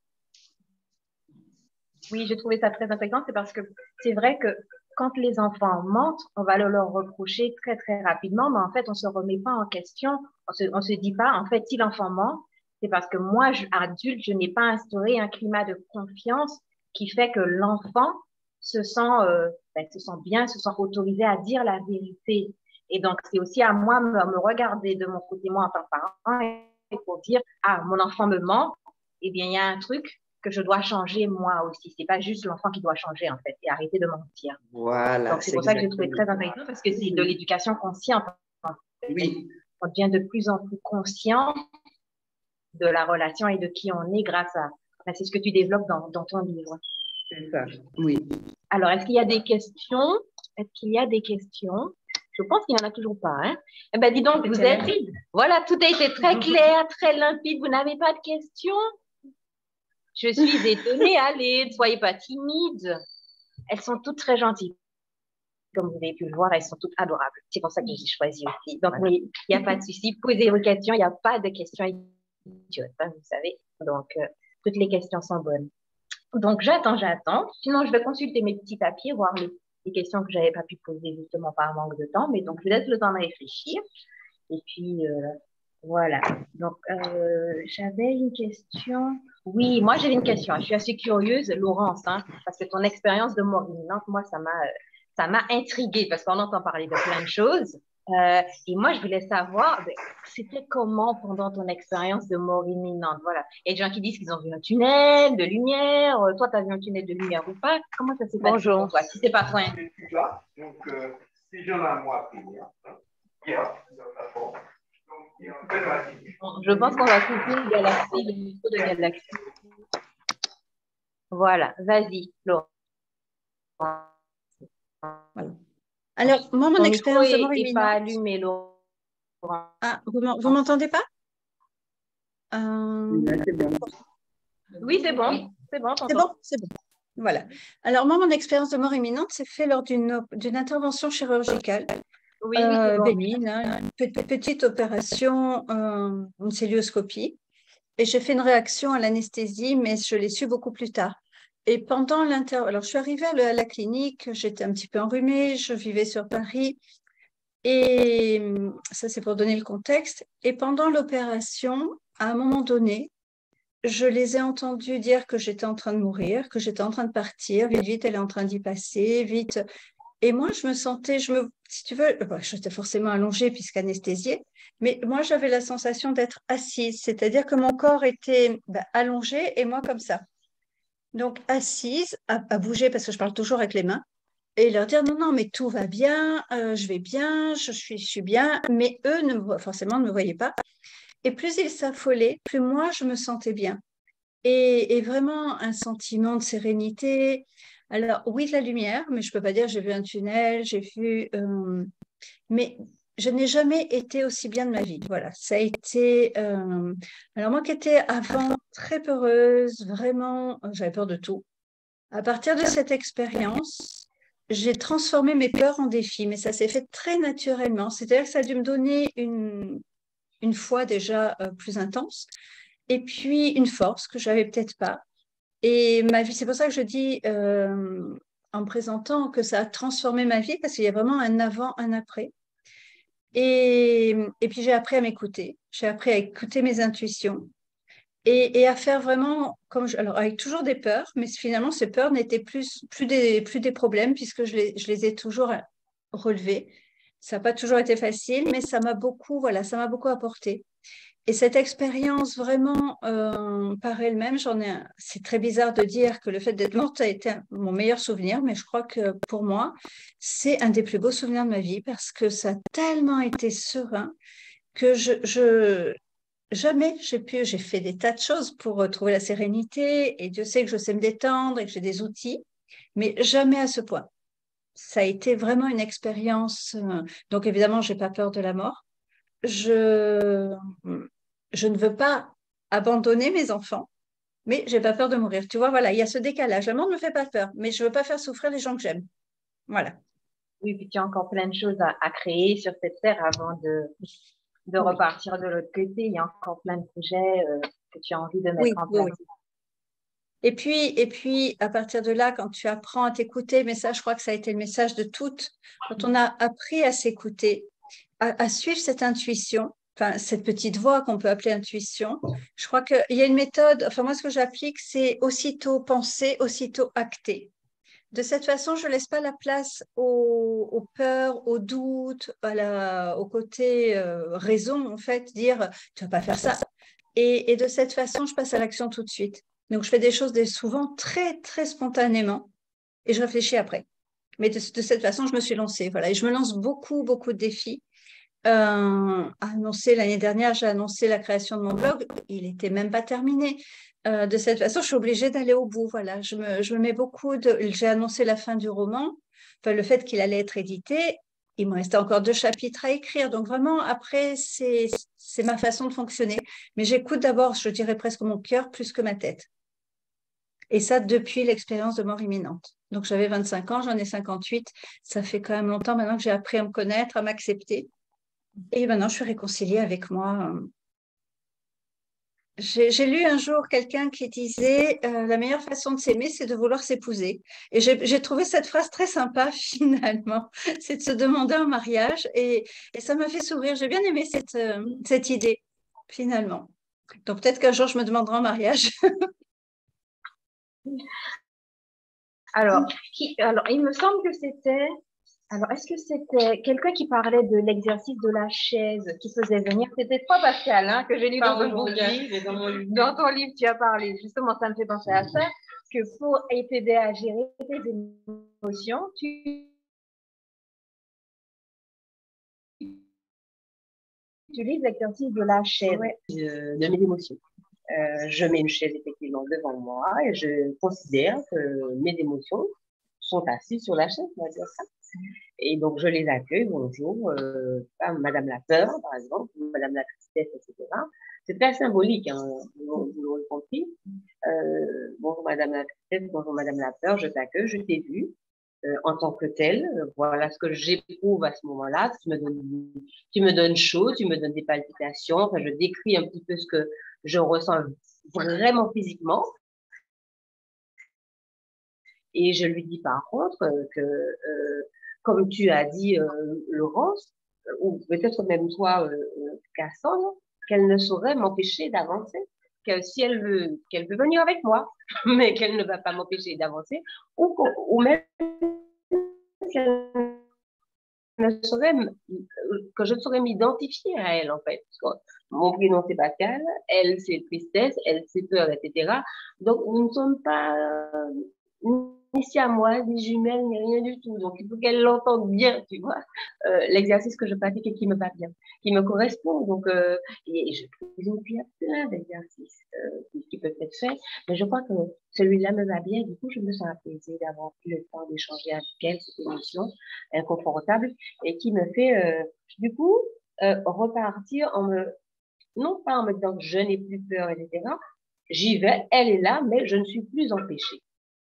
Oui, j'ai trouvé ça très intéressant, c'est parce que c'est vrai que quand les enfants mentent, on va leur reprocher très, très rapidement, mais en fait, on se remet pas en question. On se dit pas, en fait, si l'enfant ment, c'est parce que moi, adulte, je n'ai pas instauré un climat de confiance qui fait que l'enfant se sent bien, se sent autorisé à dire la vérité. Et donc, c'est aussi à moi de me regarder de mon côté, moi, en tant que parent, et pour dire, ah, mon enfant me ment, eh bien, il y a un truc que je dois changer moi aussi. C'est pas juste l'enfant qui doit changer, en fait, et arrêter de mentir. Voilà. Donc, c'est pour ça que j'ai trouvé très intéressant, parce que c'est de l'éducation consciente. Oui. On devient de plus en plus conscient de la relation et de qui on est grâce à... Enfin, c'est ce que tu développes dans ton livre. C'est ça, oui. Alors, est-ce qu'il y a des questions? Est-ce qu'il y a des questions? Je pense qu'il n'y en a toujours pas. Hein? Eh bien, dis donc, vous êtes... Voilà, tout a été très clair, très limpide. Vous n'avez pas de questions? Je suis étonnée. Allez, ne soyez pas timide. Elles sont toutes très gentilles. Comme vous avez pu le voir, elles sont toutes adorables. C'est pour ça que j'ai choisi aussi. Donc, il n'y a pas de souci. Posez vos questions. Il n'y a pas de questions idiotes, hein, vous savez. Donc, toutes les questions sont bonnes. Donc, j'attends. Sinon, je vais consulter mes petits papiers, voir les questions que je n'avais pas pu poser justement par manque de temps. Mais donc, je laisse le temps de réfléchir. Et puis, voilà. Donc, j'avais une question. Oui, moi, j'avais une question. Je suis assez curieuse, Laurence, hein, parce que ton expérience de mort imminente, moi, ça m'a intriguée parce qu'on entend parler de plein de choses. Et moi, je voulais savoir, c'était comment pendant ton expérience de mort imminente? Voilà. Il y a des gens qui disent qu'ils ont vu un tunnel de lumière. Toi, tu as vu un tunnel de lumière ou pas? Comment ça s'est passé pour toi? Si c'est pas toi. Donc, si j'en ai à moi à finir, je pense qu'on va couper le micro de Galaxie. Voilà, vas-y, Laurent. Voilà. Alors, moi, mon Ton expérience de micro mort est pas imminente… allumé, Laurent. Ah, vous m'entendez pas? C'est bon. Oui, c'est bon. C'est bon, C'est bon, c'est bon. Voilà. Alors, moi, mon expérience de mort imminente s'est fait lors d'une intervention chirurgicale Oui, c'est bon. bénigne, hein, une petite opération, une célioscopie. Et j'ai fait une réaction à l'anesthésie, mais je l'ai su beaucoup plus tard. Et pendant alors je suis arrivée à la clinique, j'étais un petit peu enrhumée, je vivais sur Paris. Et ça, c'est pour donner le contexte. Et pendant l'opération, à un moment donné, je les ai entendus dire que j'étais en train de mourir, que j'étais en train de partir, vite, vite, elle est en train d'y passer, vite. Et moi, je me sentais, si tu veux, j'étais forcément allongée puisqu'anesthésiée, mais moi, j'avais la sensation d'être assise, c'est-à-dire que mon corps était allongé et moi comme ça. Donc, assise, à bouger parce que je parle toujours avec les mains, et leur dire non, non, mais tout va bien, je vais bien, je suis bien, mais eux, forcément, ne me voyaient pas. Et plus ils s'affolaient, plus moi, je me sentais bien. Et vraiment un sentiment de sérénité. Alors, oui, de la lumière, mais je ne peux pas dire j'ai vu un tunnel, j'ai vu… mais je n'ai jamais été aussi bien de ma vie. Voilà, ça a été… alors, moi qui étais avant très peureuse, vraiment, j'avais peur de tout. À partir de cette expérience, j'ai transformé mes peurs en défis, mais ça s'est fait très naturellement. C'est-à-dire que ça a dû me donner une foi déjà plus intense et puis une force que j'avais peut-être pas. Et ma vie, c'est pour ça que je dis en me présentant que ça a transformé ma vie parce qu'il y a vraiment un avant, un après. Et puis j'ai appris à m'écouter, j'ai appris à écouter mes intuitions et à faire vraiment comme alors avec toujours des peurs, mais finalement ces peurs n'étaient plus des problèmes puisque je les ai toujours relevées. Ça n'a pas toujours été facile, mais ça m'a beaucoup, voilà, ça m'a beaucoup apporté. Et cette expérience vraiment par elle-même, c'est très bizarre de dire que le fait d'être morte a été mon meilleur souvenir, mais je crois que pour moi, c'est un des plus beaux souvenirs de ma vie parce que ça a tellement été serein que jamais j'ai fait des tas de choses pour trouver la sérénité et Dieu sait que je sais me détendre et que j'ai des outils, mais jamais à ce point. Ça a été vraiment une expérience. Donc évidemment, j'ai pas peur de la mort. Je, je ne veux pas abandonner mes enfants, mais j'ai pas peur de mourir. Tu vois, voilà, il y a ce décalage. La mort ne me fait pas peur, mais je veux pas faire souffrir les gens que j'aime. Voilà. Oui, puis tu as encore plein de choses à créer sur cette terre avant de Oui. repartir de l'autre côté. Il y a encore plein de projets que tu as envie de mettre Oui, en oui, place. oui. Et puis, à partir de là, quand tu apprends à t'écouter, mais ça, je crois que ça a été le message de toutes, quand on a appris à s'écouter, à suivre cette intuition, enfin, cette petite voix qu'on peut appeler intuition, je crois qu'il y a une méthode, enfin, moi, ce que j'applique, c'est aussitôt penser, aussitôt acter. De cette façon, je ne laisse pas la place aux peurs, aux doutes, au côté raison, en fait, dire tu ne vas pas faire ça. Et de cette façon, je passe à l'action tout de suite. Donc, je fais des choses souvent très, très spontanément et je réfléchis après. Mais de cette façon, je me suis lancée. Voilà. Et je me lance beaucoup, beaucoup de défis. L'année dernière, j'ai annoncé la création de mon blog. Il n'était même pas terminé. De cette façon, je suis obligée d'aller au bout. Voilà. Je me mets beaucoup de… J'ai annoncé la fin du roman, enfin, le fait qu'il allait être édité. Il me restait encore 2 chapitres à écrire. Donc vraiment, après, c'est ma façon de fonctionner. Mais j'écoute d'abord, je dirais presque mon cœur plus que ma tête. Et ça, depuis l'expérience de mort imminente. Donc j'avais 25 ans, j'en ai 58. Ça fait quand même longtemps maintenant que j'ai appris à me connaître, à m'accepter. Et maintenant, je suis réconciliée avec moi. J'ai lu un jour quelqu'un qui disait la meilleure façon de s'aimer, c'est de vouloir s'épouser. Et j'ai trouvé cette phrase très sympa finalement. C'est de se demander un mariage. Et ça m'a fait sourire. J'ai bien aimé cette idée finalement. Donc peut-être qu'un jour, je me demanderai un mariage. Alors, il me semble que c'était… Alors, est-ce que c'était quelqu'un qui parlait de l'exercice de la chaise qui faisait venir? C'était toi, Pascal, hein, que j'ai lu dans ton bouquin. Dans ton livre, tu as parlé. Justement, ça me fait penser à ça, que pour t'aider à gérer tes émotions, tu utilises l'exercice de la chaise. Ouais, de mes émotions. Je mets une chaise effectivement devant moi et je considère que mes émotions sont assis sur la chaise, on va dire ça. Et donc, je les accueille, bonjour, Madame la peur, par exemple, Madame la tristesse, etc. C'est très symbolique, hein, vous l'aurez compris. Bonjour Madame la tristesse, bonjour Madame la peur, je t'accueille, je t'ai vu en tant que telle. Voilà ce que j'éprouve à ce moment-là. Tu me donnes chaud, tu me donnes des palpitations. Enfin, je décris un petit peu ce que je ressens vraiment physiquement. Et je lui dis par contre que, comme tu as dit, Laurence, ou peut-être même toi, Cassandre, qu'elle ne saurait m'empêcher d'avancer. Que si elle veut, qu'elle veut venir avec moi, mais qu'elle ne va pas m'empêcher d'avancer, ou même qu'elle ne saurait, que je saurais m'identifier à elle, en fait. Mon prénom, c'est Pascal, elle, c'est tristesse, elle, c'est peur, etc. Donc, nous ne sommes pas ni siamoises, ni jumelles, ni rien du tout. Donc, il faut qu'elle l'entende bien, tu vois, l'exercice que je pratique et qui me va bien, qui me correspond. Donc, et je présume qu'il y a plein d'exercices qui peuvent être faits, mais je crois que celui-là me va bien. Du coup, je me sens apaisée d'avoir pris le temps d'échanger avec elle, cette émission inconfortable, et qui me fait, du coup, repartir non pas en me disant que je n'ai plus peur, etc. J'y vais, elle est là, mais je ne suis plus empêchée.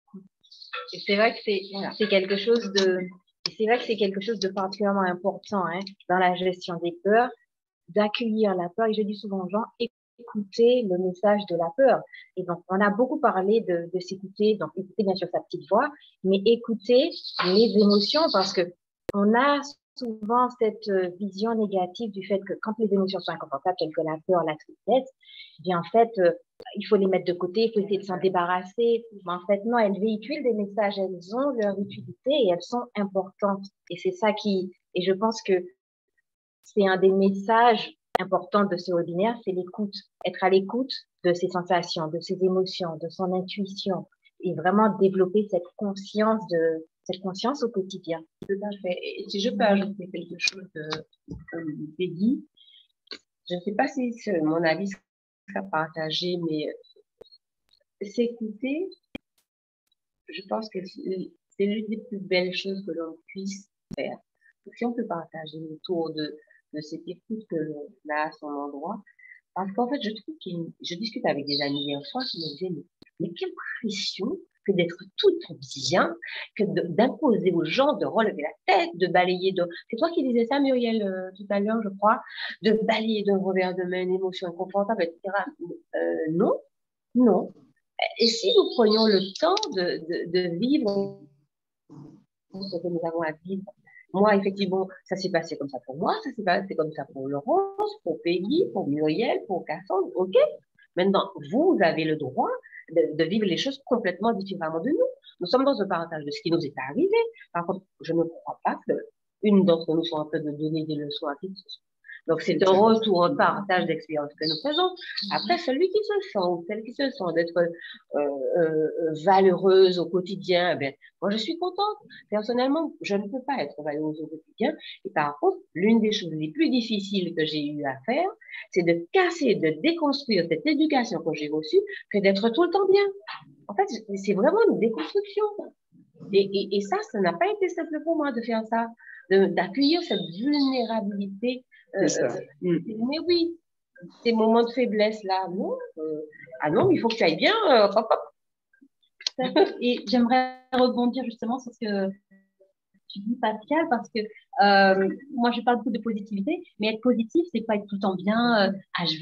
Et c'est vrai que c'est quelque chose de, c'est vrai que c'est quelque chose de particulièrement important, hein, dans la gestion des peurs, d'accueillir la peur. Et je dis souvent aux gens, écouter le message de la peur. Et donc, on a beaucoup parlé de s'écouter, donc écouter bien sûr sa petite voix, mais écouter les émotions, parce que on a souvent cette vision négative du fait que quand les émotions sont inconfortables, telles que la peur, la tristesse, eh bien en fait, il faut les mettre de côté, il faut essayer de s'en débarrasser. Mais en fait, non, elles véhiculent des messages, elles ont leur utilité et elles sont importantes. Et c'est ça et je pense que c'est un des messages importants de ce webinaire, c'est l'écoute. Être à l'écoute de ses sensations, de ses émotions, de son intuition et vraiment développer cette conscience au quotidien. Tout à fait. Et si je peux ajouter quelque chose comme Peggy, je ne sais pas si mon avis sera partagé, mais s'écouter, je pense que c'est l'une des plus belles choses que l'on puisse faire. Donc, si on peut partager autour de cette écoute que l'on a à son endroit, parce qu'en fait, je trouve je discute avec des amis hier soir qui me disaient, mais quelle pression que d'être tout bien, que d'imposer aux gens de relever la tête, de balayer C'est toi qui disais ça, Muriel, tout à l'heure, je crois, de balayer d'un revers de main une émotion inconfortable, etc. Non, non. Et si nous prenions le temps de vivre ce que nous avons à vivre. Moi, effectivement, ça s'est passé comme ça pour moi, ça s'est passé comme ça pour Laurence, pour Peggy, pour Muriel, pour Cassandre, ok. Maintenant, vous avez le droit de vivre les choses complètement différemment de nous. Nous sommes dans un partage de ce qui nous est arrivé. Par contre, je ne crois pas qu'une d'entre nous soit en train de donner des leçons à qui que ce soit. Donc, c'est un retour, un partage d'expérience que nous faisons. Après, celui qui se sent, ou celle qui se sent d'être valeureuse au quotidien, ben, moi, je suis contente. Personnellement, je ne peux pas être valeureuse au quotidien. Et par contre, l'une des choses les plus difficiles que j'ai eu à faire, c'est de casser, de déconstruire cette éducation que j'ai reçue, que d'être tout le temps bien. En fait, c'est vraiment une déconstruction. Et ça n'a pas été simple pour moi de faire ça, d'accueillir cette vulnérabilité. Mais oui, ces moments de faiblesse là, non. Ah non, il faut que tu ailles bien. Hop, hop. Et j'aimerais rebondir justement sur ce que tu dis, Pascal, parce que moi, je parle beaucoup de positivité, mais être positif, c'est pas être tout le temps bien,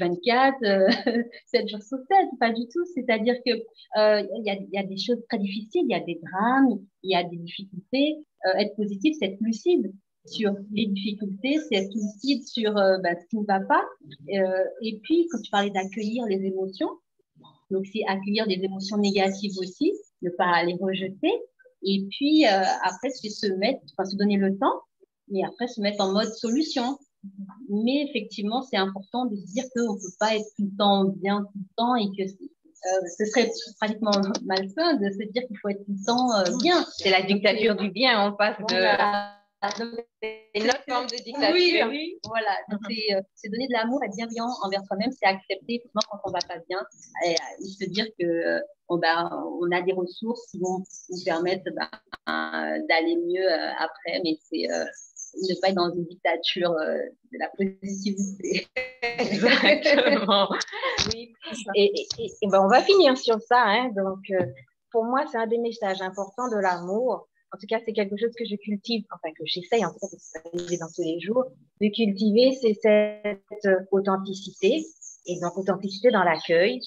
H24, 7 jours sur 7, pas du tout. C'est-à-dire que il y a des choses très difficiles, il y a des drames, il y a des difficultés. Être positif, c'est être lucide sur les difficultés, c'est être lucide sur ce qui ne va pas. Et puis, quand tu parlais d'accueillir les émotions, donc c'est accueillir des émotions négatives aussi, ne pas les rejeter. Et puis, après, c'est se donner le temps, et après, se mettre en mode solution. Mais effectivement, c'est important de se dire qu'on ne peut pas être tout le temps bien, tout le temps, et que ce serait pratiquement malsain de se dire qu'il faut être tout le temps bien. C'est la dictature du bien, on passe de C'est une autre forme de dictature. Oui, oui. Voilà. Donc, c'est donner de l'amour, être bienveillant envers soi-même, c'est accepter, effectivement, quand on va pas bien, et se dire que on a des ressources qui vont nous permettre d'aller mieux après, mais c'est ne pas être dans une dictature de la positivité. Exactement. Oui. Et ben, on va finir sur ça. Hein. Donc, pour moi, c'est un des messages importants de l'amour. En tout cas, c'est quelque chose que je cultive, enfin que j'essaye en tout cas de travailler dans tous les jours, de cultiver, c'est cette authenticité. Et donc, authenticité dans l'accueil,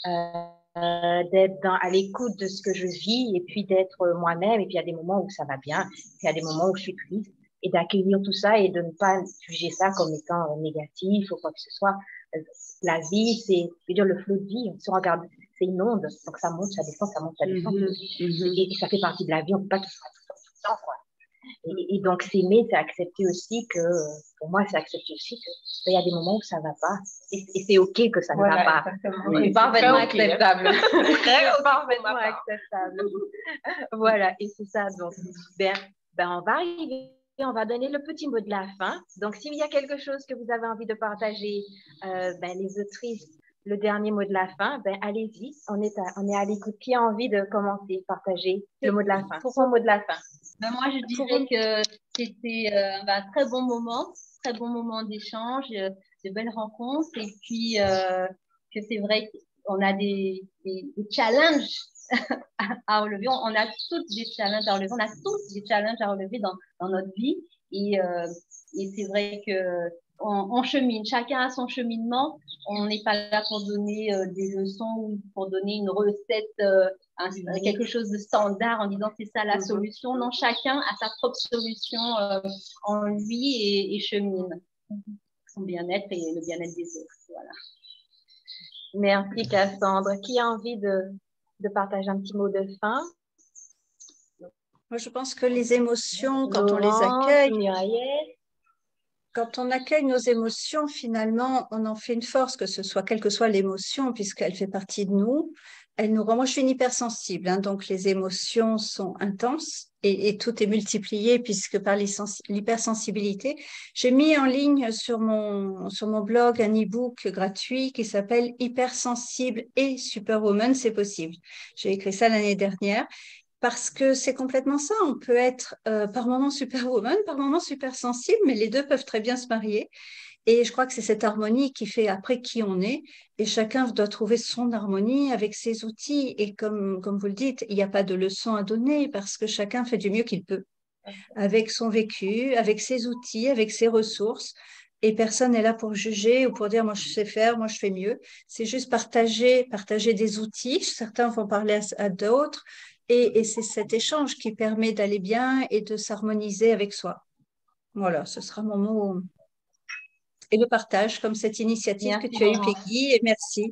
d'être à l'écoute de ce que je vis et puis d'être moi-même. Et puis, il y a des moments où ça va bien, puis il y a des moments où je suis triste. Et d'accueillir tout ça et de ne pas juger ça comme étant négatif ou quoi que ce soit. La vie, c'est, je veux dire, le flot de vie. Si on regarde, c'est une onde, donc ça monte, ça descend, ça monte, ça descend. Et ça fait partie de la vie, on ne peut pas tout le temps, quoi. Et donc, s'aimer, c'est accepter aussi que, pour moi, c'est accepter aussi qu'il y a des moments où ça ne va pas. Et c'est OK que ça ne va pas. C'est parfaitement acceptable. Parfaitement acceptable. Voilà, et c'est ça. Donc, ben, on va arriver. On va donner le petit mot de la fin. Donc, s'il y a quelque chose que vous avez envie de partager, les autrices, le dernier mot de la fin, allez-y. On est à l'écoute. Qui a envie de commencer, partager le mot de la fin? Son mot de la fin. Moi, je dirais que c'était un très bon moment d'échange, de belles rencontres, et puis que c'est vrai qu'on a des challenges à relever. On a tous des challenges à relever. On a tous des challenges à relever dans notre vie. Et c'est vrai que on chemine. Chacun a son cheminement. On n'est pas là pour donner des leçons ou pour donner une recette, quelque chose de standard en disant c'est ça la solution. Non, chacun a sa propre solution en lui et chemine son bien-être et le bien-être des autres. Voilà. Merci Cassandre. Qui a envie de partager un petit mot de fin? Moi, je pense que les émotions, quand on les accueille, quand on accueille nos émotions, finalement, on en fait une force, que ce soit, quelle que soit l'émotion, puisqu'elle fait partie de nous. Elle nous rend... Moi, je suis une hypersensible, hein, donc les émotions sont intenses et tout est multiplié, puisque par l'hypersensibilité, j'ai mis en ligne sur mon blog un e-book gratuit qui s'appelle Hypersensible et Superwoman, c'est possible. J'ai écrit ça l'année dernière. Parce que c'est complètement ça, on peut être par moments superwoman, par moments super sensible, mais les deux peuvent très bien se marier. Et je crois que c'est cette harmonie qui fait après qui on est. Et chacun doit trouver son harmonie avec ses outils. Et comme vous le dites, il n'y a pas de leçon à donner parce que chacun fait du mieux qu'il peut. Avec son vécu, avec ses outils, avec ses ressources. Et personne n'est là pour juger ou pour dire moi je sais faire, moi je fais mieux. C'est juste partager des outils. Certains vont parler à d'autres. Et c'est cet échange qui permet d'aller bien et de s'harmoniser avec soi. Voilà, ce sera mon mot. Et le partage, comme cette initiative que tu as eue, Peggy, et merci.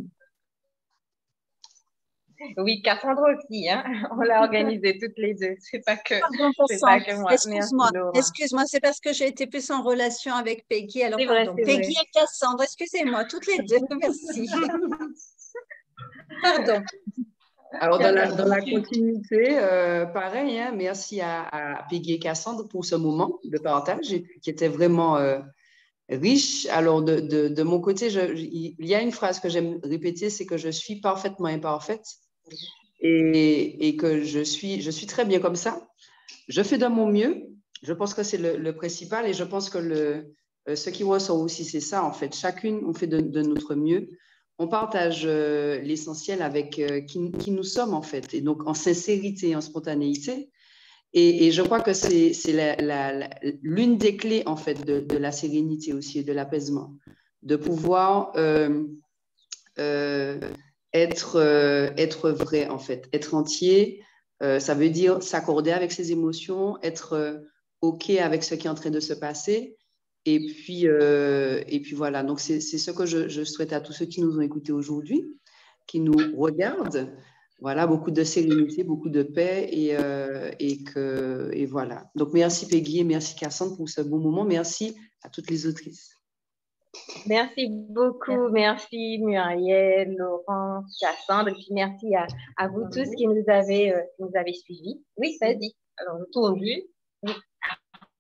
Oui, Cassandre aussi, hein. On l'a organisé toutes les deux. C'est pas que moi. Excuse-moi, c'est parce que j'ai été plus en relation avec Peggy. Alors, pardon. Vrai, Peggy et Cassandre, excusez-moi, toutes les deux, merci. Pardon. Alors, dans la continuité, pareil, hein, merci à Peggy et Cassandre pour ce moment de partage qui était vraiment riche. Alors, de mon côté, il y a une phrase que j'aime répéter, c'est que je suis parfaitement imparfaite et que je suis très bien comme ça. Je fais de mon mieux. Je pense que c'est le principal et je pense que ce qui ressort aussi, c'est ça, en fait. Chacune, on fait de notre mieux. On partage l'essentiel avec qui nous sommes, en fait, et donc en sincérité, en spontanéité. Et je crois que c'est l'une des clés, en fait, de la sérénité aussi et de l'apaisement, de pouvoir être vrai, en fait, être entier. Ça veut dire s'accorder avec ses émotions, être OK avec ce qui est en train de se passer. Et puis voilà, donc c'est ce que je souhaite à tous ceux qui nous ont écoutés aujourd'hui, qui nous regardent. Voilà, beaucoup de sérénité, beaucoup de paix et voilà. Donc, merci Peggy et merci Cassandre pour ce bon moment. Merci à toutes les autrices. Merci beaucoup. Merci Muriel, Laurence, Cassandre. Et puis merci à vous tous qui nous avez suivis. Oui, vas-y. Alors, je tourne. Oui.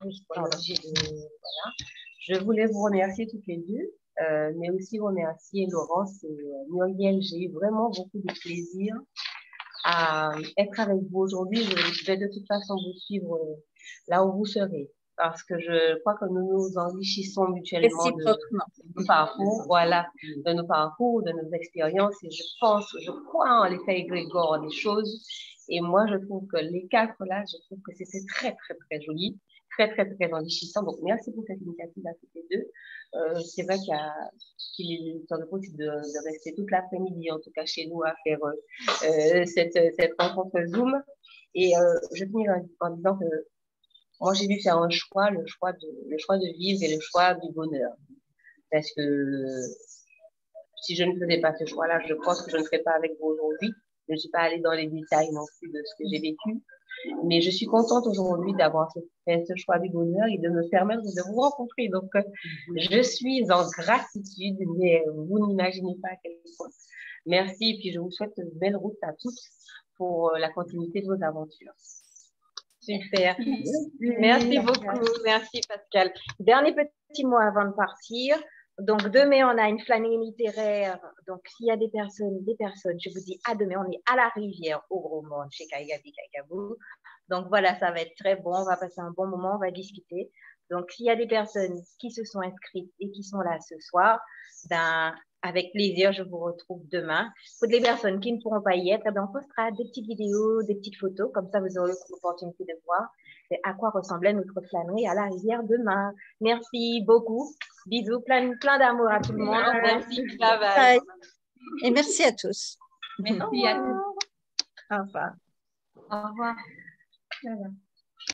Voilà. Je voulais vous remercier toutes les deux, mais aussi remercier Laurence et Muriel. J'ai eu vraiment beaucoup de plaisir à être avec vous aujourd'hui. Je vais de toute façon vous suivre là où vous serez, parce que je crois que nous nous enrichissons mutuellement de nos parcours, voilà, de nos parcours, de nos expériences, et je crois en l'effet égrégore des choses. Et moi, je trouve que les quatre là, je trouve que c'était très, très, très joli, très, très, très enrichissant. Donc, merci pour cette initiative à toutes les deux. C'est vrai qu'il est possible de rester toute l'après-midi, en tout cas chez nous, à faire cette rencontre Zoom. Et je finis en disant que moi, j'ai dû faire un choix, le choix de vivre et le choix du bonheur. Parce que si je ne faisais pas ce choix-là, je pense que je ne serais pas avec vous aujourd'hui. Je ne suis pas allée dans les détails non plus de ce que j'ai vécu. Mais je suis contente aujourd'hui d'avoir fait ce choix du bonheur et de me permettre de vous rencontrer. Donc, je suis en gratitude, mais vous n'imaginez pas à quel point. Merci, et puis je vous souhaite une belle route à tous pour la continuité de vos aventures. Super. Merci beaucoup. Merci, Pascal. Dernier petit mot avant de partir. Donc, demain, on a une flânerie littéraire. Donc, s'il y a des personnes, je vous dis à demain. On est à la rivière, au Gros Monde, chez Kaigabi Kaigabou. Donc, voilà, ça va être très bon. On va passer un bon moment, on va discuter. Donc, s'il y a des personnes qui se sont inscrites et qui sont là ce soir, ben, avec plaisir, je vous retrouve demain. Pour les personnes qui ne pourront pas y être, on postera des petites vidéos, des petites photos. Comme ça, vous aurez l'opportunité de voir à quoi ressemblait notre flânerie à la rivière demain. Merci beaucoup. Bisous, plein d'amour à tout le monde. Merci, bye bye. Et merci à tous. Merci à tous. Au revoir. Au revoir.